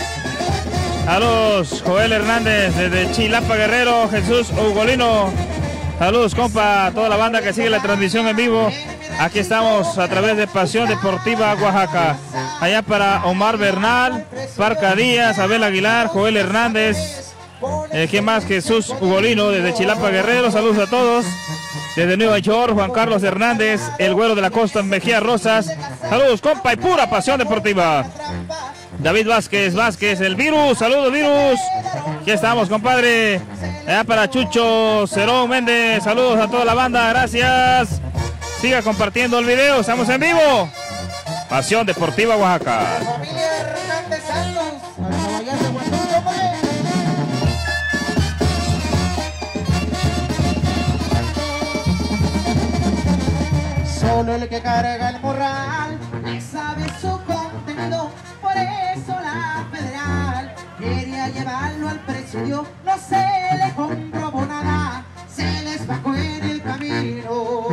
C: Saludos, Joel Hernández desde Chilapa Guerrero, Jesús Ugolino. Saludos, compa, a toda la banda que sigue la transmisión en vivo. Aquí estamos a través de Pasión Deportiva Oaxaca. Allá para Omar Bernal, Parca Díaz, Abel Aguilar, Joel Hernández. ¿Quién más? Jesús Ugolino desde Chilapa Guerrero. Saludos a todos. Desde Nueva York, Juan Carlos Hernández, el güero de la costa, Mejía Rosas. Saludos, compa, y pura Pasión Deportiva. David Vázquez, el Virus, saludos Virus. Aquí estamos, compadre. Allá para Chucho Cerón Méndez, saludos a toda la banda, gracias. Siga compartiendo el video, estamos en vivo. Pasión Deportiva Oaxaca.
J: Solo el que carga el morral sabe su contenido, por eso la federal quería llevarlo al presidio, no se le comprobó nada, se les bajó en el camino.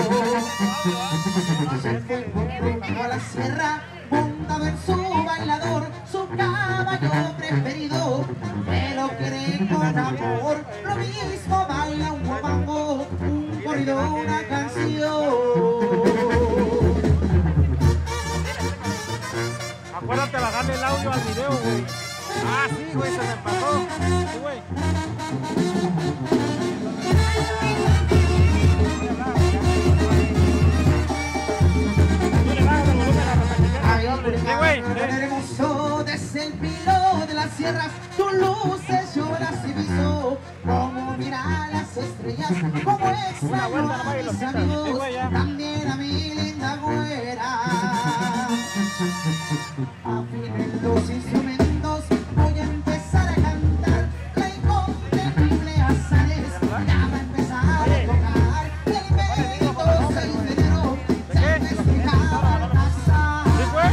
J: Se fue rumbo a la sierra, montado en su bailador, su caballo preferido, pero quiere con amor, lo mismo baila un guapango, un corrido, una canción.
M: Acuérdate bajarle el audio al video, güey. Ah, sí, güey, se me pasó. Sí, güey.
J: Hermoso desde el pilo de las sierras, tus luces yo las he visto, como mira las estrellas, como extraño a mis amigos, también a mi linda güera. Afinen los instrumentos, voy a empezar a cantar, la incontenible Azales, ya va a empezar a tocar, el 26 de enero se festejaba al pasar.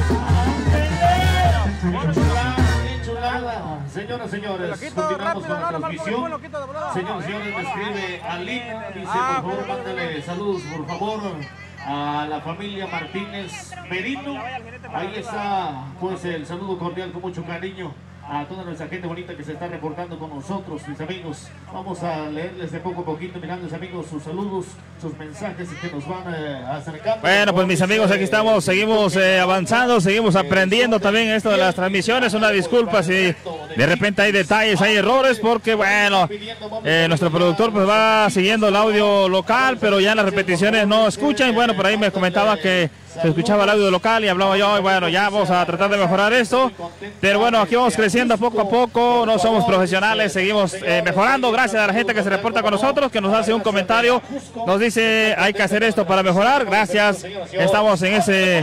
E: Señoras, señores, continuamos con la transmisión. Señores, me escribe Alin, dice, por favor, mándale saludos, por favor, a la familia Martínez Merino. Ahí está, pues, el saludo cordial con mucho cariño a toda nuestra gente bonita que se está reportando con nosotros, mis amigos. Vamos a leerles de poco a poquito, mirando, mis amigos, sus saludos, sus mensajes que nos van acercando.
C: Bueno, pues mis amigos, aquí estamos, seguimos avanzando, seguimos aprendiendo también esto de las transmisiones. Una disculpa si de repente hay detalles, hay errores, porque bueno, nuestro productor pues va siguiendo el audio local, pero ya las repeticiones no escuchan. Bueno, por ahí me comentaba que se escuchaba el audio local y hablaba yo, y bueno, ya vamos a tratar de mejorar esto, pero bueno, aquí vamos creciendo poco a poco, no somos profesionales, seguimos mejorando, gracias a la gente que se reporta con nosotros, que nos hace un comentario, nos dice hay que hacer esto para mejorar, gracias, estamos en ese...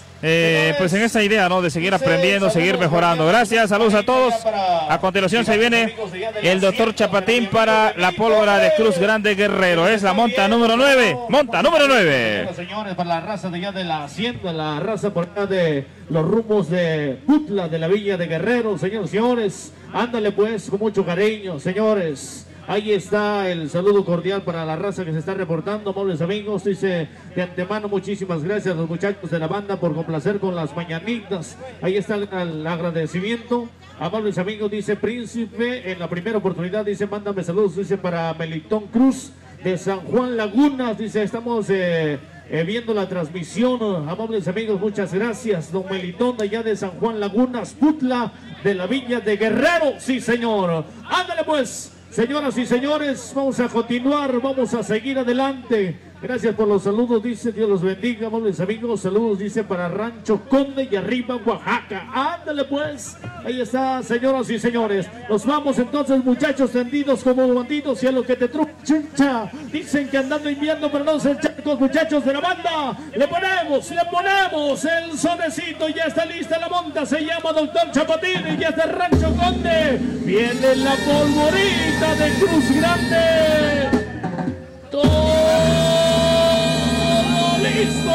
C: pues en esa idea, ¿no? De seguir aprendiendo, seguir mejorando. Gracias, saludos a todos. A continuación se viene el doctor Chapatín para la pólvora de Cruz Grande Guerrero. Es la monta número 9. Monta número 9.
E: Señores, para la raza de allá de la hacienda, la raza por allá de los rumbos de Putla, de la Villa de Guerrero, señores. Ándale pues, con mucho cariño, señores. Ahí está el saludo cordial para la raza que se está reportando, amables amigos. Dice de antemano muchísimas gracias a los muchachos de la banda por complacer con las mañanitas. Ahí está el agradecimiento. Amables amigos, dice Príncipe, en la primera oportunidad, dice mándame saludos, dice para Melitón Cruz de San Juan Lagunas. Dice estamos viendo la transmisión, amables amigos, muchas gracias. Don Melitón allá de San Juan Lagunas, Putla, de la Villa de Guerrero. Sí, señor. Ándale pues. Señoras y señores, vamos a continuar, vamos a seguir adelante. Gracias por los saludos, dice, Dios los bendiga, amables amigos. Saludos, dice, para Rancho Conde y arriba, Oaxaca. Ándale pues, ahí está, señoras y señores. Nos vamos entonces, muchachos, tendidos como bandidos y a lo que te trucha. Dicen que andando invierno, pero no se charcos, muchachos de la banda. Le ponemos el sonecito, ya está lista la monta, se llama Doctor Chapatín y ya está Rancho Conde. Viene la polvorita de Cruz Grande. Todo listo.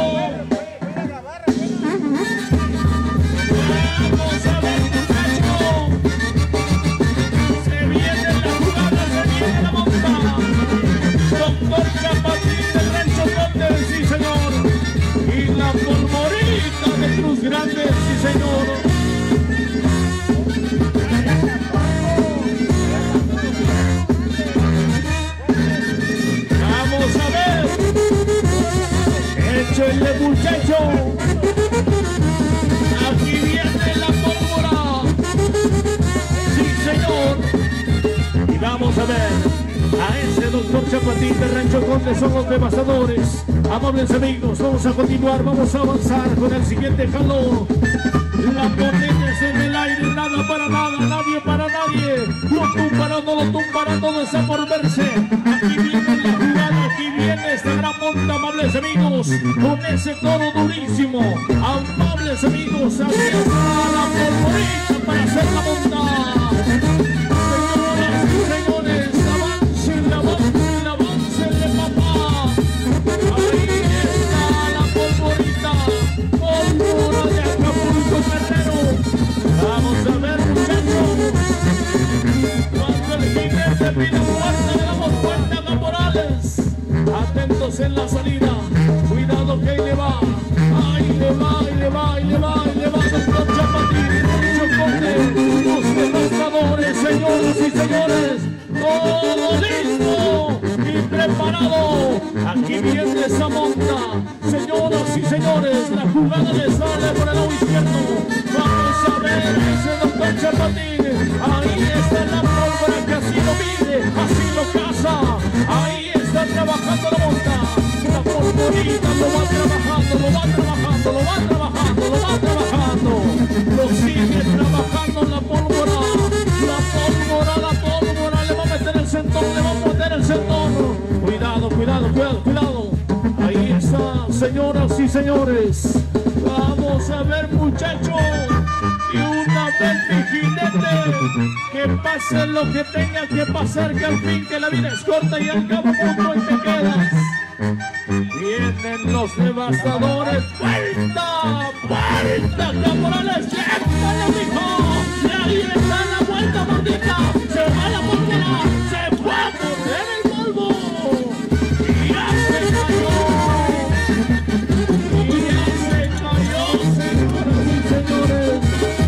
E: Vamos a ver, muchachos. Se viene la jugada, se viene la monta. Doctor Chapatín del Rancho Conde, sí señor. Y la polvorita de Cruz Grande, sí señor. Vamos a ver. Échenle, muchacho. Aquí viene la pólvora. Sí, señor. Y vamos a ver. A ese doctor Chapatín de Rancho Conde son los devastadores. Amables amigos, vamos a continuar, vamos a avanzar con el siguiente jalón. La ponencia en el aire, nada para nada, nadie para nadie. Lo tumbarán, no lo tumbarán, todo está por verse. Aquí viene la jugada, aquí viene esta gran monta, amables amigos, con ese toro durísimo. Amables amigos, aquí está la polvorita para hacer la monta. Señoras y señores, avancen, avancen, avancen, papá. Ahí está la polvorita, pólvora de Acapulco Guerrero. Vamos a ver, muchachos, cuando el jinete pide fuerza, le damos fuerza a Caporales. Atentos en la salida, cuidado que ahí le va, ahí le va, ahí le va, ahí le va, ahí le va, doctor Chapatín, Rancho Conde, los devastadores, señoras y señores, todo listo y preparado. Aquí viene esa monta, señoras y señores, la jugada le sale por el lado izquierdo. Vamos a ver ese doctor Chapatín, ahí está la pólvora que así lo mide, así lo caza, ahí está trabajando la monta, la polvorita lo va trabajando, lo va trabajando, lo va trabajando, lo va trabajando, lo sigue trabajando la pólvora, le va a meter el centón, le va a meter el centón. Cuidado, cuidado, cuidado, cuidado. Ahí está, señoras y señores. Vamos a ver, muchachos. Y una vez mi jinete, que pase lo que tenga que pasar, que al fin que la vida es corta y al cabo poco y te quedas. Vienen los devastadores. ¡Vuelta! ¡Vuelta, Caporales! ¡Llévale, mijo! ¡Ahí está la vuelta, mordita! ¡Se va la pólvora! ¡Se fue a poner el polvo! ¡Y ya se cayó! ¡Y ya se cayó, señoras y señores!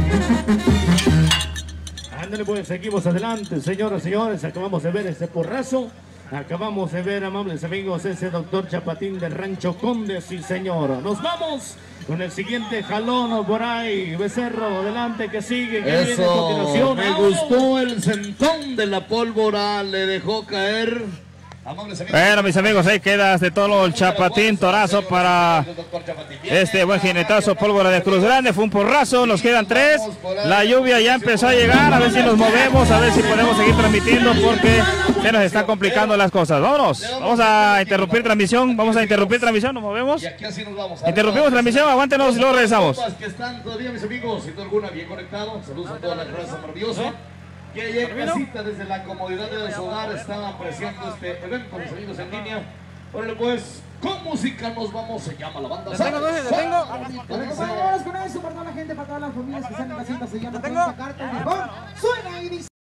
E: Ándale, pues, seguimos adelante, señoras y señores. Acabamos de ver este porrazo. Acabamos de ver, amables amigos, ese doctor Chapatín del Rancho Conde, sí señor. Nos vamos con el siguiente jalón por ahí. Becerro, adelante, que sigue, que viene a continuación.
L: Me gustó el centón de la pólvora, le dejó caer.
C: Bueno, mis amigos, ahí queda de todo el Chapatín, torazo para este buen jinetazo, pólvora de Cruz Grande. Fue un porrazo, nos quedan 3. La lluvia ya empezó a llegar, a ver si nos movemos, a ver si podemos seguir transmitiendo porque se nos están complicando las cosas. Vámonos, vamos a interrumpir transmisión, nos movemos. Interrumpimos transmisión, aguántenos y luego regresamos.
L: Que están todavía, mis amigos, sin duda alguna, bien conectados. Saludos a toda la raza maravillosa que allá en casita, desde la comodidad de su hogar, están apreciando este evento, mis amigos en línea. Bueno, pues, con música nos vamos, se llama la banda.
H: Vámonos con eso para toda la gente, para todas las familias que están en casita, se llama Carta. Suena y dice.